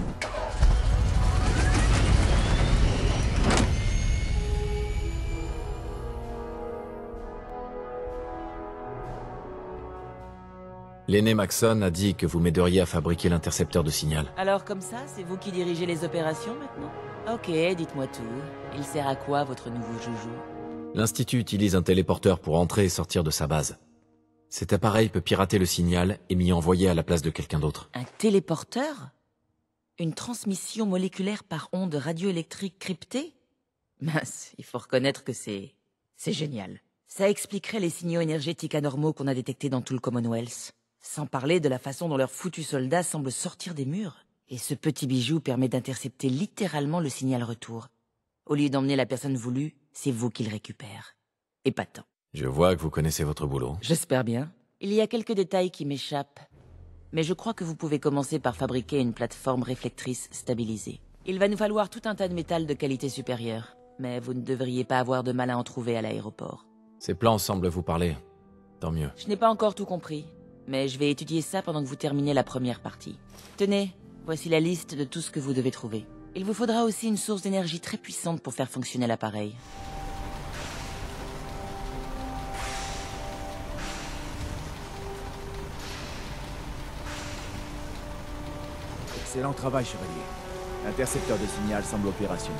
L'aîné Maxson a dit que vous m'aideriez à fabriquer l'intercepteur de signal. Alors comme ça, c'est vous qui dirigez les opérations maintenant? Ok, dites-moi tout. Il sert à quoi votre nouveau joujou? L'Institut utilise un téléporteur pour entrer et sortir de sa base. Cet appareil peut pirater le signal et m'y envoyer à la place de quelqu'un d'autre. Un téléporteur? Une transmission moléculaire par onde radioélectrique cryptée? Mince, il faut reconnaître que c'est... c'est génial. Ça expliquerait les signaux énergétiques anormaux qu'on a détectés dans tout le Commonwealth. Sans parler de la façon dont leurs foutus soldats semblent sortir des murs. Et ce petit bijou permet d'intercepter littéralement le signal retour. Au lieu d'emmener la personne voulue, c'est vous qui le récupère. Épatant. Je vois que vous connaissez votre boulot. J'espère bien. Il y a quelques détails qui m'échappent. Mais je crois que vous pouvez commencer par fabriquer une plateforme réflectrice stabilisée. Il va nous falloir tout un tas de métal de qualité supérieure. Mais vous ne devriez pas avoir de mal à en trouver à l'aéroport. Ces plans semblent vous parler. Tant mieux. Je n'ai pas encore tout compris. Mais je vais étudier ça pendant que vous terminez la première partie. Tenez, voici la liste de tout ce que vous devez trouver. Il vous faudra aussi une source d'énergie très puissante pour faire fonctionner l'appareil. Excellent travail, chevalier. L'intercepteur de signal semble opérationnel.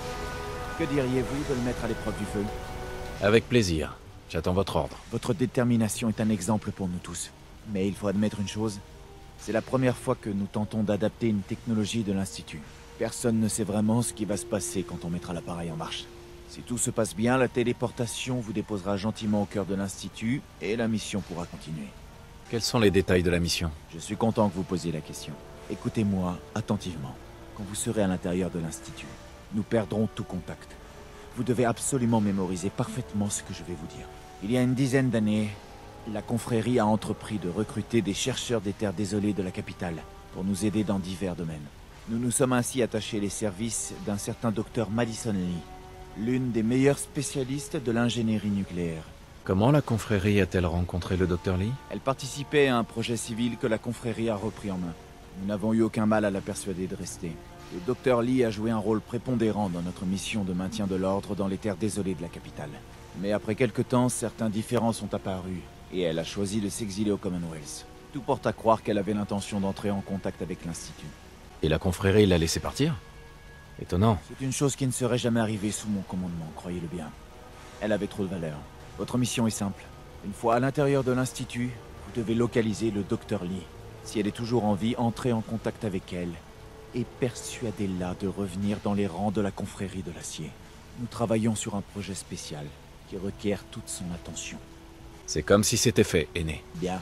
Que diriez-vous de le mettre à l'épreuve du feu? Avec plaisir. J'attends votre ordre. Votre détermination est un exemple pour nous tous. Mais il faut admettre une chose. C'est la première fois que nous tentons d'adapter une technologie de l'Institut. Personne ne sait vraiment ce qui va se passer quand on mettra l'appareil en marche. Si tout se passe bien, la téléportation vous déposera gentiment au cœur de l'Institut et la mission pourra continuer. Quels sont les détails de la mission? Je suis content que vous posiez la question. Écoutez-moi attentivement. Quand vous serez à l'intérieur de l'Institut, nous perdrons tout contact. Vous devez absolument mémoriser parfaitement ce que je vais vous dire. Il y a une dizaine d'années, la confrérie a entrepris de recruter des chercheurs des terres désolées de la capitale pour nous aider dans divers domaines. Nous nous sommes ainsi attachés les services d'un certain docteur Madison Lee, l'une des meilleures spécialistes de l'ingénierie nucléaire. Comment la confrérie a-t-elle rencontré le docteur Lee? Elle participait à un projet civil que la confrérie a repris en main. Nous n'avons eu aucun mal à la persuader de rester. Le docteur Lee a joué un rôle prépondérant dans notre mission de maintien de l'ordre dans les terres désolées de la capitale. Mais après quelque temps, certains différends sont apparus, et elle a choisi de s'exiler au Commonwealth. Tout porte à croire qu'elle avait l'intention d'entrer en contact avec l'Institut. Et la confrérie l'a laissé partir? Étonnant. C'est une chose qui ne serait jamais arrivée sous mon commandement, croyez-le bien. Elle avait trop de valeur. Votre mission est simple. Une fois à l'intérieur de l'Institut, vous devez localiser le docteur Lee. Si elle est toujours en vie, entrez en contact avec elle et persuadez-la de revenir dans les rangs de la confrérie de l'acier. Nous travaillons sur un projet spécial qui requiert toute son attention. C'est comme si c'était fait, aîné. Bien.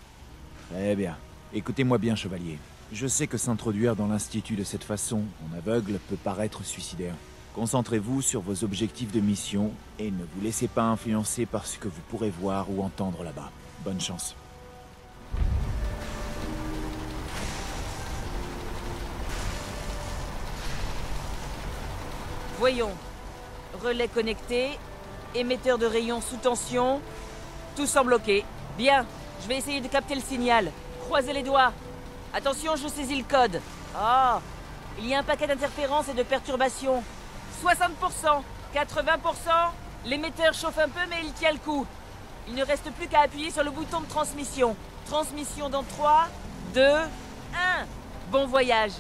Très bien. Écoutez-moi bien, chevalier. Je sais que s'introduire dans l'Institut de cette façon, en aveugle, peut paraître suicidaire. Concentrez-vous sur vos objectifs de mission et ne vous laissez pas influencer par ce que vous pourrez voir ou entendre là-bas. Bonne chance. Voyons. Relais connecté, émetteur de rayons sous tension, tout semble ok. Bien, je vais essayer de capter le signal. Croisez les doigts. Attention, je saisis le code. Ah, oh, il y a un paquet d'interférences et de perturbations. soixante pour cent, quatre-vingts pour cent, l'émetteur chauffe un peu mais il tient le coup. Il ne reste plus qu'à appuyer sur le bouton de transmission. Transmission dans trois, deux, un. Bon voyage.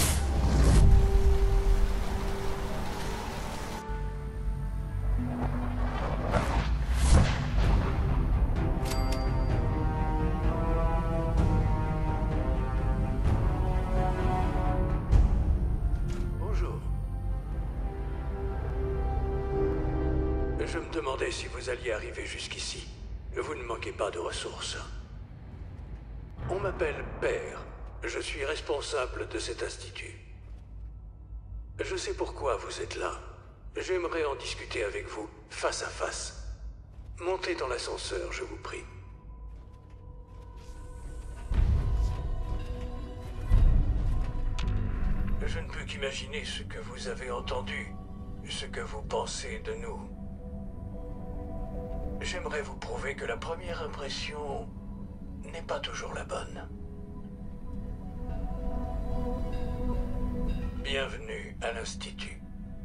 Je me demandais si vous alliez arriver jusqu'ici. Vous ne manquez pas de ressources. On m'appelle Père. Je suis responsable de cet institut. Je sais pourquoi vous êtes là. J'aimerais en discuter avec vous, face à face. Montez dans l'ascenseur, je vous prie. Je ne peux qu'imaginer ce que vous avez entendu, ce que vous pensez de nous. J'aimerais vous prouver que la première impression n'est pas toujours la bonne. Bienvenue à l'Institut.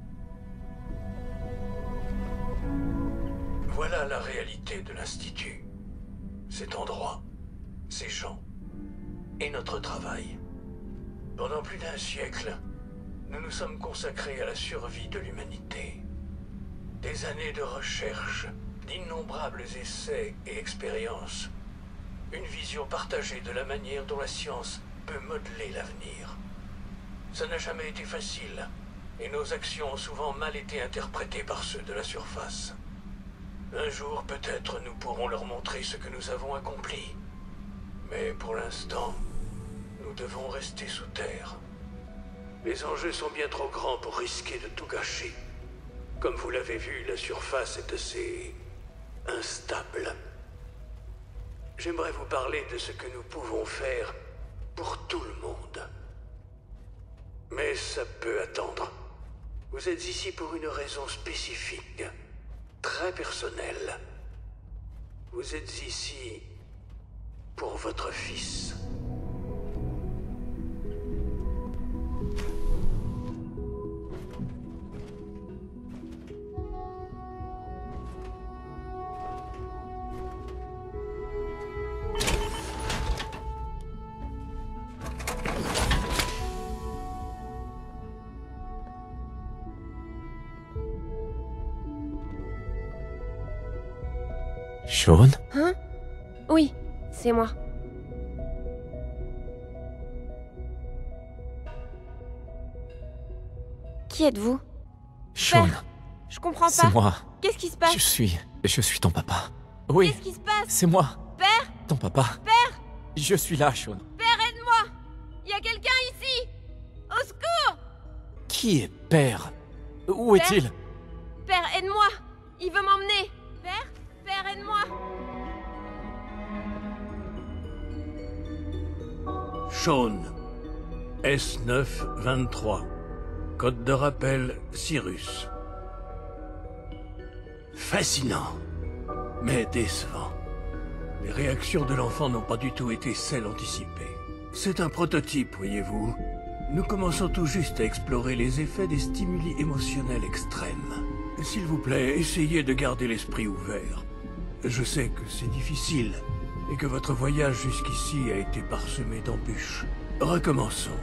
Voilà la réalité de l'Institut. Cet endroit, ces gens et notre travail. Pendant plus d'un siècle, nous nous sommes consacrés à la survie de l'humanité. Des années de recherche, d'innombrables essais et expériences. Une vision partagée de la manière dont la science peut modeler l'avenir. Ça n'a jamais été facile, et nos actions ont souvent mal été interprétées par ceux de la surface. Un jour, peut-être, nous pourrons leur montrer ce que nous avons accompli. Mais pour l'instant, nous devons rester sous terre. Les enjeux sont bien trop grands pour risquer de tout gâcher. Comme vous l'avez vu, la surface est assez instable. J'aimerais vous parler de ce que nous pouvons faire pour tout le monde. Mais ça peut attendre. Vous êtes ici pour une raison spécifique, très personnelle. Vous êtes ici pour votre fils. Shaun? Hein? Oui, c'est moi. Qui êtes-vous? Shaun. Père, je comprends pas. C'est moi. Qu'est-ce qui se passe? Je suis... Je suis ton papa. Oui. Qu'est-ce qui se passe? C'est moi. Père? Ton papa. Père? Je suis là, Shaun. Père, aide-moi! Il y a quelqu'un ici! Au secours! Qui est Père? Où Père? est-il? Père, aide-moi! Il veut m'emmener! Père? Père, aide-moi! Shaun. S neuf vingt-trois. Code de rappel Cyrus. Fascinant, mais décevant. Les réactions de l'enfant n'ont pas du tout été celles anticipées. C'est un prototype, voyez-vous. Nous commençons tout juste à explorer les effets des stimuli émotionnels extrêmes. S'il vous plaît, essayez de garder l'esprit ouvert. Je sais que c'est difficile, et que votre voyage jusqu'ici a été parsemé d'embûches. Recommençons.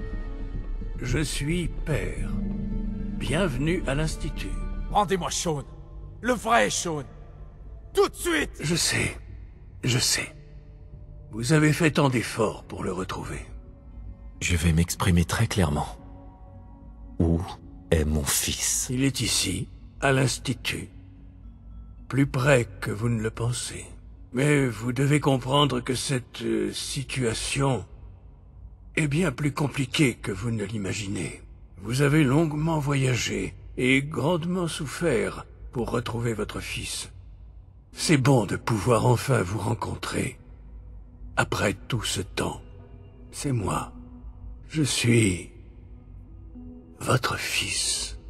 Je suis père. Bienvenue à l'Institut. Rendez-moi Shaun. Le vrai Shaun. Tout de suite. Je sais. Je sais. Vous avez fait tant d'efforts pour le retrouver. Je vais m'exprimer très clairement. Où est mon fils? Il est ici, à l'Institut. Plus près que vous ne le pensez. Mais vous devez comprendre que cette euh, situation est bien plus compliquée que vous ne l'imaginez. Vous avez longuement voyagé et grandement souffert pour retrouver votre fils. C'est bon de pouvoir enfin vous rencontrer. Après tout ce temps, c'est moi. Je suis votre fils.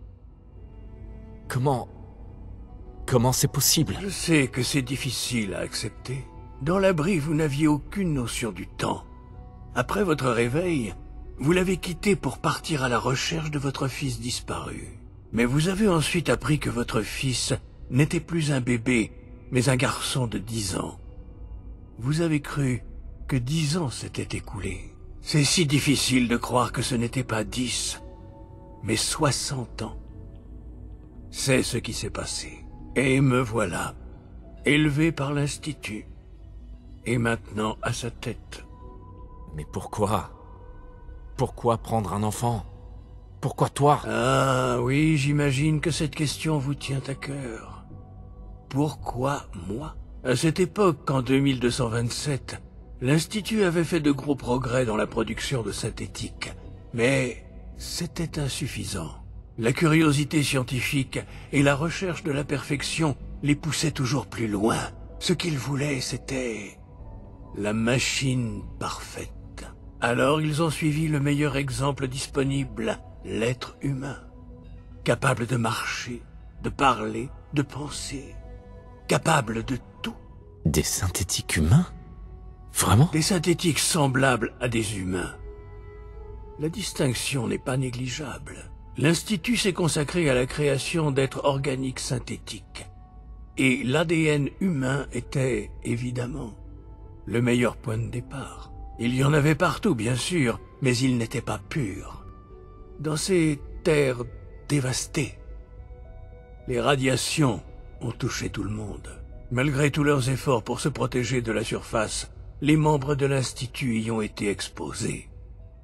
Comment... Comment c'est possible? Je sais que c'est difficile à accepter. Dans l'abri, vous n'aviez aucune notion du temps. Après votre réveil, vous l'avez quitté pour partir à la recherche de votre fils disparu. Mais vous avez ensuite appris que votre fils n'était plus un bébé, mais un garçon de dix ans. Vous avez cru que dix ans s'étaient écoulés. C'est si difficile de croire que ce n'était pas dix, mais soixante ans. C'est ce qui s'est passé. Et me voilà, élevé par l'Institut, et maintenant à sa tête. Mais pourquoi? Pourquoi prendre un enfant? Pourquoi toi? Ah oui, j'imagine que cette question vous tient à cœur. Pourquoi moi? À cette époque, en deux mille deux cent vingt-sept, l'Institut avait fait de gros progrès dans la production de synthétiques. Mais c'était insuffisant. La curiosité scientifique et la recherche de la perfection les poussaient toujours plus loin. Ce qu'ils voulaient, c'était la machine parfaite. Alors ils ont suivi le meilleur exemple disponible, l'être humain. Capable de marcher, de parler, de penser. Capable de tout. Des synthétiques humains? Vraiment? Des synthétiques semblables à des humains. La distinction n'est pas négligeable. L'Institut s'est consacré à la création d'êtres organiques synthétiques. Et l'A D N humain était, évidemment, le meilleur point de départ. Il y en avait partout, bien sûr, mais il n'était pas pur. Dans ces terres dévastées, les radiations ont touché tout le monde. Malgré tous leurs efforts pour se protéger de la surface, les membres de l'Institut y ont été exposés.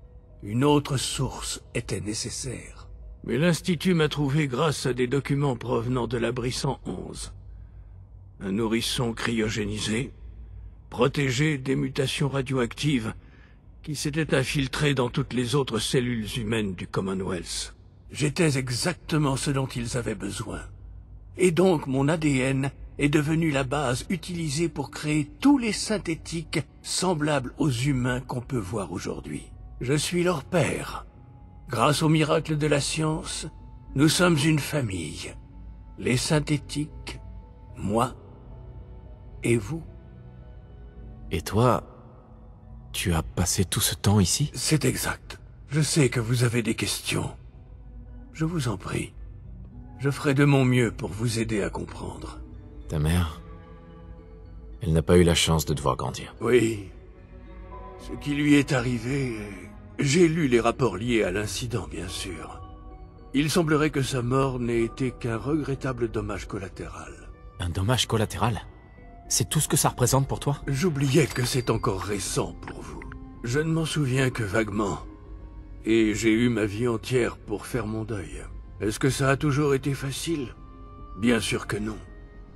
Une autre source était nécessaire. Mais l'Institut m'a trouvé grâce à des documents provenant de l'abri cent onze. Un nourrisson cryogénisé, protégé des mutations radioactives qui s'étaient infiltrées dans toutes les autres cellules humaines du Commonwealth. J'étais exactement ce dont ils avaient besoin. Et donc mon A D N est devenu la base utilisée pour créer tous les synthétiques semblables aux humains qu'on peut voir aujourd'hui. Je suis leur père. Grâce au miracle de la science, nous sommes une famille. Les synthétiques, moi et vous. Et toi, tu as passé tout ce temps ici? C'est exact. Je sais que vous avez des questions. Je vous en prie. Je ferai de mon mieux pour vous aider à comprendre. Ta mère, elle n'a pas eu la chance de te voir grandir. Oui. Ce qui lui est arrivé... J'ai lu les rapports liés à l'incident, bien sûr. Il semblerait que sa mort n'ait été qu'un regrettable dommage collatéral. Un dommage collatéral? C'est tout ce que ça représente pour toi? J'oubliais que c'est encore récent pour vous. Je ne m'en souviens que vaguement. Et j'ai eu ma vie entière pour faire mon deuil. Est-ce que ça a toujours été facile? Bien sûr que non.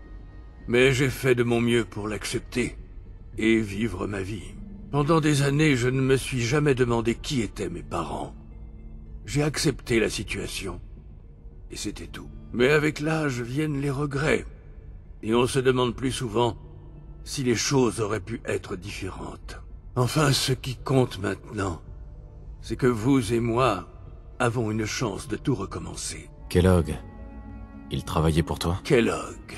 Mais j'ai fait de mon mieux pour l'accepter et vivre ma vie. Pendant des années, je ne me suis jamais demandé qui étaient mes parents. J'ai accepté la situation. Et c'était tout. Mais avec l'âge viennent les regrets. Et on se demande plus souvent si les choses auraient pu être différentes. Enfin, ce qui compte maintenant, c'est que vous et moi avons une chance de tout recommencer. Kellogg, il travaillait pour toi? Kellogg.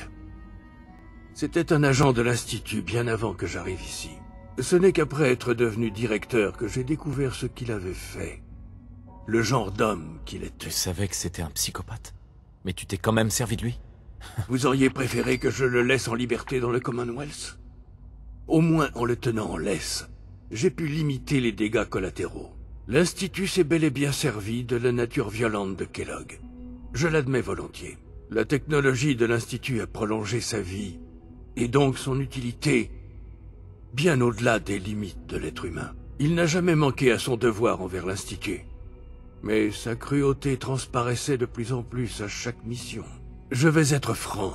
C'était un agent de l'Institut bien avant que j'arrive ici. Ce n'est qu'après être devenu directeur que j'ai découvert ce qu'il avait fait. Le genre d'homme qu'il était. Tu savais que c'était un psychopathe, mais tu t'es quand même servi de lui? Vous auriez préféré que je le laisse en liberté dans le Commonwealth? Au moins en le tenant en laisse, j'ai pu limiter les dégâts collatéraux. L'Institut s'est bel et bien servi de la nature violente de Kellogg. Je l'admets volontiers. La technologie de l'Institut a prolongé sa vie, et donc son utilité, bien au-delà des limites de l'être humain. Il n'a jamais manqué à son devoir envers l'Institut. Mais sa cruauté transparaissait de plus en plus à chaque mission. Je vais être franc.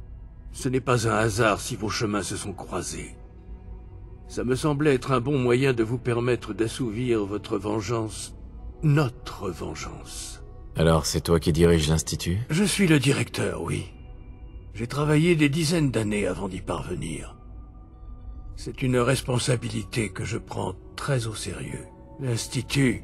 Ce n'est pas un hasard si vos chemins se sont croisés. Ça me semblait être un bon moyen de vous permettre d'assouvir votre vengeance. Notre vengeance. Alors, c'est toi qui diriges l'Institut? Je suis le directeur, oui. J'ai travaillé des dizaines d'années avant d'y parvenir. C'est une responsabilité que je prends très au sérieux. L'Institut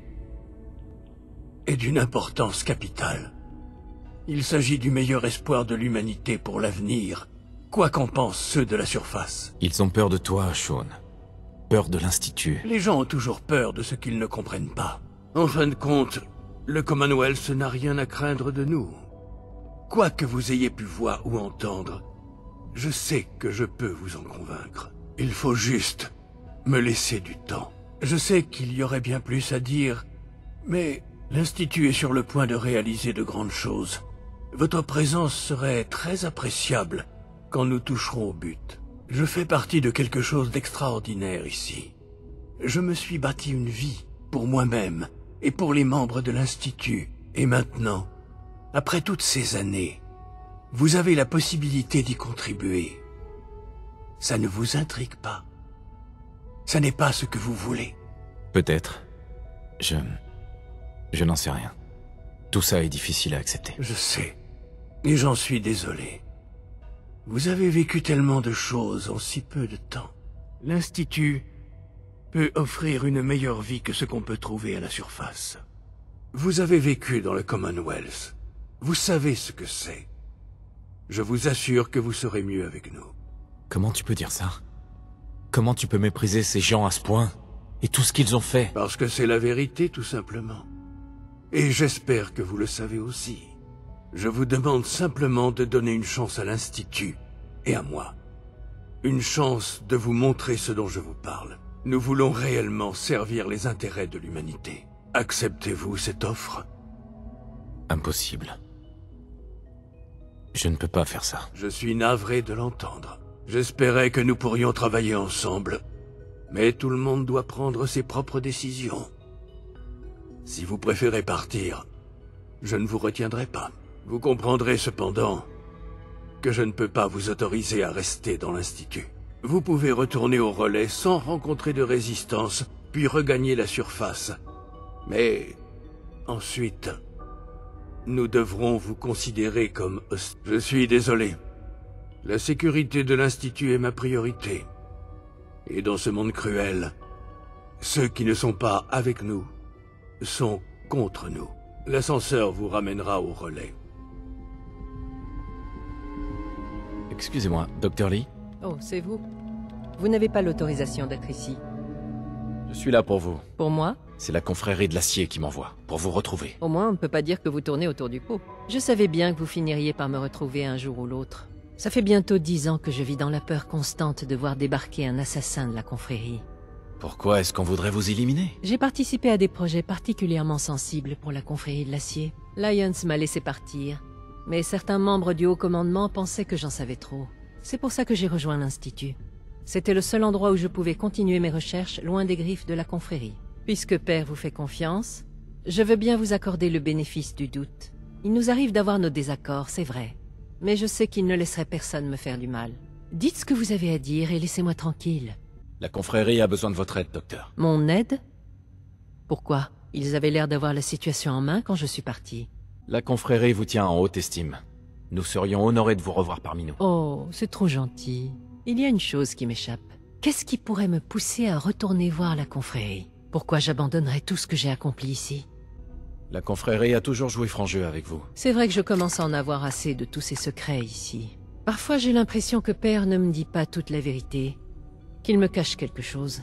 est d'une importance capitale. Il s'agit du meilleur espoir de l'humanité pour l'avenir, quoi qu'en pensent ceux de la surface. Ils ont peur de toi, Shaun. Peur de l'Institut. Les gens ont toujours peur de ce qu'ils ne comprennent pas. En fin de compte, le Commonwealth n'a rien à craindre de nous. Quoi que vous ayez pu voir ou entendre, je sais que je peux vous en convaincre. Il faut juste me laisser du temps. Je sais qu'il y aurait bien plus à dire, mais l'Institut est sur le point de réaliser de grandes choses. Votre présence serait très appréciable quand nous toucherons au but. Je fais partie de quelque chose d'extraordinaire ici. Je me suis bâti une vie pour moi-même et pour les membres de l'Institut. Et maintenant, après toutes ces années, vous avez la possibilité d'y contribuer. Ça ne vous intrigue pas? Ça n'est pas ce que vous voulez? Peut-être. Je... Je n'en sais rien. Tout ça est difficile à accepter. Je sais. Et j'en suis désolé. Vous avez vécu tellement de choses en si peu de temps. L'Institut peut offrir une meilleure vie que ce qu'on peut trouver à la surface. Vous avez vécu dans le Commonwealth. Vous savez ce que c'est. Je vous assure que vous serez mieux avec nous. Comment tu peux dire ça? Comment tu peux mépriser ces gens à ce point? Et tout ce qu'ils ont fait? Parce que c'est la vérité, tout simplement. Et j'espère que vous le savez aussi. Je vous demande simplement de donner une chance à l'Institut et à moi. Une chance de vous montrer ce dont je vous parle. Nous voulons réellement servir les intérêts de l'humanité. Acceptez-vous cette offre? Impossible. Je ne peux pas faire ça. Je suis navré de l'entendre. J'espérais que nous pourrions travailler ensemble. Mais tout le monde doit prendre ses propres décisions. Si vous préférez partir, je ne vous retiendrai pas. Vous comprendrez cependant que je ne peux pas vous autoriser à rester dans l'Institut. Vous pouvez retourner au relais sans rencontrer de résistance, puis regagner la surface. Mais ensuite, nous devrons vous considérer comme host- Je suis désolé. La sécurité de l'Institut est ma priorité. Et dans ce monde cruel, ceux qui ne sont pas avec nous sont contre nous. L'ascenseur vous ramènera au relais. Excusez-moi, Docteur Lee? Oh, c'est vous. Vous n'avez pas l'autorisation d'être ici. Je suis là pour vous. Pour moi? C'est la confrérie de l'acier qui m'envoie, pour vous retrouver. Au moins, on ne peut pas dire que vous tournez autour du pot. Je savais bien que vous finiriez par me retrouver un jour ou l'autre. Ça fait bientôt dix ans que je vis dans la peur constante de voir débarquer un assassin de la confrérie. Pourquoi est-ce qu'on voudrait vous éliminer? J'ai participé à des projets particulièrement sensibles pour la confrérie de l'acier. Lyons m'a laissé partir, mais certains membres du haut commandement pensaient que j'en savais trop. C'est pour ça que j'ai rejoint l'Institut. C'était le seul endroit où je pouvais continuer mes recherches loin des griffes de la confrérie. Puisque Père vous fait confiance, je veux bien vous accorder le bénéfice du doute. Il nous arrive d'avoir nos désaccords, c'est vrai. Mais je sais qu'il ne laisserait personne me faire du mal. Dites ce que vous avez à dire et laissez-moi tranquille. La confrérie a besoin de votre aide, docteur. Mon aide? Pourquoi? Ils avaient l'air d'avoir la situation en main quand je suis parti. La confrérie vous tient en haute estime. Nous serions honorés de vous revoir parmi nous. Oh, c'est trop gentil. Il y a une chose qui m'échappe. Qu'est-ce qui pourrait me pousser à retourner voir la confrérie? Pourquoi j'abandonnerais tout ce que j'ai accompli ici? La confrérie a toujours joué franc jeu avec vous. C'est vrai que je commence à en avoir assez de tous ces secrets ici. Parfois j'ai l'impression que Père ne me dit pas toute la vérité, qu'il me cache quelque chose.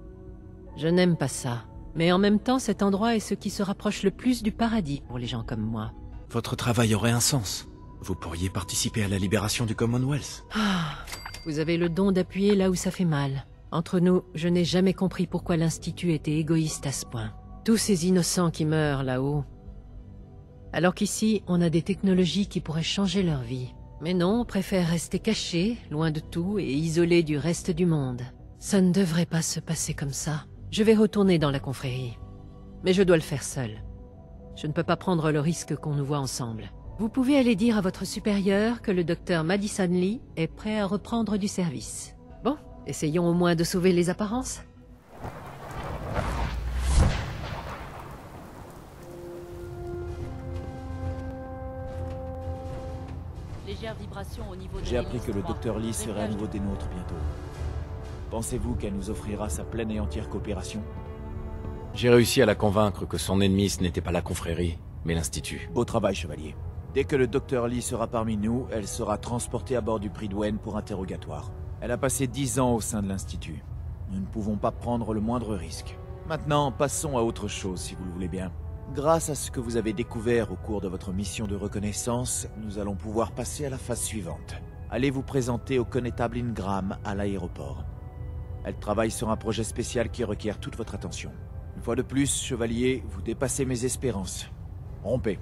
Je n'aime pas ça, mais en même temps cet endroit est ce qui se rapproche le plus du paradis pour les gens comme moi. Votre travail aurait un sens. Vous pourriez participer à la libération du Commonwealth. Ah, vous avez le don d'appuyer là où ça fait mal. Entre nous, je n'ai jamais compris pourquoi l'Institut était égoïste à ce point. Tous ces innocents qui meurent là-haut. Alors qu'ici, on a des technologies qui pourraient changer leur vie. Mais non, on préfère rester caché, loin de tout et isolé du reste du monde. Ça ne devrait pas se passer comme ça. Je vais retourner dans la confrérie. Mais je dois le faire seul. Je ne peux pas prendre le risque qu'on nous voit ensemble. Vous pouvez aller dire à votre supérieur que le docteur Madison Lee est prêt à reprendre du service. Bon, essayons au moins de sauver les apparences. J'ai appris que le docteur Lee serait à nouveau des nôtres bientôt. Pensez-vous qu'elle nous offrira sa pleine et entière coopération? J'ai réussi à la convaincre que son ennemi ce n'était pas la confrérie, mais l'Institut. Beau travail, chevalier. Dès que le docteur Lee sera parmi nous, elle sera transportée à bord du Prydwen pour interrogatoire. Elle a passé dix ans au sein de l'Institut. Nous ne pouvons pas prendre le moindre risque. Maintenant, passons à autre chose, si vous le voulez bien. Grâce à ce que vous avez découvert au cours de votre mission de reconnaissance, nous allons pouvoir passer à la phase suivante. Allez vous présenter au connétable Ingram à l'aéroport. Elle travaille sur un projet spécial qui requiert toute votre attention. Une fois de plus, chevalier, vous dépassez mes espérances. Rompez.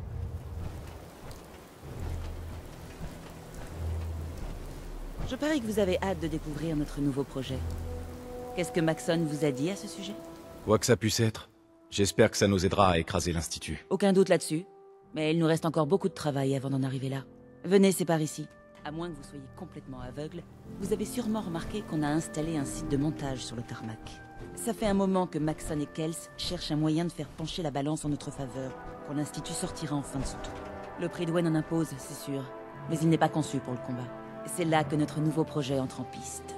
Je parie que vous avez hâte de découvrir notre nouveau projet. Qu'est-ce que Maxon vous a dit à ce sujet? Quoi que ça puisse être, j'espère que ça nous aidera à écraser l'Institut. Aucun doute là-dessus. Mais il nous reste encore beaucoup de travail avant d'en arriver là. Venez, c'est par ici. À moins que vous soyez complètement aveugle, vous avez sûrement remarqué qu'on a installé un site de montage sur le tarmac. Ça fait un moment que Maxon et Kels cherchent un moyen de faire pencher la balance en notre faveur, quand l'Institut sortira enfin de ce tout. Le Prydwen en impose, c'est sûr, mais il n'est pas conçu pour le combat. C'est là que notre nouveau projet entre en piste.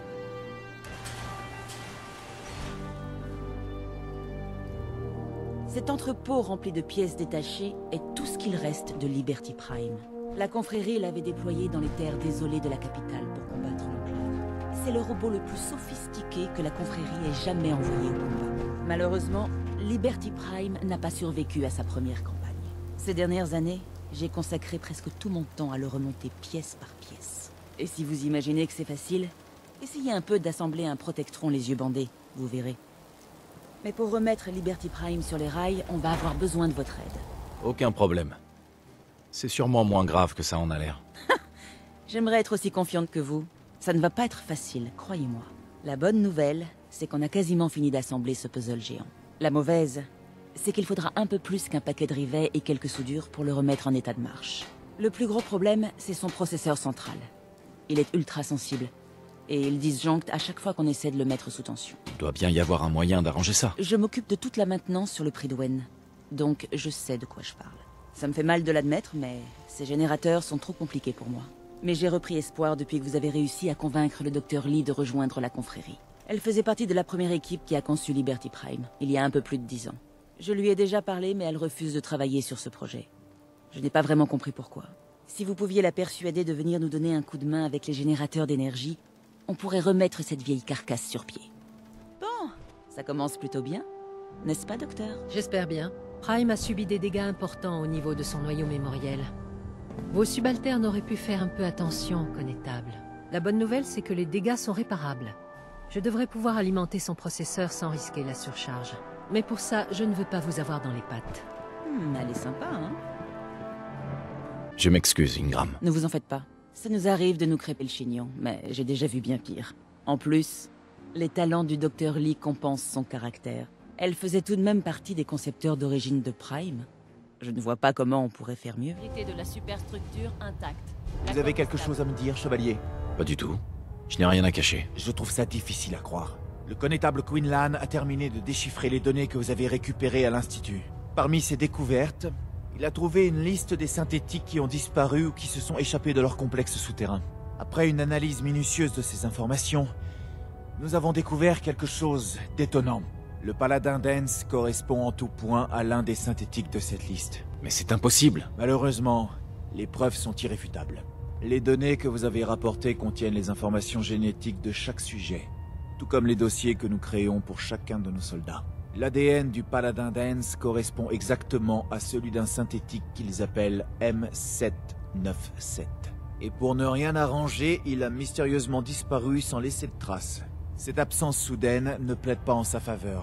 Cet entrepôt rempli de pièces détachées est tout ce qu'il reste de Liberty Prime. La confrérie l'avait déployé dans les terres désolées de la capitale pour combattre l'Enclave. C'est le robot le plus sophistiqué que la confrérie ait jamais envoyé au combat. Malheureusement, Liberty Prime n'a pas survécu à sa première campagne. Ces dernières années, j'ai consacré presque tout mon temps à le remonter pièce par pièce. Et si vous imaginez que c'est facile, essayez un peu d'assembler un protectron les yeux bandés, vous verrez. Mais pour remettre Liberty Prime sur les rails, on va avoir besoin de votre aide. Aucun problème. C'est sûrement moins grave que ça en a l'air. J'aimerais être aussi confiante que vous. Ça ne va pas être facile, croyez-moi. La bonne nouvelle, c'est qu'on a quasiment fini d'assembler ce puzzle géant. La mauvaise, c'est qu'il faudra un peu plus qu'un paquet de rivets et quelques soudures pour le remettre en état de marche. Le plus gros problème, c'est son processeur central. Il est ultra sensible, et il disjoncte à chaque fois qu'on essaie de le mettre sous tension. Il doit bien y avoir un moyen d'arranger ça. Je m'occupe de toute la maintenance sur le Prydwen, donc je sais de quoi je parle. Ça me fait mal de l'admettre, mais ces générateurs sont trop compliqués pour moi. Mais j'ai repris espoir depuis que vous avez réussi à convaincre le docteur Lee de rejoindre la confrérie. Elle faisait partie de la première équipe qui a conçu Liberty Prime, il y a un peu plus de dix ans. Je lui ai déjà parlé, mais elle refuse de travailler sur ce projet. Je n'ai pas vraiment compris pourquoi. Si vous pouviez la persuader de venir nous donner un coup de main avec les générateurs d'énergie, on pourrait remettre cette vieille carcasse sur pied. Bon, ça commence plutôt bien, n'est-ce pas, docteur? J'espère bien. Prime a subi des dégâts importants au niveau de son noyau mémoriel. Vos subalternes auraient pu faire un peu attention, connétable. La bonne nouvelle, c'est que les dégâts sont réparables. Je devrais pouvoir alimenter son processeur sans risquer la surcharge. Mais pour ça, je ne veux pas vous avoir dans les pattes. Hmm, elle est sympa, hein? Je m'excuse, Ingram. Ne vous en faites pas. Ça nous arrive de nous crêper le chignon, mais j'ai déjà vu bien pire. En plus, les talents du docteur Lee compensent son caractère. Elle faisait tout de même partie des concepteurs d'origine de Prime. Je ne vois pas comment on pourrait faire mieux. De la superstructure intacte. Vous avez quelque chose à me dire, chevalier? Pas du tout. Je n'ai rien à cacher. Je trouve ça difficile à croire. Le connétable Quinlan a terminé de déchiffrer les données que vous avez récupérées à l'Institut. Parmi ses découvertes, il a trouvé une liste des synthétiques qui ont disparu ou qui se sont échappés de leur complexe souterrain. Après une analyse minutieuse de ces informations, nous avons découvert quelque chose d'étonnant. Le paladin Dance correspond en tout point à l'un des synthétiques de cette liste. Mais c'est impossible. Malheureusement, les preuves sont irréfutables. Les données que vous avez rapportées contiennent les informations génétiques de chaque sujet, tout comme les dossiers que nous créons pour chacun de nos soldats. L'A D N du paladin Dance correspond exactement à celui d'un synthétique qu'ils appellent M sept neuf sept. Et pour ne rien arranger, il a mystérieusement disparu sans laisser de traces. Cette absence soudaine ne plaide pas en sa faveur,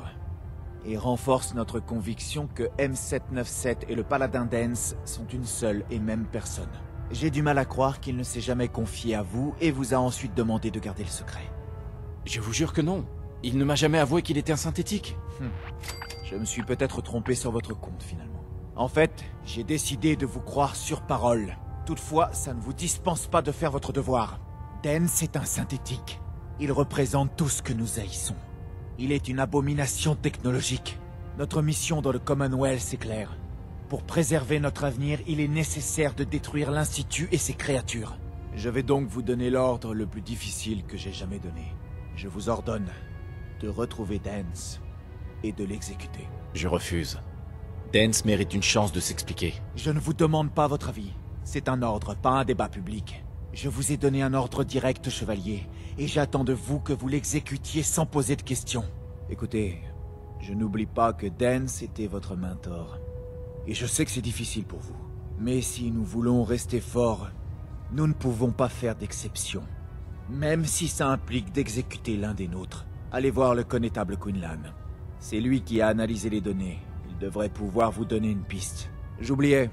et renforce notre conviction que M sept neuf sept et le paladin Dance sont une seule et même personne. J'ai du mal à croire qu'il ne s'est jamais confié à vous et vous a ensuite demandé de garder le secret. Je vous jure que non. Il ne m'a jamais avoué qu'il était un synthétique. Hum. Je me suis peut-être trompé sur votre compte, finalement. En fait, j'ai décidé de vous croire sur parole. Toutefois, ça ne vous dispense pas de faire votre devoir. Dance est un synthétique. Il représente tout ce que nous haïssons. Il est une abomination technologique. Notre mission dans le Commonwealth est claire. Pour préserver notre avenir, il est nécessaire de détruire l'Institut et ses créatures. Je vais donc vous donner l'ordre le plus difficile que j'ai jamais donné. Je vous ordonne de retrouver Dance et de l'exécuter. Je refuse. Dance mérite une chance de s'expliquer. Je ne vous demande pas votre avis. C'est un ordre, pas un débat public. Je vous ai donné un ordre direct, chevalier, et j'attends de vous que vous l'exécutiez sans poser de questions. Écoutez, je n'oublie pas que Dance était votre mentor. Et je sais que c'est difficile pour vous. Mais si nous voulons rester forts, nous ne pouvons pas faire d'exception. Même si ça implique d'exécuter l'un des nôtres. Allez voir le connétable Quinlan. C'est lui qui a analysé les données. Il devrait pouvoir vous donner une piste. J'oubliais.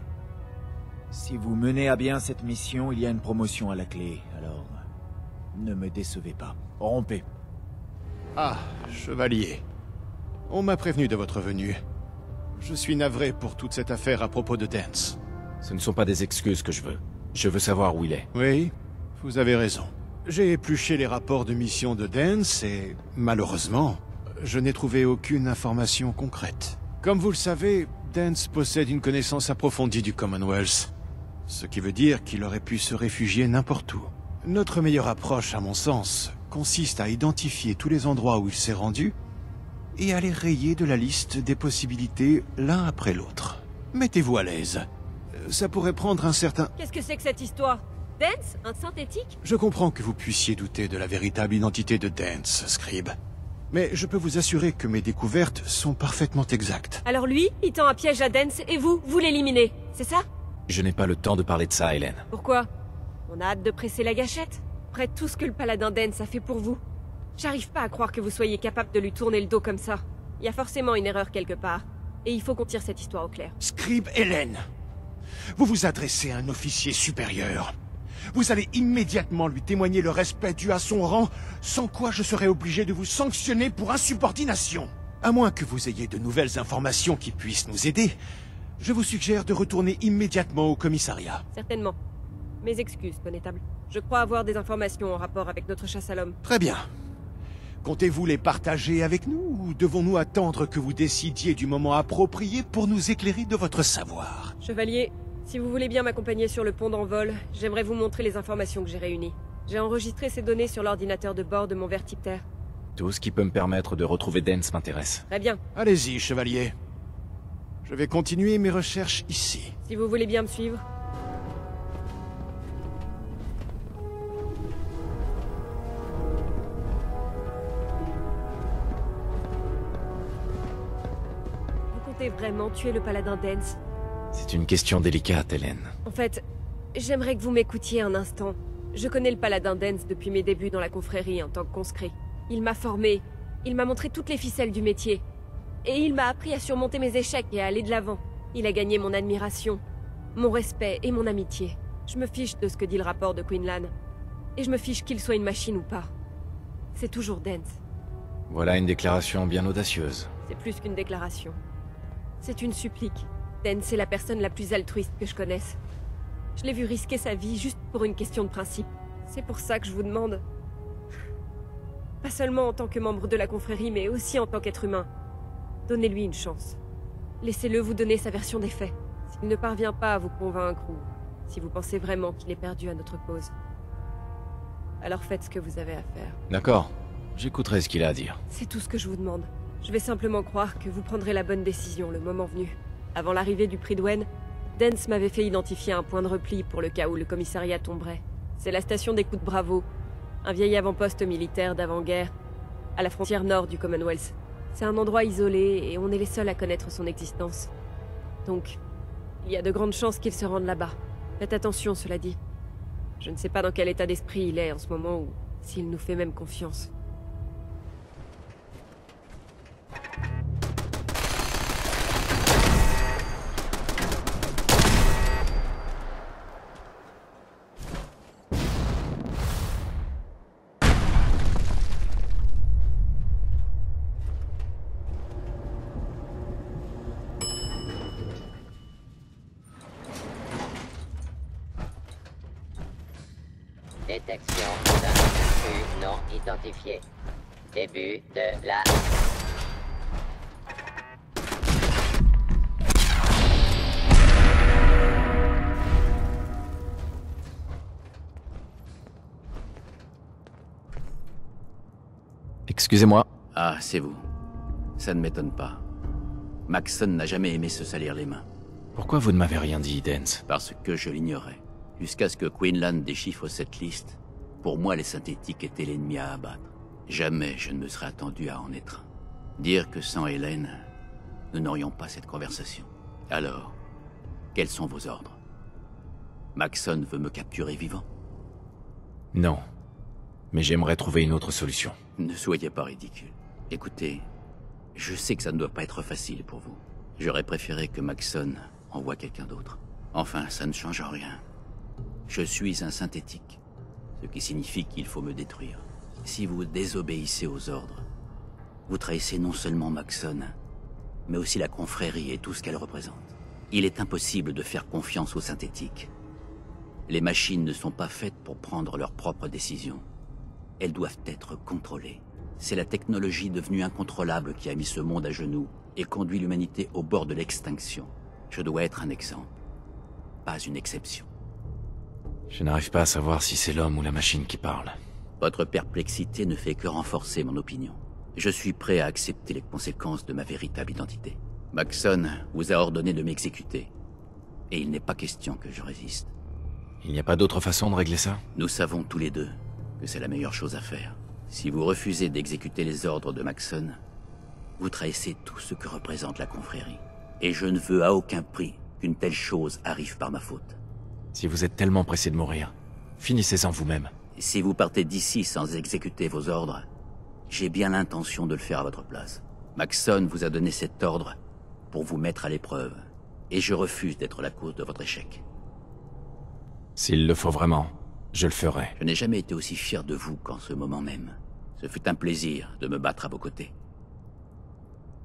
Si vous menez à bien cette mission, il y a une promotion à la clé. Alors, ne me décevez pas. Rompez. Ah, chevalier. On m'a prévenu de votre venue. Je suis navré pour toute cette affaire à propos de Dance. Ce ne sont pas des excuses que je veux. Je veux savoir où il est. Oui, vous avez raison. J'ai épluché les rapports de mission de Dance et, malheureusement, je n'ai trouvé aucune information concrète. Comme vous le savez, Dance possède une connaissance approfondie du Commonwealth, ce qui veut dire qu'il aurait pu se réfugier n'importe où. Notre meilleure approche, à mon sens, consiste à identifier tous les endroits où il s'est rendu et à les rayer de la liste des possibilités l'un après l'autre. Mettez-vous à l'aise. Ça pourrait prendre un certain... Qu'est-ce que c'est que cette histoire? Dance? Un synthétique? Je comprends que vous puissiez douter de la véritable identité de Dance, Scribe. Mais je peux vous assurer que mes découvertes sont parfaitement exactes. Alors lui, il tend un piège à Dance et vous, vous l'éliminez, c'est ça? Je n'ai pas le temps de parler de ça, Hélène. Pourquoi? On a hâte de presser la gâchette? Après tout ce que le paladin Dance a fait pour vous. J'arrive pas à croire que vous soyez capable de lui tourner le dos comme ça. Il y a forcément une erreur quelque part. Et il faut qu'on tire cette histoire au clair. Scribe Hélène, vous vous adressez à un officier supérieur. Vous allez immédiatement lui témoigner le respect dû à son rang, sans quoi je serai obligé de vous sanctionner pour insubordination. À moins que vous ayez de nouvelles informations qui puissent nous aider, je vous suggère de retourner immédiatement au commissariat. Certainement. Mes excuses, connétable. Je crois avoir des informations en rapport avec notre chasse à l'homme. Très bien. Comptez-vous les partager avec nous, ou devons-nous attendre que vous décidiez du moment approprié pour nous éclairer de votre savoir? Chevalier, si vous voulez bien m'accompagner sur le pont d'envol, j'aimerais vous montrer les informations que j'ai réunies. J'ai enregistré ces données sur l'ordinateur de bord de mon vertiptère. Tout ce qui peut me permettre de retrouver Dance m'intéresse. Très bien. Allez-y, chevalier. Je vais continuer mes recherches ici. Si vous voulez bien me suivre. Vraiment tuer le paladin Dance? C'est une question délicate, Hélène. En fait, j'aimerais que vous m'écoutiez un instant. Je connais le paladin Dance depuis mes débuts dans la confrérie en tant que conscrit. Il m'a formé, il m'a montré toutes les ficelles du métier. Et il m'a appris à surmonter mes échecs et à aller de l'avant. Il a gagné mon admiration, mon respect et mon amitié. Je me fiche de ce que dit le rapport de Quinlan. Et je me fiche qu'il soit une machine ou pas. C'est toujours Dance. Voilà une déclaration bien audacieuse. C'est plus qu'une déclaration. C'est une supplique. Dance est la personne la plus altruiste que je connaisse. Je l'ai vu risquer sa vie juste pour une question de principe. C'est pour ça que je vous demande... Pas seulement en tant que membre de la confrérie, mais aussi en tant qu'être humain. Donnez-lui une chance. Laissez-le vous donner sa version des faits. S'il ne parvient pas à vous convaincre ou si vous pensez vraiment qu'il est perdu à notre cause, alors faites ce que vous avez à faire. D'accord. J'écouterai ce qu'il a à dire. C'est tout ce que je vous demande. Je vais simplement croire que vous prendrez la bonne décision le moment venu. Avant l'arrivée du Prydwen, Dance m'avait fait identifier un point de repli pour le cas où le commissariat tomberait. C'est la station d'écoute Bravo, un vieil avant-poste militaire d'avant-guerre, à la frontière nord du Commonwealth. C'est un endroit isolé et on est les seuls à connaître son existence. Donc, il y a de grandes chances qu'il se rende là-bas. Faites attention, cela dit. Je ne sais pas dans quel état d'esprit il est en ce moment ou s'il nous fait même confiance. Détection d'un intrus non identifié. Début de la... Excusez-moi. Ah, c'est vous. Ça ne m'étonne pas. Maxson n'a jamais aimé se salir les mains. Pourquoi vous ne m'avez rien dit, Dance? Parce que je l'ignorais. Jusqu'à ce que Quinlan déchiffre cette liste, pour moi les synthétiques étaient l'ennemi à abattre. Jamais je ne me serais attendu à en être un. Dire que sans Hélène, nous n'aurions pas cette conversation. Alors, quels sont vos ordres? Maxson veut me capturer vivant? Non. Mais j'aimerais trouver une autre solution. Ne soyez pas ridicule. Écoutez, je sais que ça ne doit pas être facile pour vous. J'aurais préféré que Maxson envoie quelqu'un d'autre. Enfin, ça ne change rien. Je suis un synthétique, ce qui signifie qu'il faut me détruire. Si vous désobéissez aux ordres, vous trahissez non seulement Maxson, mais aussi la confrérie et tout ce qu'elle représente. Il est impossible de faire confiance aux synthétiques. Les machines ne sont pas faites pour prendre leurs propres décisions. Elles doivent être contrôlées. C'est la technologie devenue incontrôlable qui a mis ce monde à genoux et conduit l'humanité au bord de l'extinction. Je dois être un exemple, pas une exception. Je n'arrive pas à savoir si c'est l'homme ou la machine qui parle. Votre perplexité ne fait que renforcer mon opinion. Je suis prêt à accepter les conséquences de ma véritable identité. Maxson vous a ordonné de m'exécuter. Et il n'est pas question que je résiste. Il n'y a pas d'autre façon de régler ça? Nous savons tous les deux que c'est la meilleure chose à faire. Si vous refusez d'exécuter les ordres de Maxson, vous trahissez tout ce que représente la confrérie. Et je ne veux à aucun prix qu'une telle chose arrive par ma faute. Si vous êtes tellement pressé de mourir, finissez-en vous-même. Si vous partez d'ici sans exécuter vos ordres, j'ai bien l'intention de le faire à votre place. Maxson vous a donné cet ordre pour vous mettre à l'épreuve, et je refuse d'être la cause de votre échec. S'il le faut vraiment, je le ferai. Je n'ai jamais été aussi fier de vous qu'en ce moment même. Ce fut un plaisir de me battre à vos côtés.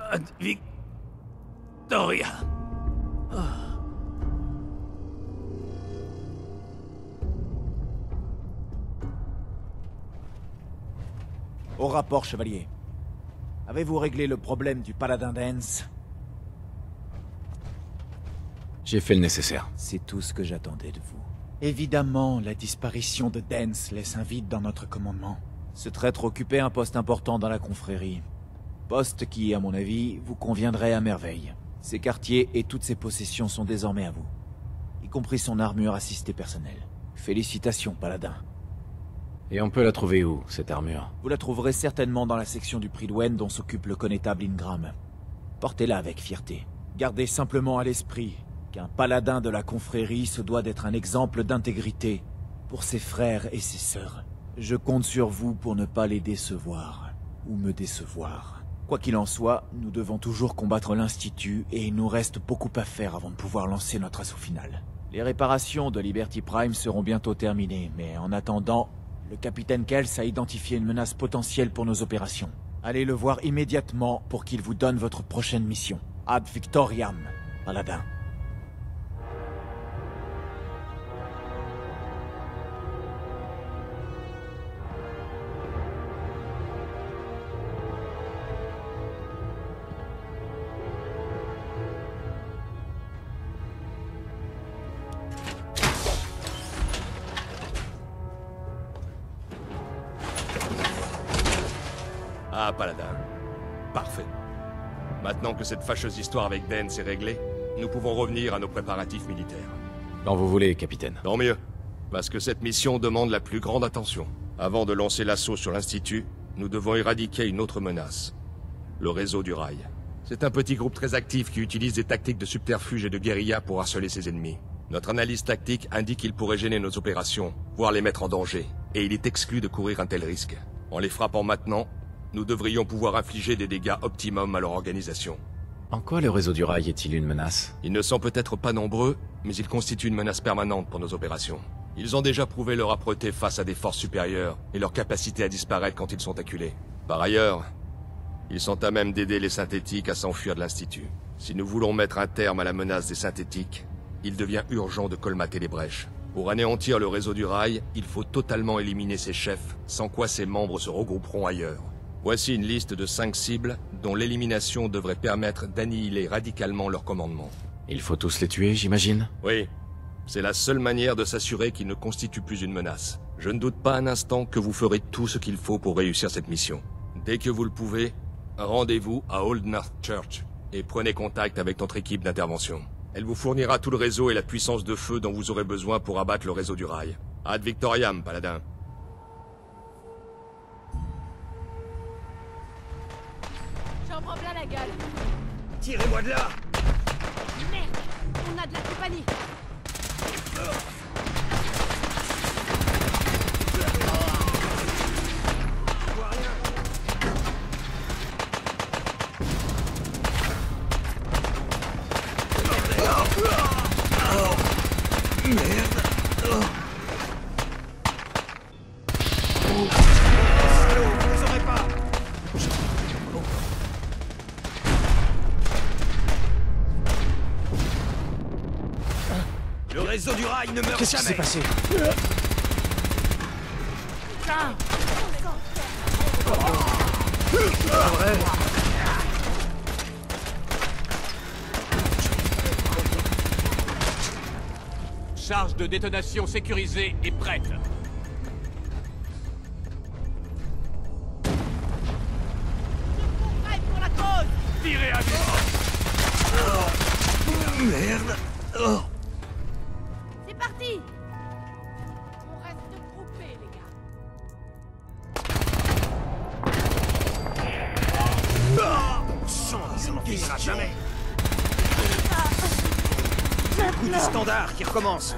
Ad Victoria. Au rapport, chevalier. Avez-vous réglé le problème du paladin d'Hens? J'ai fait le nécessaire. C'est tout ce que j'attendais de vous. Évidemment, la disparition de Dens laisse un vide dans notre commandement. Ce traître occupait un poste important dans la confrérie. Poste qui, à mon avis, vous conviendrait à merveille. Ses quartiers et toutes ses possessions sont désormais à vous. Y compris son armure assistée personnelle. Félicitations, paladin. Et on peut la trouver où, cette armure? Vous la trouverez certainement dans la section du Prydwen dont s'occupe le connétable Ingram. Portez-la avec fierté. Gardez simplement à l'esprit qu'un paladin de la confrérie se doit d'être un exemple d'intégrité pour ses frères et ses sœurs. Je compte sur vous pour ne pas les décevoir, ou me décevoir. Quoi qu'il en soit, nous devons toujours combattre l'Institut et il nous reste beaucoup à faire avant de pouvoir lancer notre assaut final. Les réparations de Liberty Prime seront bientôt terminées, mais en attendant, le capitaine Kels a identifié une menace potentielle pour nos opérations. Allez le voir immédiatement pour qu'il vous donne votre prochaine mission. Ad Victoriam, paladin. Ah, paladin. Parfait. Maintenant que cette fâcheuse histoire avec Dens est réglée, nous pouvons revenir à nos préparatifs militaires. Quand vous voulez, capitaine. Tant mieux. Parce que cette mission demande la plus grande attention. Avant de lancer l'assaut sur l'Institut, nous devons éradiquer une autre menace. Le réseau du rail. C'est un petit groupe très actif qui utilise des tactiques de subterfuge et de guérilla pour harceler ses ennemis. Notre analyse tactique indique qu'il pourrait gêner nos opérations, voire les mettre en danger, et il est exclu de courir un tel risque. En les frappant maintenant, nous devrions pouvoir infliger des dégâts optimum à leur organisation. En quoi le réseau du rail est-il une menace? Ils ne sont peut-être pas nombreux, mais ils constituent une menace permanente pour nos opérations. Ils ont déjà prouvé leur âpreté face à des forces supérieures et leur capacité à disparaître quand ils sont acculés. Par ailleurs, ils sont à même d'aider les synthétiques à s'enfuir de l'Institut. Si nous voulons mettre un terme à la menace des synthétiques, il devient urgent de colmater les brèches. Pour anéantir le réseau du rail, il faut totalement éliminer ses chefs, sans quoi ses membres se regrouperont ailleurs. Voici une liste de cinq cibles dont l'élimination devrait permettre d'annihiler radicalement leur commandement. Il faut tous les tuer, j'imagine? Oui. C'est la seule manière de s'assurer qu'ils ne constituent plus une menace. Je ne doute pas un instant que vous ferez tout ce qu'il faut pour réussir cette mission. Dès que vous le pouvez, rendez-vous à Old North Church et prenez contact avec notre équipe d'intervention. Elle vous fournira tout le réseau et la puissance de feu dont vous aurez besoin pour abattre le réseau du rail. Ad Victoriam, paladin. J'en prends plein la gueule. Tirez-moi de là! Merde! On a de la compagnie! Merde! Vous aurez pas! Le réseau du rail ne meurt Qu'est-ce jamais! qui s'est passé? Ah. Charge de détonation sécurisée et prête. Prête pour la cause! Tirez à vue! Oh, merde! Oh. C'est parti! On reste groupés, les gars. Ah, bon sang, ça n'en finira jamais! Le coup du standard qui recommence.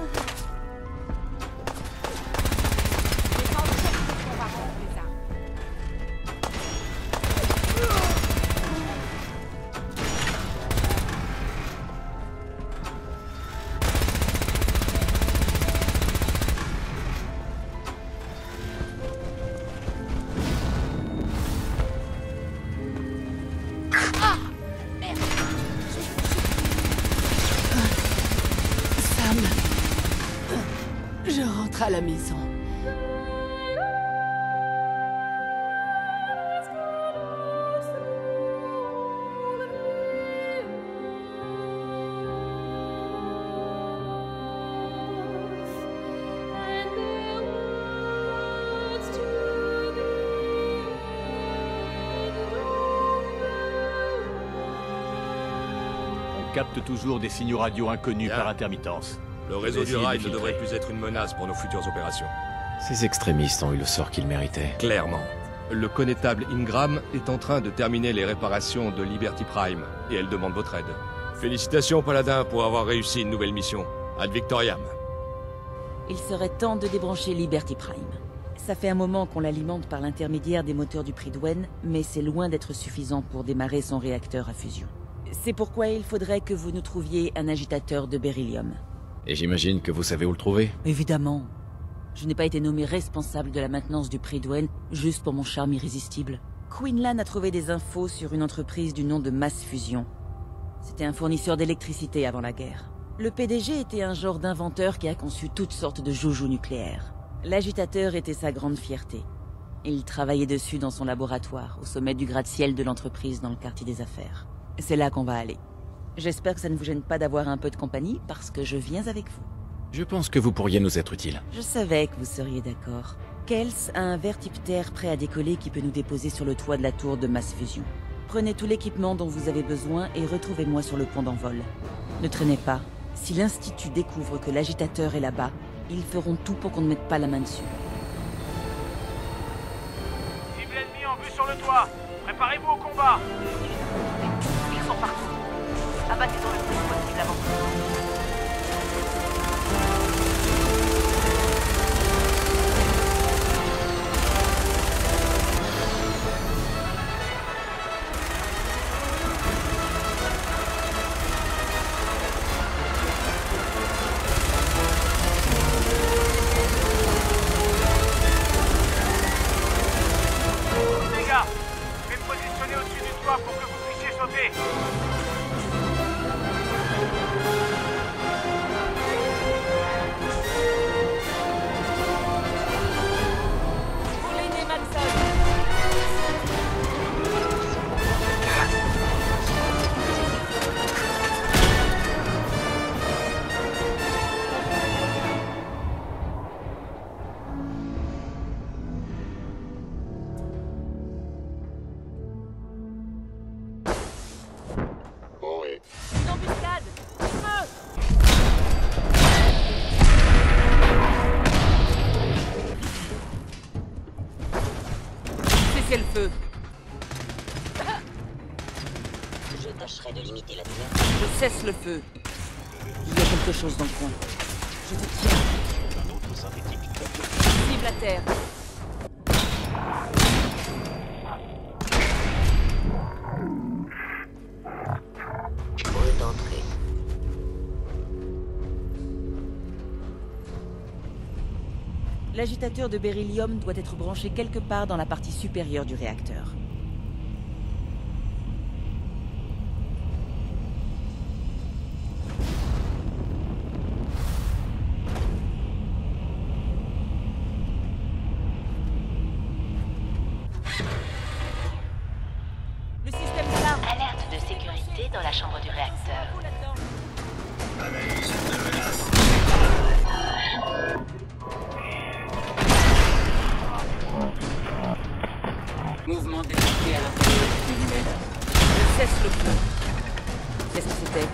Je rentre à la maison. On capte toujours des signaux radio inconnus par intermittence. Le réseau Je vais du essayer rail de ne devrait filtrer. plus être une menace pour nos futures opérations. Ces extrémistes ont eu le sort qu'ils méritaient. Clairement. Le connétable Ingram est en train de terminer les réparations de Liberty Prime, et elle demande votre aide. Félicitations, Paladin, pour avoir réussi une nouvelle mission. Ad Victoriam. Il serait temps de débrancher Liberty Prime. Ça fait un moment qu'on l'alimente par l'intermédiaire des moteurs du Prydwen, mais c'est loin d'être suffisant pour démarrer son réacteur à fusion. C'est pourquoi il faudrait que vous nous trouviez un agitateur de beryllium. Et j'imagine que vous savez où le trouver? Évidemment. Je n'ai pas été nommé responsable de la maintenance du Prydwen juste pour mon charme irrésistible. Quinlan a trouvé des infos sur une entreprise du nom de Mass Fusion. C'était un fournisseur d'électricité avant la guerre. Le P D G était un genre d'inventeur qui a conçu toutes sortes de joujoux nucléaires. L'agitateur était sa grande fierté. Il travaillait dessus dans son laboratoire, au sommet du gratte-ciel de l'entreprise dans le quartier des affaires. C'est là qu'on va aller. J'espère que ça ne vous gêne pas d'avoir un peu de compagnie, parce que je viens avec vous. Je pense que vous pourriez nous être utile. Je savais que vous seriez d'accord. Kels a un vertiptère prêt à décoller qui peut nous déposer sur le toit de la tour de Mass Fusion. Prenez tout l'équipement dont vous avez besoin et retrouvez-moi sur le pont d'envol. Ne traînez pas. Si l'Institut découvre que l'agitateur est là-bas, ils feront tout pour qu'on ne mette pas la main dessus. Cible ennemie en vue sur le toit. Préparez-vous au combat. Ils sont partout. Abattez-en le plus possible avant que... Les gars, je vais me positionner au-dessus du toit pour que vous puissiez sauter. Pour l'aîné Manson. Oui. Une embuscade. Feu. Cessez le feu. Je tâcherai de limiter la douleur. Je cesse le feu. Il y a quelque chose dans le coin. Je te tiens. Un autre synthétique. Cible à terre. Hall d'entrée. L'agitateur de beryllium doit être branché quelque part dans la partie supérieure du réacteur. Le système d'alarme. Alerte de sécurité dans la chambre du réacteur. Mouvement détecté à l'intérieur du tunnel. Je cesse le feu. Qu'est-ce que c'était?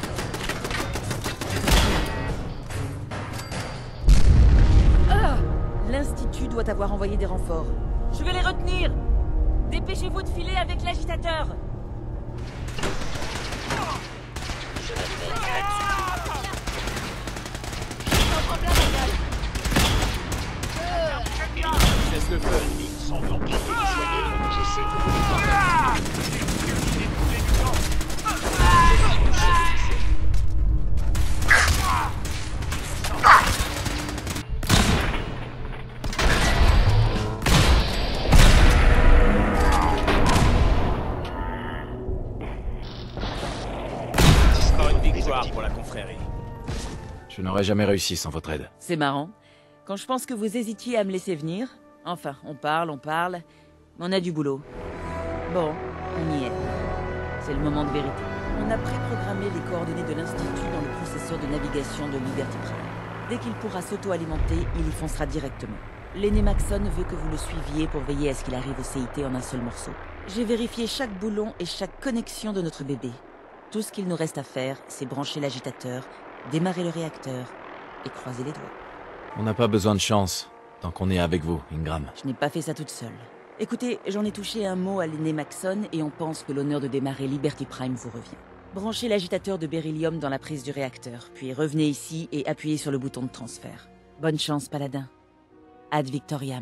Ah! L'Institut doit avoir envoyé des renforts. Je vais les retenir! Dépêchez-vous de filer avec l'agitateur! Je me fais là-dessus. Laisse le feu. Sans donc dissuader, j'essaie de vous défendre. Ce sera une victoire pour la confrérie. Je n'aurais jamais réussi sans votre aide. C'est marrant. Quand je pense que vous hésitiez à me laisser venir... Enfin, on parle, on parle, mais on a du boulot. Bon, on y est. C'est le moment de vérité. On a préprogrammé les coordonnées de l'Institut dans le processeur de navigation de Liberty Prime. Dès qu'il pourra s'auto-alimenter, il y foncera directement. L'aîné Maxon veut que vous le suiviez pour veiller à ce qu'il arrive au C I T en un seul morceau. J'ai vérifié chaque boulon et chaque connexion de notre bébé. Tout ce qu'il nous reste à faire, c'est brancher l'agitateur, démarrer le réacteur et croiser les doigts. On n'a pas besoin de chance, tant qu'on est avec vous, Ingram. Je n'ai pas fait ça toute seule. Écoutez, j'en ai touché un mot à l'aîné Maxon et on pense que l'honneur de démarrer Liberty Prime vous revient. Branchez l'agitateur de beryllium dans la prise du réacteur, puis revenez ici et appuyez sur le bouton de transfert. Bonne chance, Paladin. Ad Victoriam.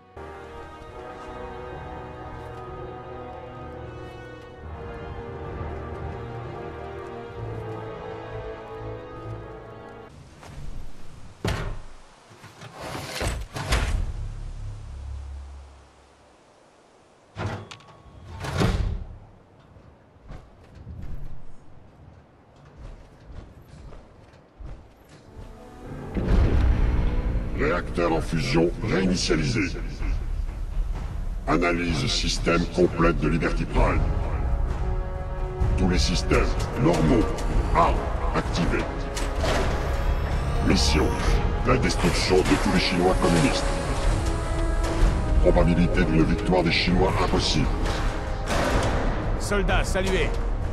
Réacteur en fusion réinitialisé. Analyse système complète de Liberty Prime. Tous les systèmes normaux, armes activés. Mission, la destruction de tous les Chinois communistes. Probabilité d'une victoire des Chinois impossible. Soldats, saluez.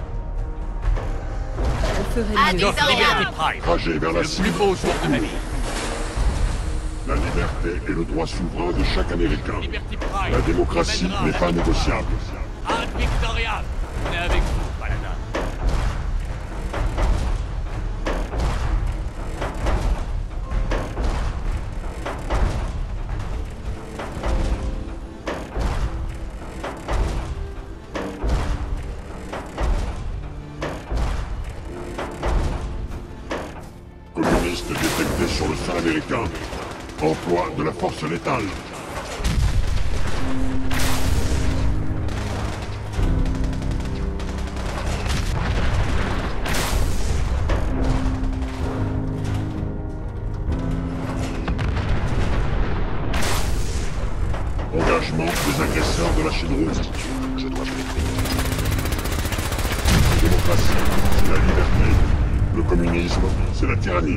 On ferait mieux. Notre Liberty Prime. Trajet vers la Le cible. plus beau jour de ma vie. La liberté est le droit souverain de chaque Américain. Liberty Prime. La démocratie Mènera n'est la pas victoire. négociable. Ad Victoriam. On est avec vous, Paladin. Communiste détecté sur le sol américain. Emploi de la force létale. Engagement des agresseurs de la Chine rouge. Je dois les payer. La démocratie, c'est la liberté. Le communisme, c'est la tyrannie.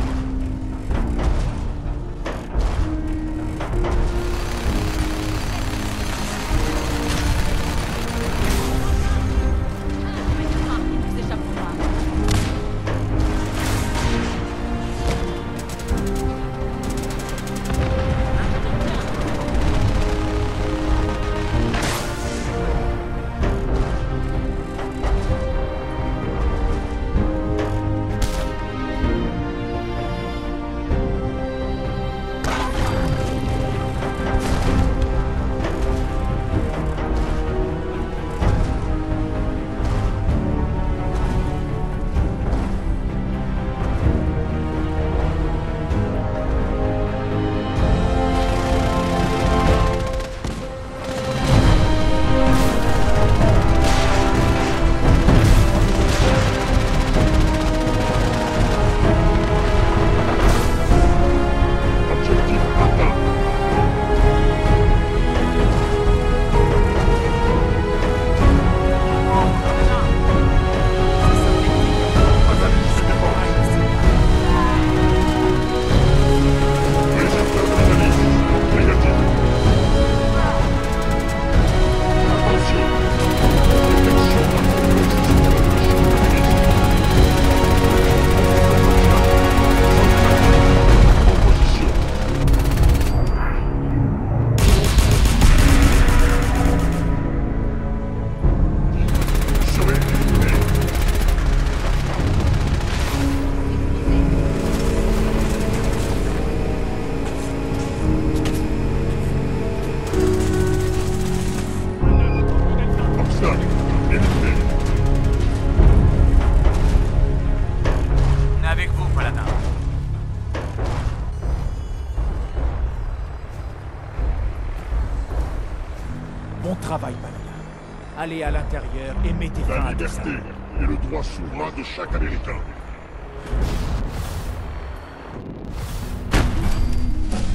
Bon travail, Paladin. Allez à l'intérieur et mettez fin La à tout ça. liberté est le droit souverain de chaque Américain.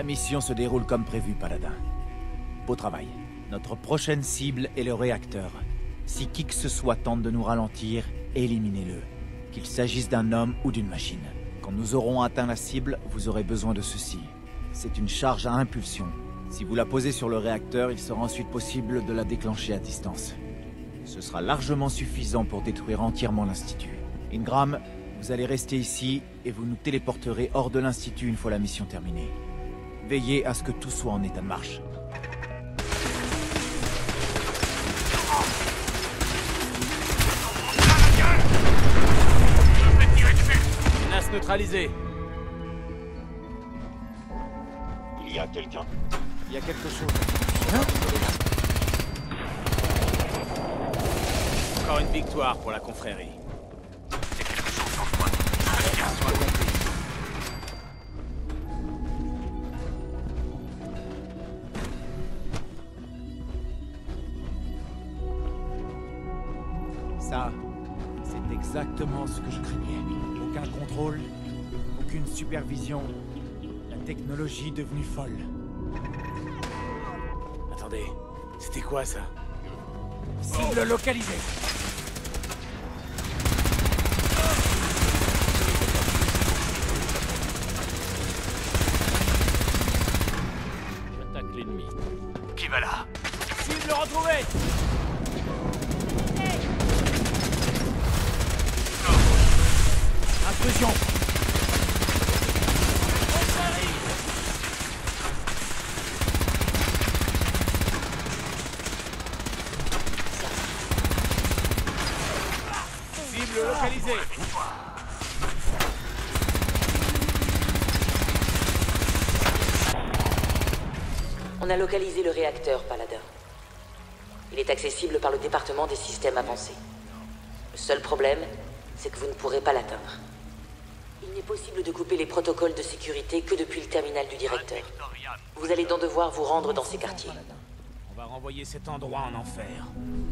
La mission se déroule comme prévu, Paladin. Beau travail. Notre prochaine cible est le réacteur. Si qui que ce soit tente de nous ralentir, éliminez-le. Qu'il s'agisse d'un homme ou d'une machine. Quand nous aurons atteint la cible, vous aurez besoin de ceci. C'est une charge à impulsion. Si vous la posez sur le réacteur, il sera ensuite possible de la déclencher à distance. Ce sera largement suffisant pour détruire entièrement l'Institut. Ingram, vous allez rester ici et vous nous téléporterez hors de l'Institut une fois la mission terminée. Veillez à ce que tout soit en état de marche. Menace neutralisée. Il y a quelqu'un. Il y a quelque chose. Encore une victoire pour la confrérie. C'est quelque chose en toi. Sois compris. Ça, c'est exactement ce que je craignais. Aucun contrôle, aucune supervision. La technologie devenue folle. Attendez, c'était quoi ça? Cible localisée. J'attaque l'ennemi. Qui va là? Cible retrouvée. Intrusion. Cible localisée. On a localisé le réacteur, Paladin. Il est accessible par le département des systèmes avancés. Le seul problème, c'est que vous ne pourrez pas l'atteindre. Il n'est possible de couper les protocoles de sécurité que depuis le terminal du directeur. Vous allez donc devoir vous rendre dans ces quartiers. On va renvoyer cet endroit en enfer.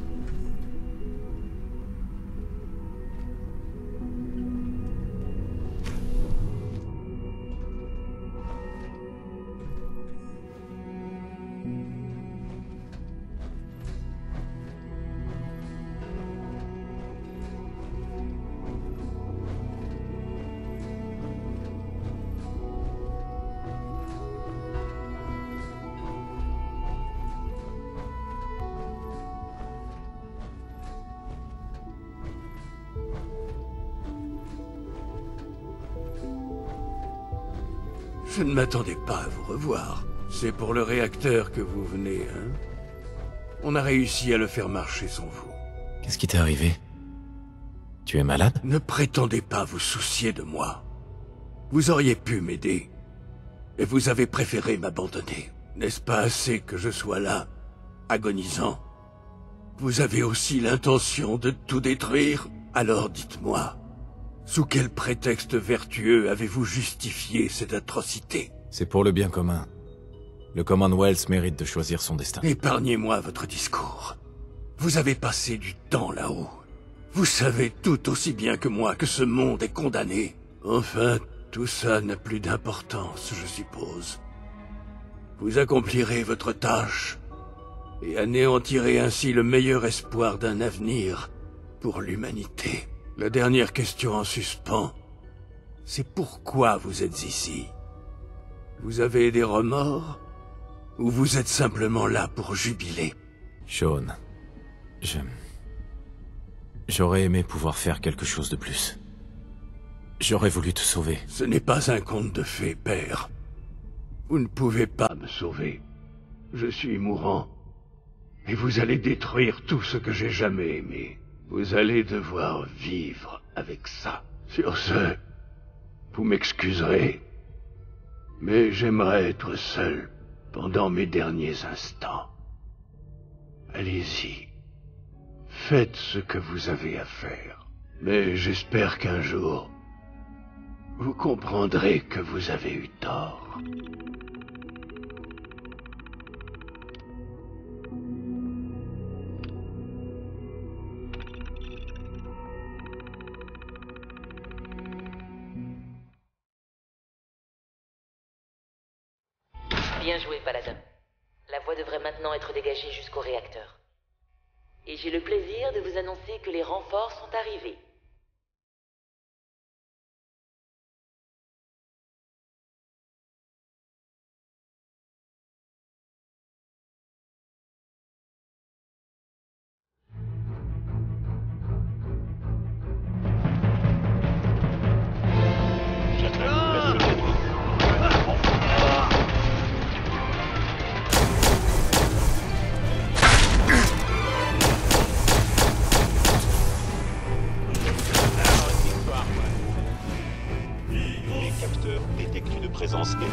Je ne m'attendais pas à vous revoir. C'est pour le réacteur que vous venez, hein? On a réussi à le faire marcher sans vous. Qu'est-ce qui t'est arrivé? Tu es malade? Ne prétendez pas vous soucier de moi. Vous auriez pu m'aider. Et vous avez préféré m'abandonner. N'est-ce pas assez que je sois là, agonisant? Vous avez aussi l'intention de tout détruire? Alors dites-moi, sous quel prétexte vertueux avez-vous justifié cette atrocité? C'est pour le bien commun. Le Commonwealth mérite de choisir son destin. Épargnez-moi votre discours. Vous avez passé du temps là-haut. Vous savez tout aussi bien que moi que ce monde est condamné. Enfin, tout ça n'a plus d'importance, je suppose. Vous accomplirez votre tâche et anéantirez ainsi le meilleur espoir d'un avenir pour l'humanité. La dernière question en suspens, c'est pourquoi vous êtes ici? Vous avez des remords? Ou vous êtes simplement là pour jubiler? Sean, je... J'aurais aimé pouvoir faire quelque chose de plus. J'aurais voulu te sauver. Ce n'est pas un conte de fées, père. Vous ne pouvez pas me sauver. Je suis mourant. Et vous allez détruire tout ce que j'ai jamais aimé. Vous allez devoir vivre avec ça. Sur ce, vous m'excuserez, mais j'aimerais être seul pendant mes derniers instants. Allez-y. Faites ce que vous avez à faire. Mais j'espère qu'un jour, vous comprendrez que vous avez eu tort. Bien joué, Paladin. La voie devrait maintenant être dégagée jusqu'au réacteur. Et j'ai le plaisir de vous annoncer que les renforts sont arrivés. Présence ennemie.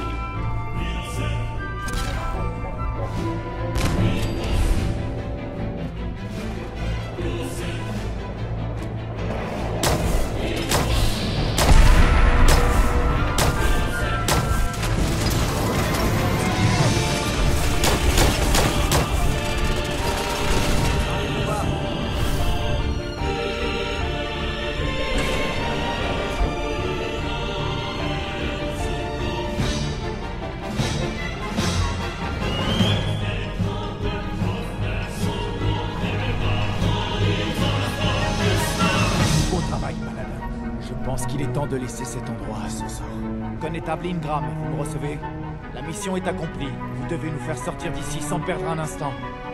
De laisser cet endroit à ce sort. Connétable Ingram, vous me recevez? La mission est accomplie. Vous devez nous faire sortir d'ici sans perdre un instant.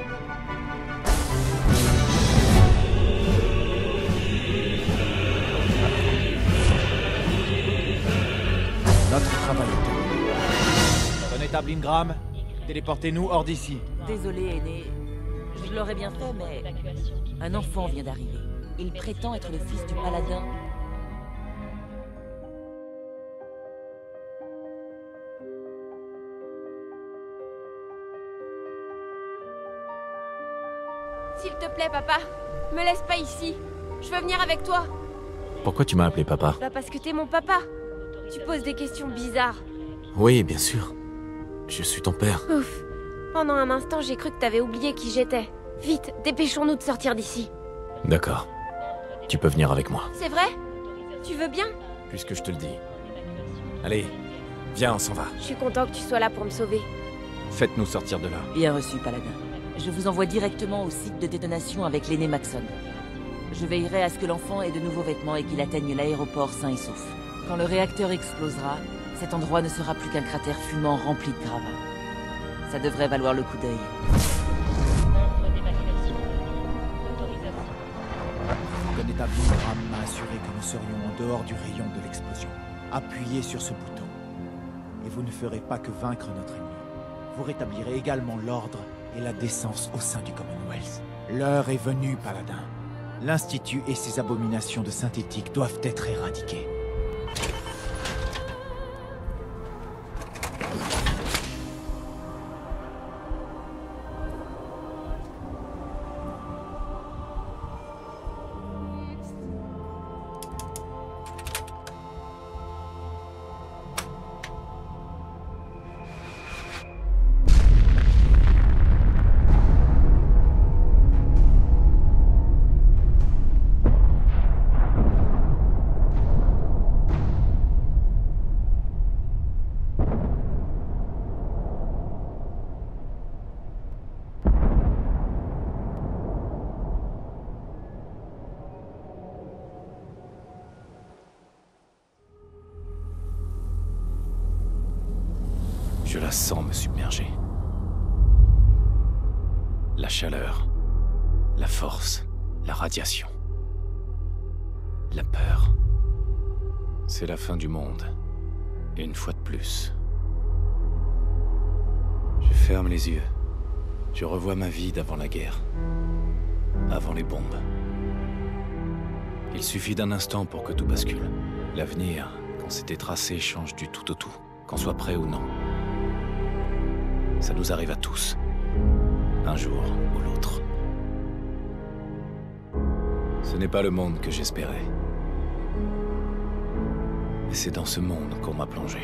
Notre travail est terminé. Connétable Ingram, téléportez-nous hors d'ici. Désolé, aîné. Je l'aurais bien fait, mais... Un enfant vient d'arriver. Il prétend être le fils du paladin. S'il te plaît, papa, me laisse pas ici. Je veux venir avec toi. Pourquoi tu m'as appelé papa? Bah parce que t'es mon papa. Tu poses des questions bizarres. Oui, bien sûr. Je suis ton père. Ouf. Pendant un instant, j'ai cru que t'avais oublié qui j'étais. Vite, dépêchons-nous de sortir d'ici. D'accord. Tu peux venir avec moi. C'est vrai? Tu veux bien? Puisque je te le dis. Allez, viens, on s'en va. Je suis content que tu sois là pour me sauver. Faites-nous sortir de là. Bien reçu, Paladin. Je vous envoie directement au site de détonation avec l'aîné Maxon. Je veillerai à ce que l'enfant ait de nouveaux vêtements et qu'il atteigne l'aéroport sain et sauf. Quand le réacteur explosera, cet endroit ne sera plus qu'un cratère fumant rempli de gravats. Ça devrait valoir le coup d'œil. Connétable Ingram m'a assuré que nous serions en dehors du rayon de l'explosion. Appuyez sur ce bouton. Et vous ne ferez pas que vaincre notre ennemi. Vous rétablirez également l'ordre et la décence au sein du Commonwealth. L'heure est venue, Paladin. L'Institut et ses abominations de synthétique doivent être éradiquées. Je la sens me submerger. La chaleur, la force, la radiation, la peur. C'est la fin du monde. Et une fois de plus. Je ferme les yeux. Je revois ma vie d'avant la guerre. Avant les bombes. Il suffit d'un instant pour que tout bascule. L'avenir, quand c'était tracé, change du tout au tout. Qu'on soit prêt ou non. Ça nous arrive à tous. Un jour ou l'autre. Ce n'est pas le monde que j'espérais. Et c'est dans ce monde qu'on m'a plongé.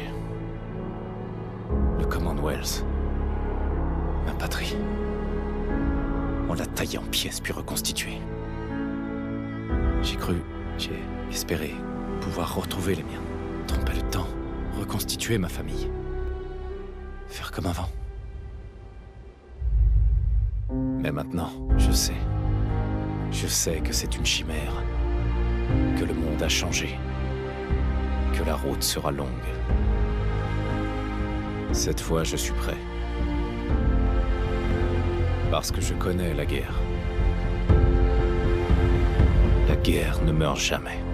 Le Commonwealth. Ma patrie. On l'a taillé en pièces puis reconstitué. J'ai cru, j'ai espéré pouvoir retrouver les miens. Tromper le temps, reconstituer ma famille. Faire comme avant. Mais maintenant, je sais. Je sais que c'est une chimère. Que le monde a changé. Que la route sera longue. Cette fois, je suis prêt. Parce que je connais la guerre. La guerre ne meurt jamais.